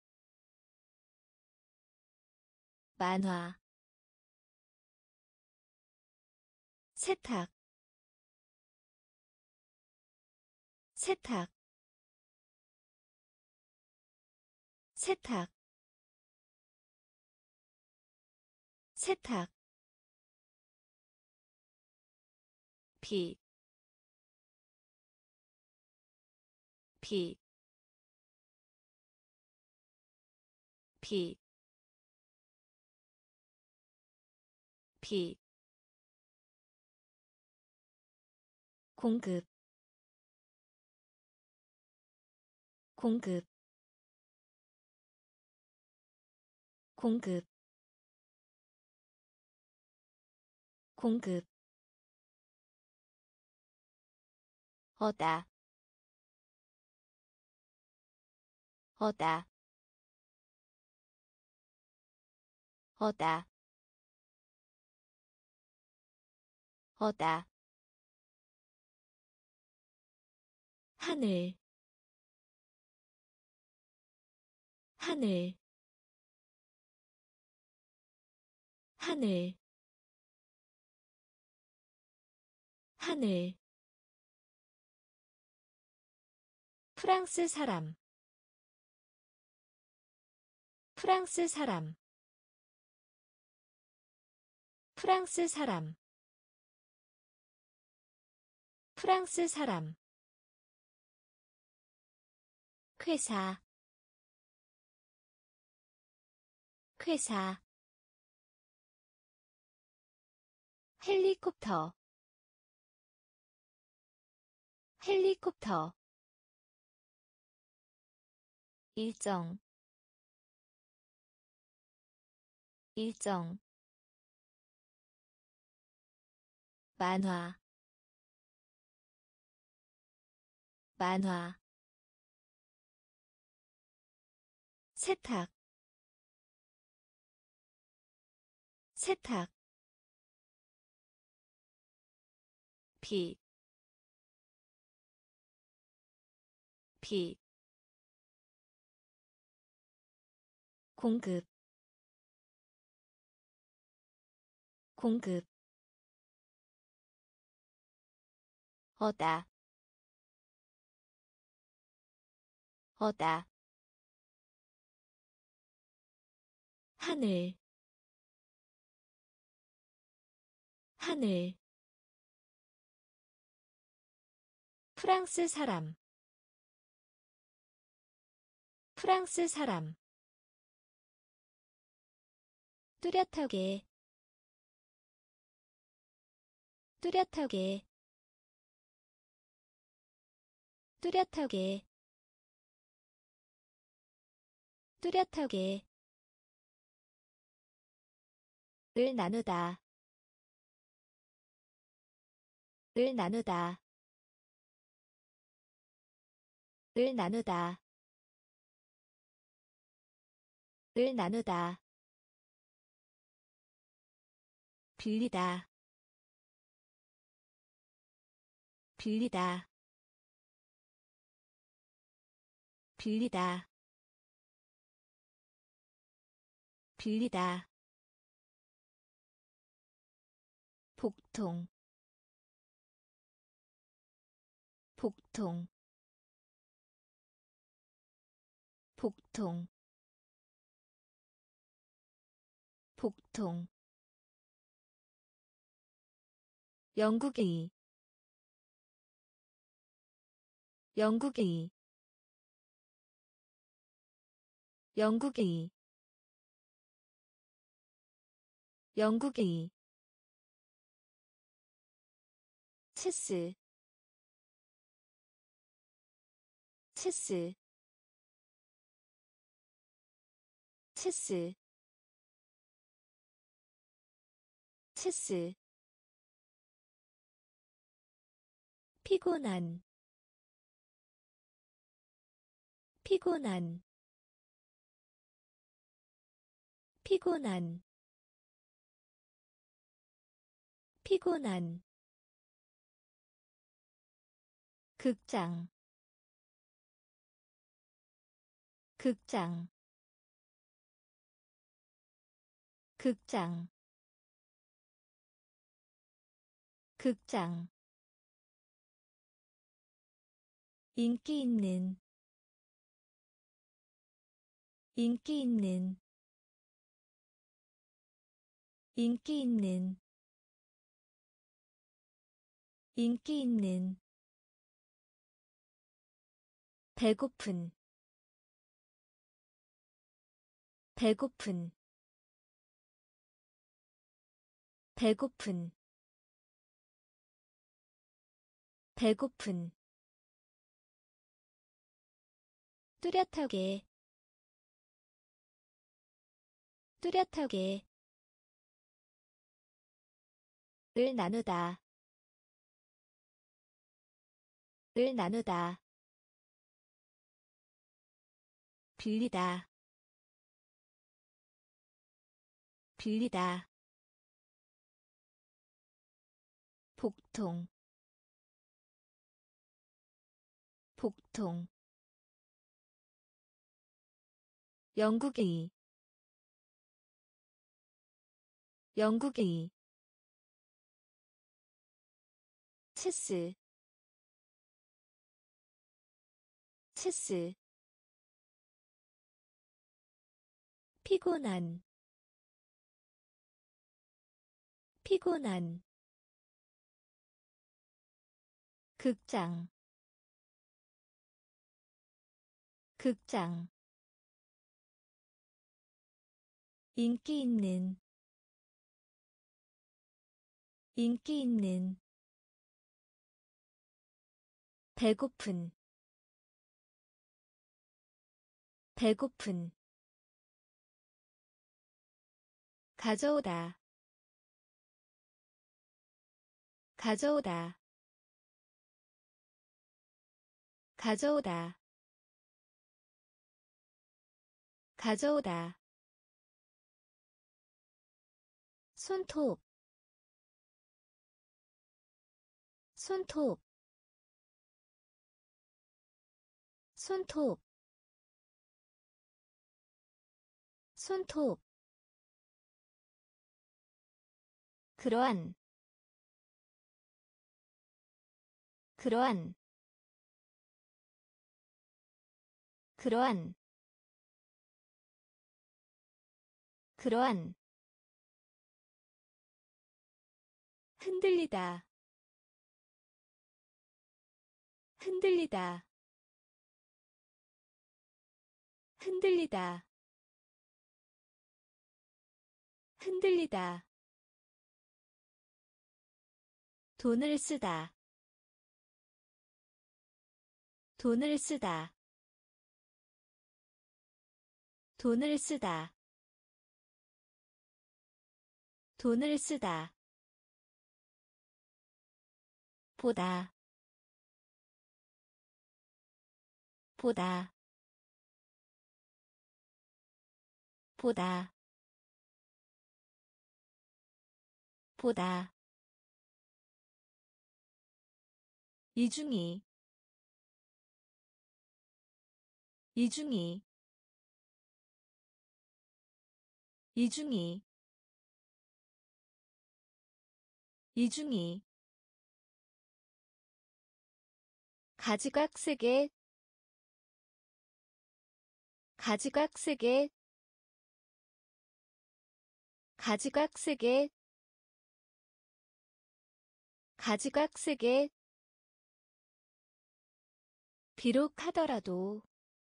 만화, 세탁, 세탁, 세탁, 세탁, 비, 비, 비, 비, 공급, 공급, 공급, 공급, 어다, 어다, 어다, 어다, 하늘, 하늘, 하늘, 하늘, 프랑스 사람, 프랑스 사람, 프랑스 사람, 프랑스 사람, 회사, 회사, 헬리콥터, 헬리콥터, 일정, 일정 만화 만화 세탁 세탁 비 비 공급 공급 어다 어다 하늘 하늘 프랑스 사람 프랑스 사람 뚜렷하게 뚜렷하게 뚜렷하게 뚜렷하게 을 나누다 을 나누다 을 나누다 을 나누다 빌리다 빌리다 빌리다 빌리다 복통 복통 복통 복통 영국의 영국의 영국의 영국의 체스 체스 체스 체스 피곤한 피곤한 피곤한 피곤한 극장 극장 극장 극장 인기 있는 인기 있는 인기 있는 인기 있는 배고픈 배고픈 배고픈 배고픈 뚜렷하게 뚜렷하게 을 나누다 을 나누다 빌리다 빌리다 복통 복통 영국의 영국의 체스 체스 피곤한 피곤한 극장 극장 인기 있는 인기 있는 배고픈 배고픈 가져오다 가져오다 가져오다 가져오다 손톱 손톱 손톱 손톱 그러한 그러한 그러한 그러한 흔들리다 흔들리다 흔들리다 흔들리다 돈을 쓰다 돈을 쓰다 돈을 쓰다 돈을 쓰다 보다 보다 보다 보다 이중이 이중이 이중이 이중이 가지각색의 가지각색의 가지각색의 가지각색의 비록 하더라도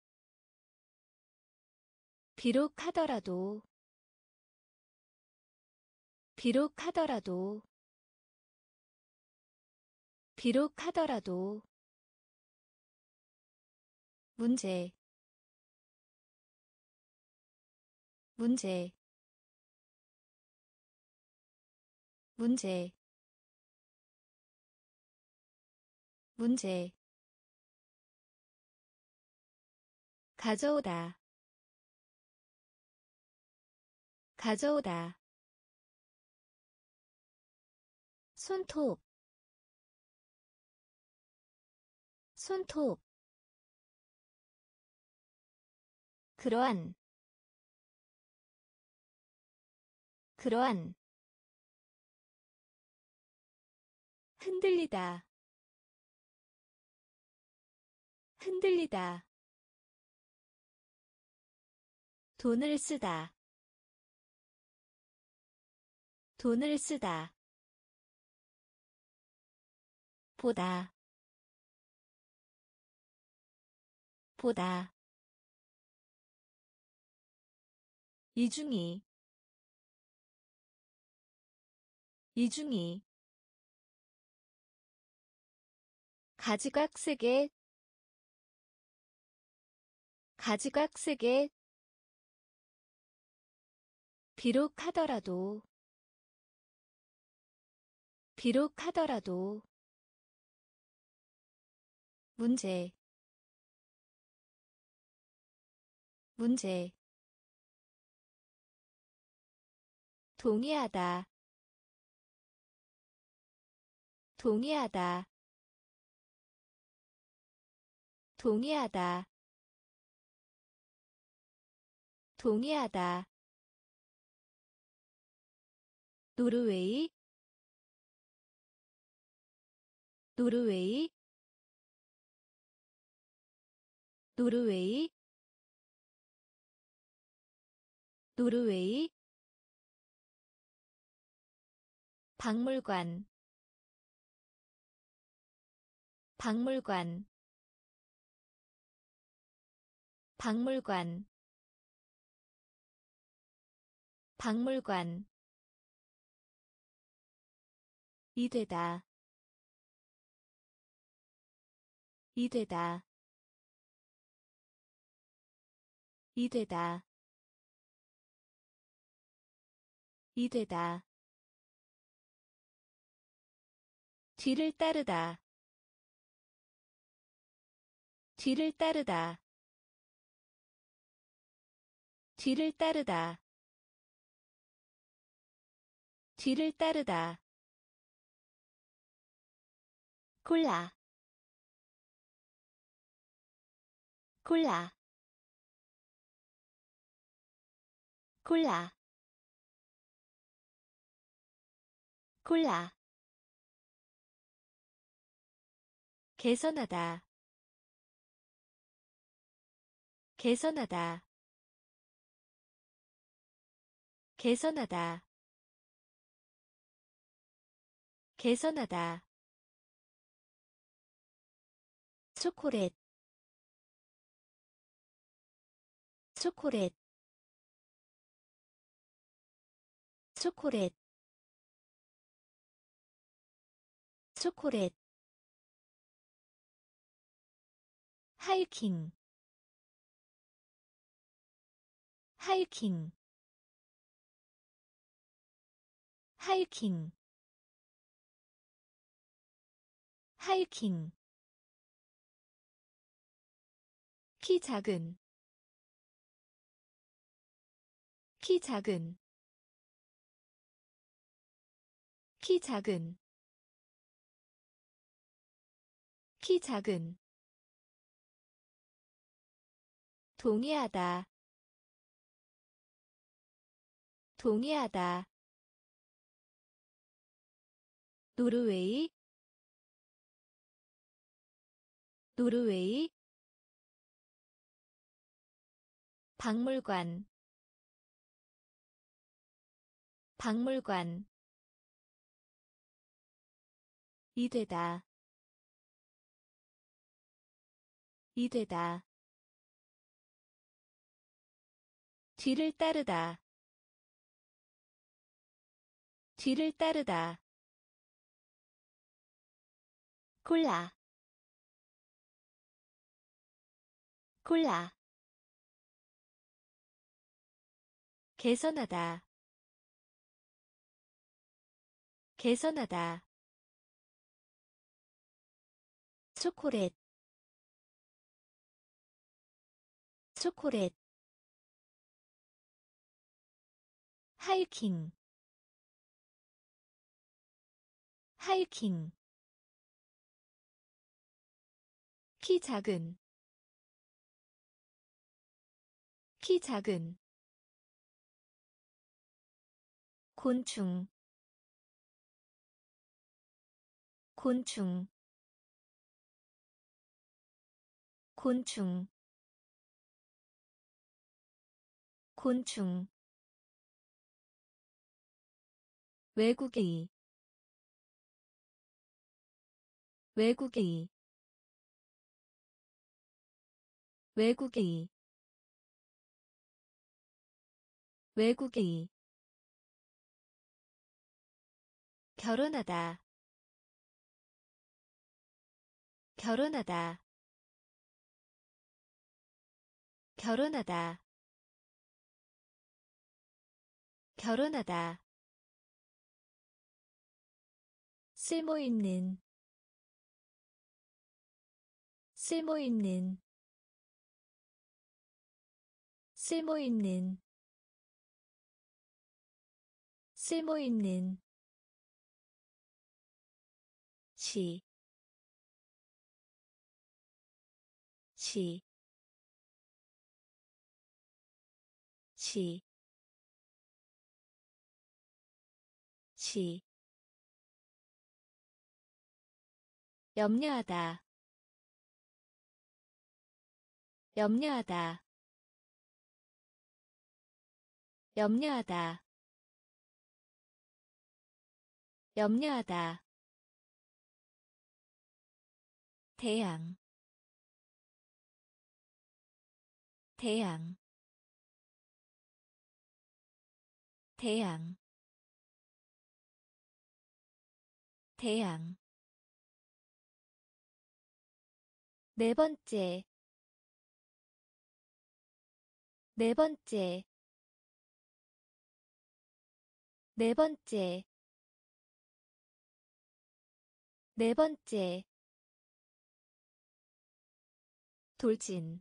비록 하더라도 비록 하더라도 비록 하더라도 문제 문제 문제 문제 가져오다 가져오다 손톱 손톱 그러한 그러한 흔들리다 흔들리다 돈을 쓰다 돈을 쓰다 보다 보다 이중이 이중이 가지각색의 가지각색의 비록 하더라도 비록 하더라도 문제 문제 동의하다 동의하다 동의하다 동의하다 노르웨이 노르웨이 노르웨이 노르웨이 박물관 박물관 박물관 박물관 이되다 이되다 이되다 이되다 뒤를 따르다 뒤를 따르다 뒤를 따르다 뒤를 따르다 골라 골라 골라 골라 개선하다 개선하다 개선하다 개선하다 초콜릿 초콜릿 초콜릿 초콜릿 하이킹 하이킹 하이킹 하이킹 키 작은 키 작은 키 작은 키 작은 동의하다 동의하다 노르웨이 노르웨이 박물관 박물관 이되다 이되다 뒤를 따르다 뒤를 따르다 골라 골라 개선하다 개선하다 초콜릿 초콜릿 하이킹 하이킹 키 작은 키 작은 곤충 곤충 곤충 곤충 외국의 외국의 외국의 외국의 결혼하다 결혼하다 결혼하다 결혼하다 쓸모있는 쓸모있는 쓸모있는 쓸모있는 시, 시, 시, 시 염려하다 염려하다 염려하다 염려하다 태양 태양 태양 태양 네 번째 네 번째 네 번째, 네 번째, 돌진,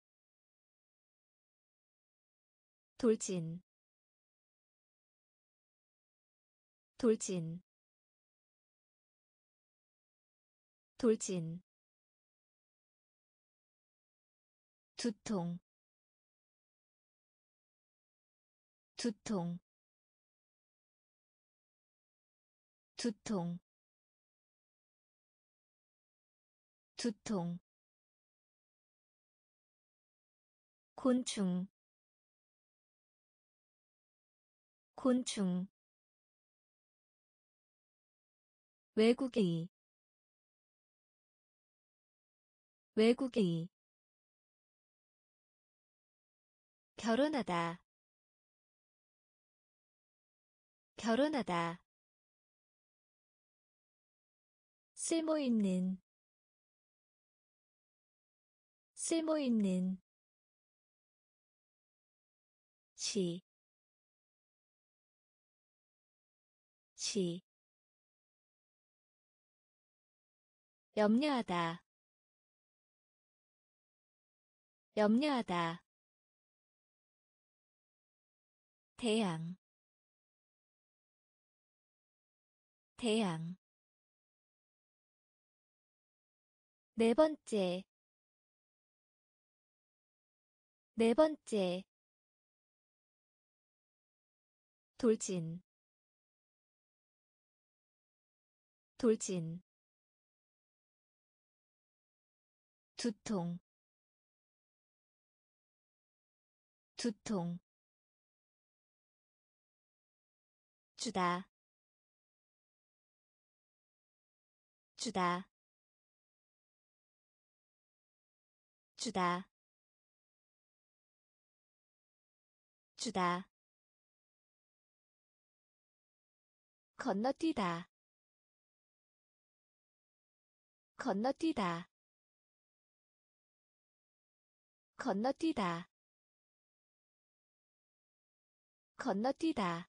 돌진, 돌진, 돌진, 두통, 두통, 두통, 두통, 곤충, 곤충, 외국의, 외국의, 결혼하다, 결혼하다, 쓸모있는, 쓸모있는, 시, 시, 염려하다, 염려하다, 태양, 태양, 네 번째, 네 번째, 돌진, 돌진, 두통, 두통, 주다, 주다, 주다, 주다, 건너뛰다, 건너뛰다, 건너뛰다, 건너뛰다,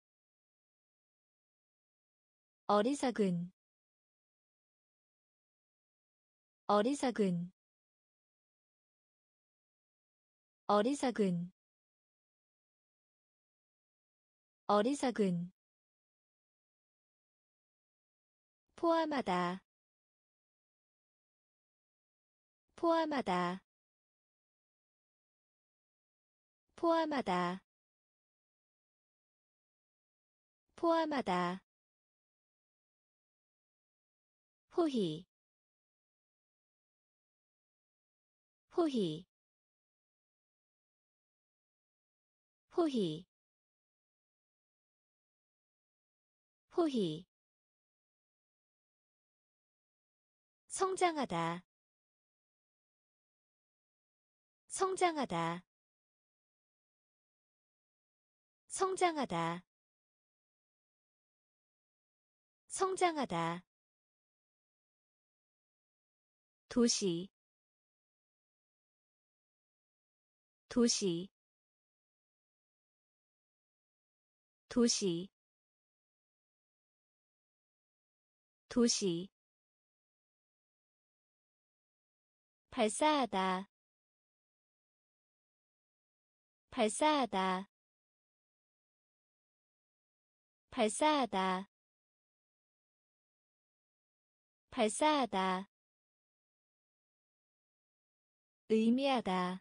어리석은, 어리석은, 어리석은, 어리석은, 포함하다, 포함하다, 포함하다, 포함하다, 포희, 포희, 포희, 포희, 성장하다, 성장하다, 성장하다, 성장하다, 도시, 도시, 도시, 도시, 발사하다, 발사하다, 발사하다, 발사하다, 의미하다,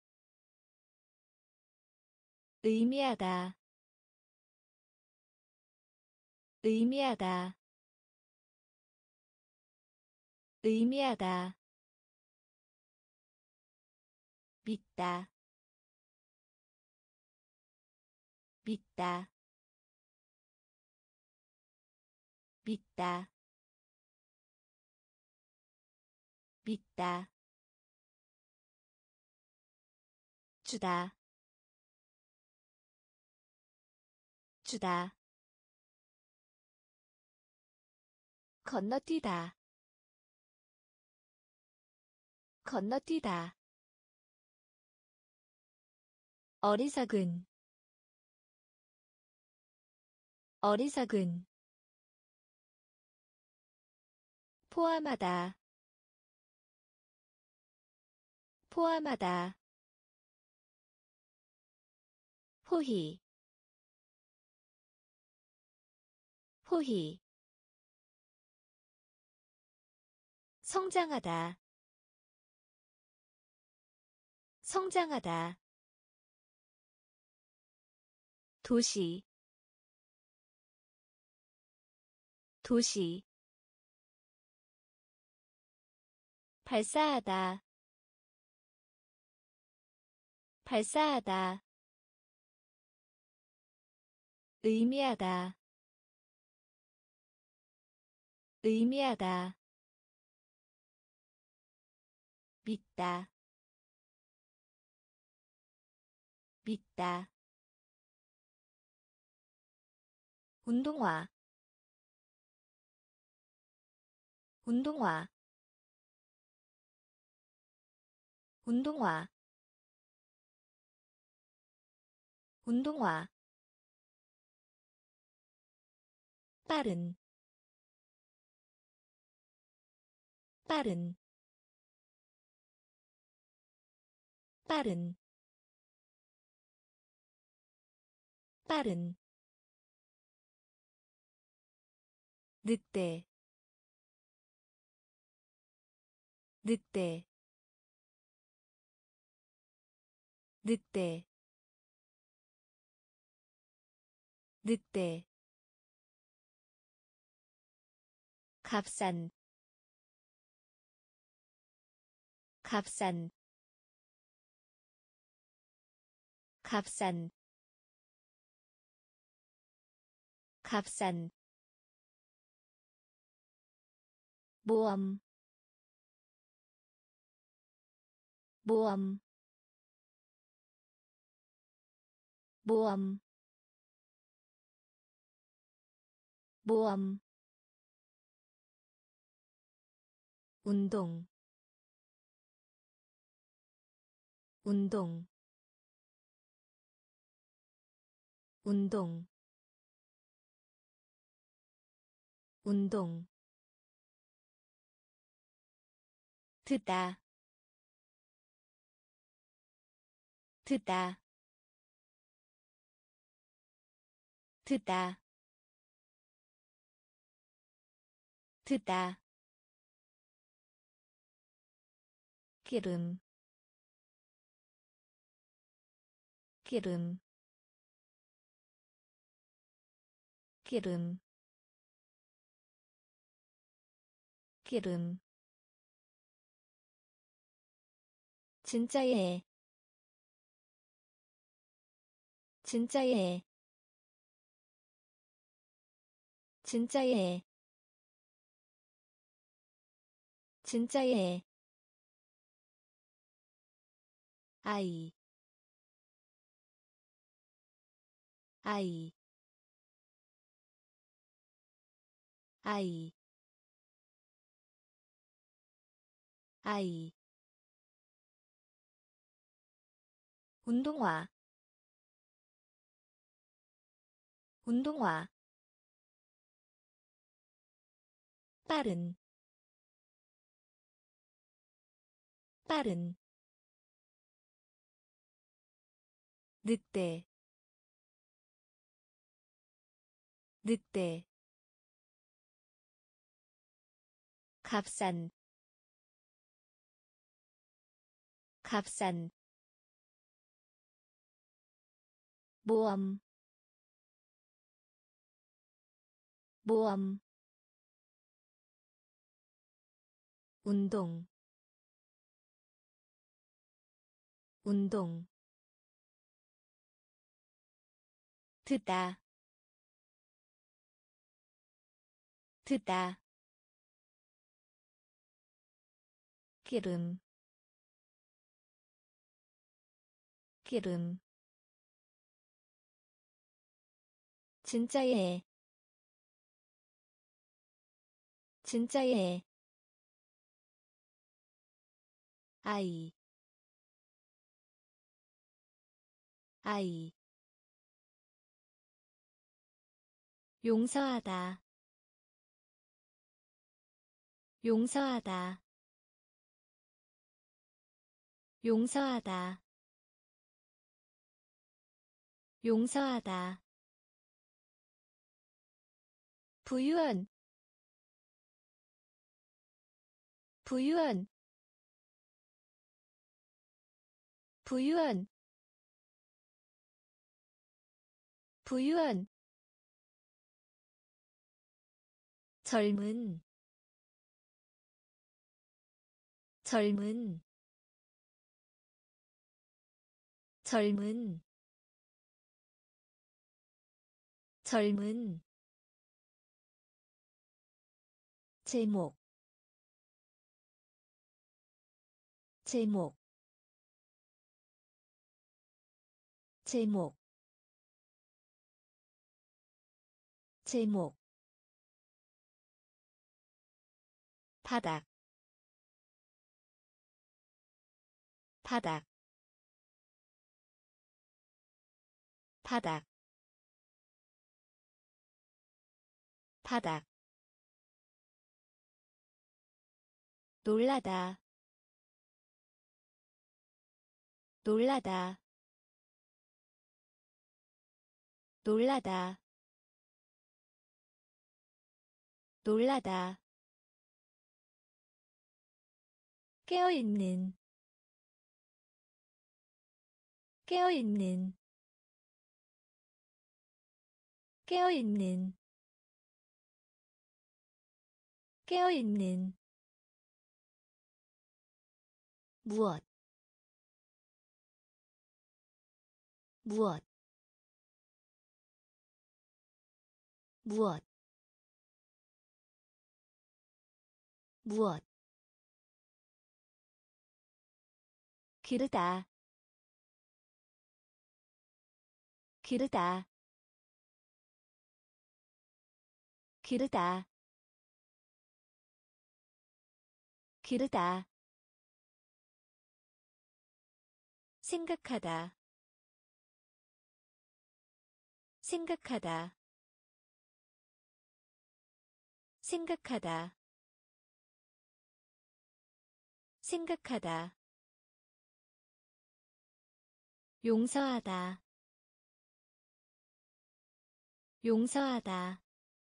의미하다, 의미하다, 의미하다, 믿다, 믿다, 믿다, 믿다, 주다, 주다, 건너뛰다, 건너뛰다, 어리석은, 어리석은 포함하다 포함하다 포희 포희 성장하다 성장하다 도시 도시 발사하다 발사하다 의미하다 의미하다 믿다 믿다 운동화 운동화 운동화 운동화 빠른 빠른 빠른 빠른 늑대 늑대 늑대 늑대 값싼 값싼 값싼 값싼 모험 모험 모험 모험 운동 운동 운동 운동 듣다 듣다 듣다 듣다 기름 기름 기름 기름 진짜예 진짜예 진짜예 진짜예 아이 아이 아이 아이 운동화 운동화 빠른 빠른 늑대 늑대 값싼 값싼 모험 모험 운동 운동 듣다 듣다 기름 기름 진짜예 진짜예 아이 아이 용서하다 용서하다 용서하다 용서하다 부유한 부유한 부유한 부유한 젊은 젊은 젊은 젊은 제목 제목 제목 제목 바닥 바닥 바닥 바닥 놀라다 놀라다 놀라다 놀라다 깨어있는 깨어있는 깨어있는 깨어있는 무엇 무엇 무엇 무엇 기르다 기르다 기르다 기르다 생각하다 생각하다 생각하다 생각하다 용서하다 용서하다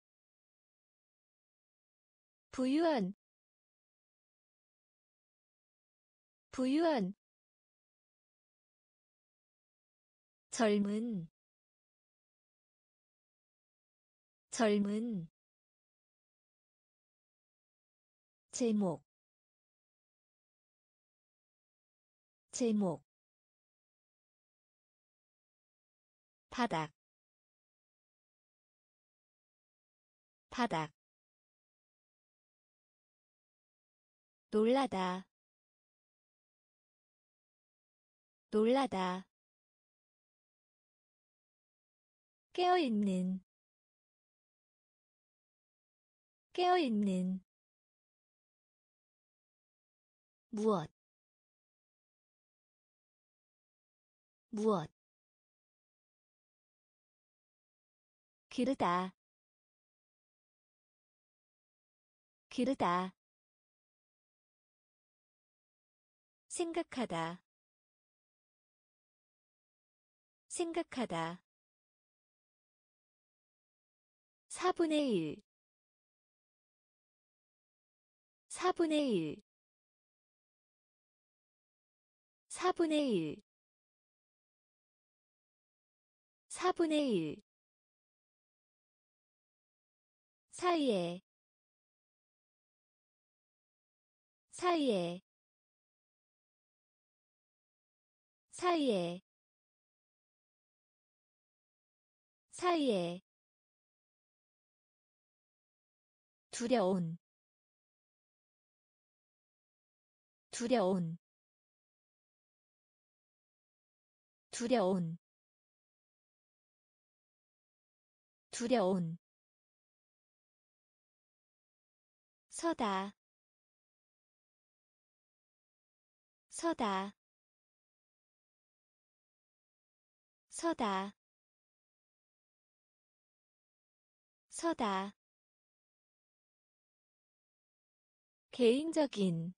부유한 부유한 젊은 젊은 제목 제목 바닥 바닥 놀라다 놀라다 깨어있는 깨어있는 무엇 무엇 기르다 기르다 생각하다 생각하다 4분의 1 4분의 1 4분의 1 4분의 1 사이에 사이에 사이에 사이에 두려운 두려운 두려운 두려운 서다 서다 서다 서다 개인적인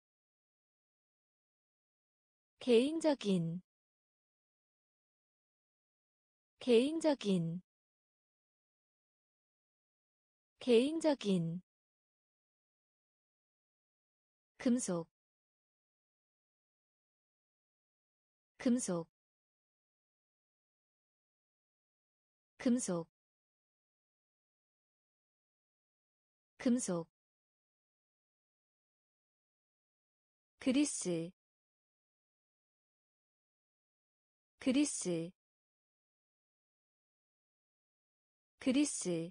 개인적인 개인적인 개인적인 금속 금속 금속 금속 그리스 그리스 그리스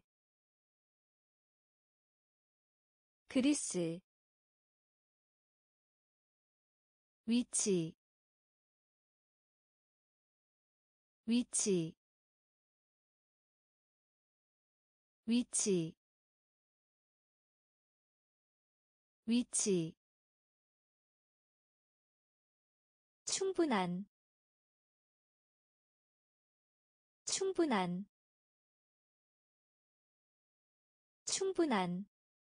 그리스 위치 위치 위치 위치 충분한 충분한 충분한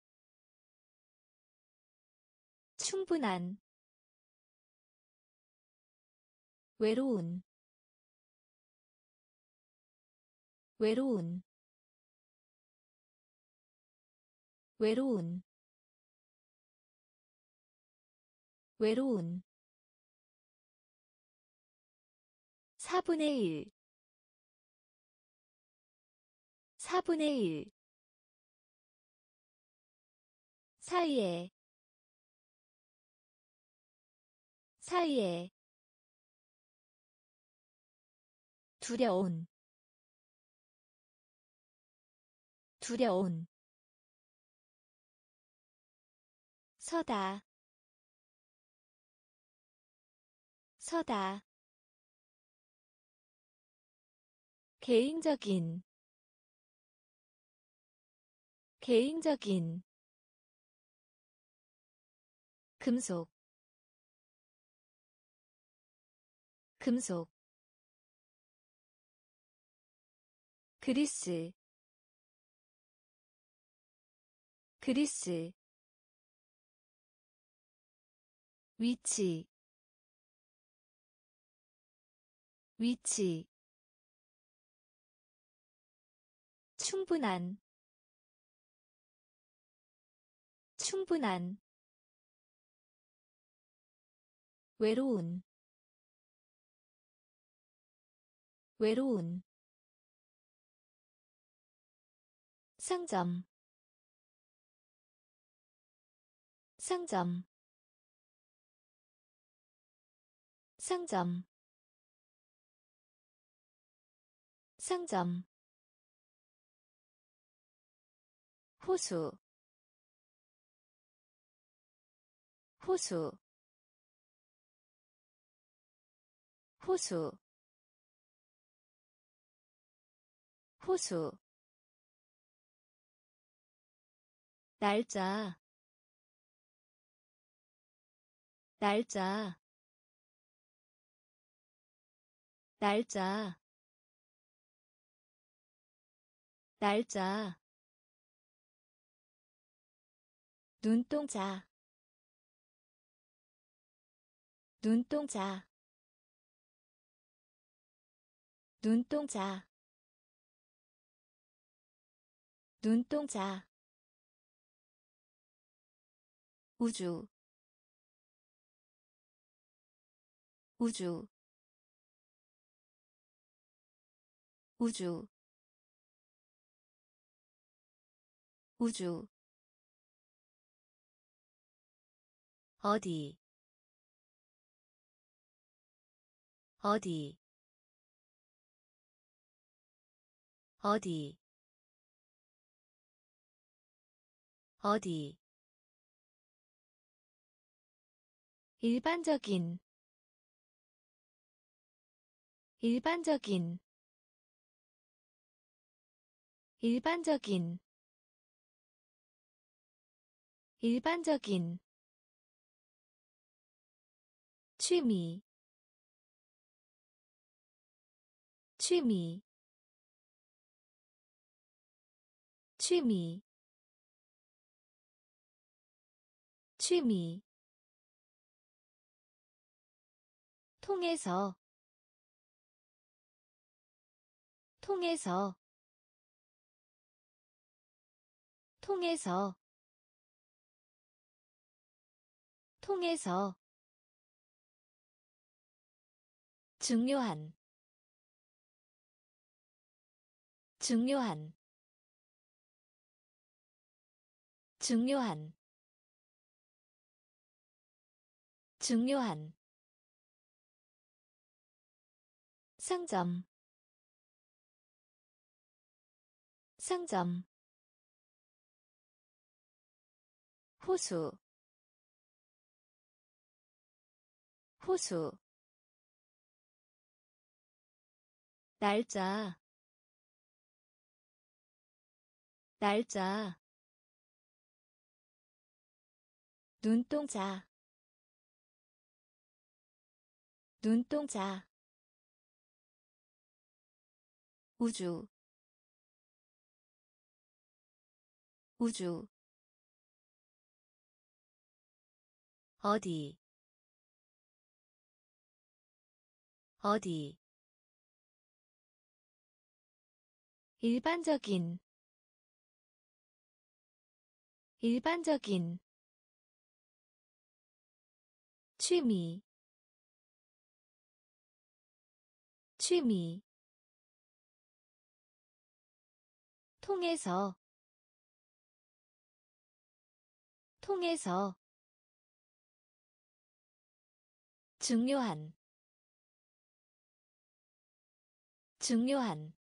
충분한 외로운 외로운 외로운 외로운 4분의 1 4분의 1 사이에 사이에 두려운 두려운 서다 서다 개인적인 개인적인 금속 금속 그리스 그리스 위치 위치 충분한 충분한 외로운 외로운 상점 상점 상점 상점 호수 호수 호수 호수 날짜 날짜 날짜 날짜 눈동자 눈동자 눈동자 눈동자 우주 우주 우주 우주 어디 어디 어디 어디 일반적인 일반적인 일반적인 일반적인 취미 취미 취미 취미 통해서 통해서 통해서 통해서 중요한 중요한 중요한 중요한 상점 상점 호수 호수 날짜 날짜 눈동자 눈동자 우주 우주 어디 어디 일반적인 일반적인 취미 취미 통해서 통해서 중요한 중요한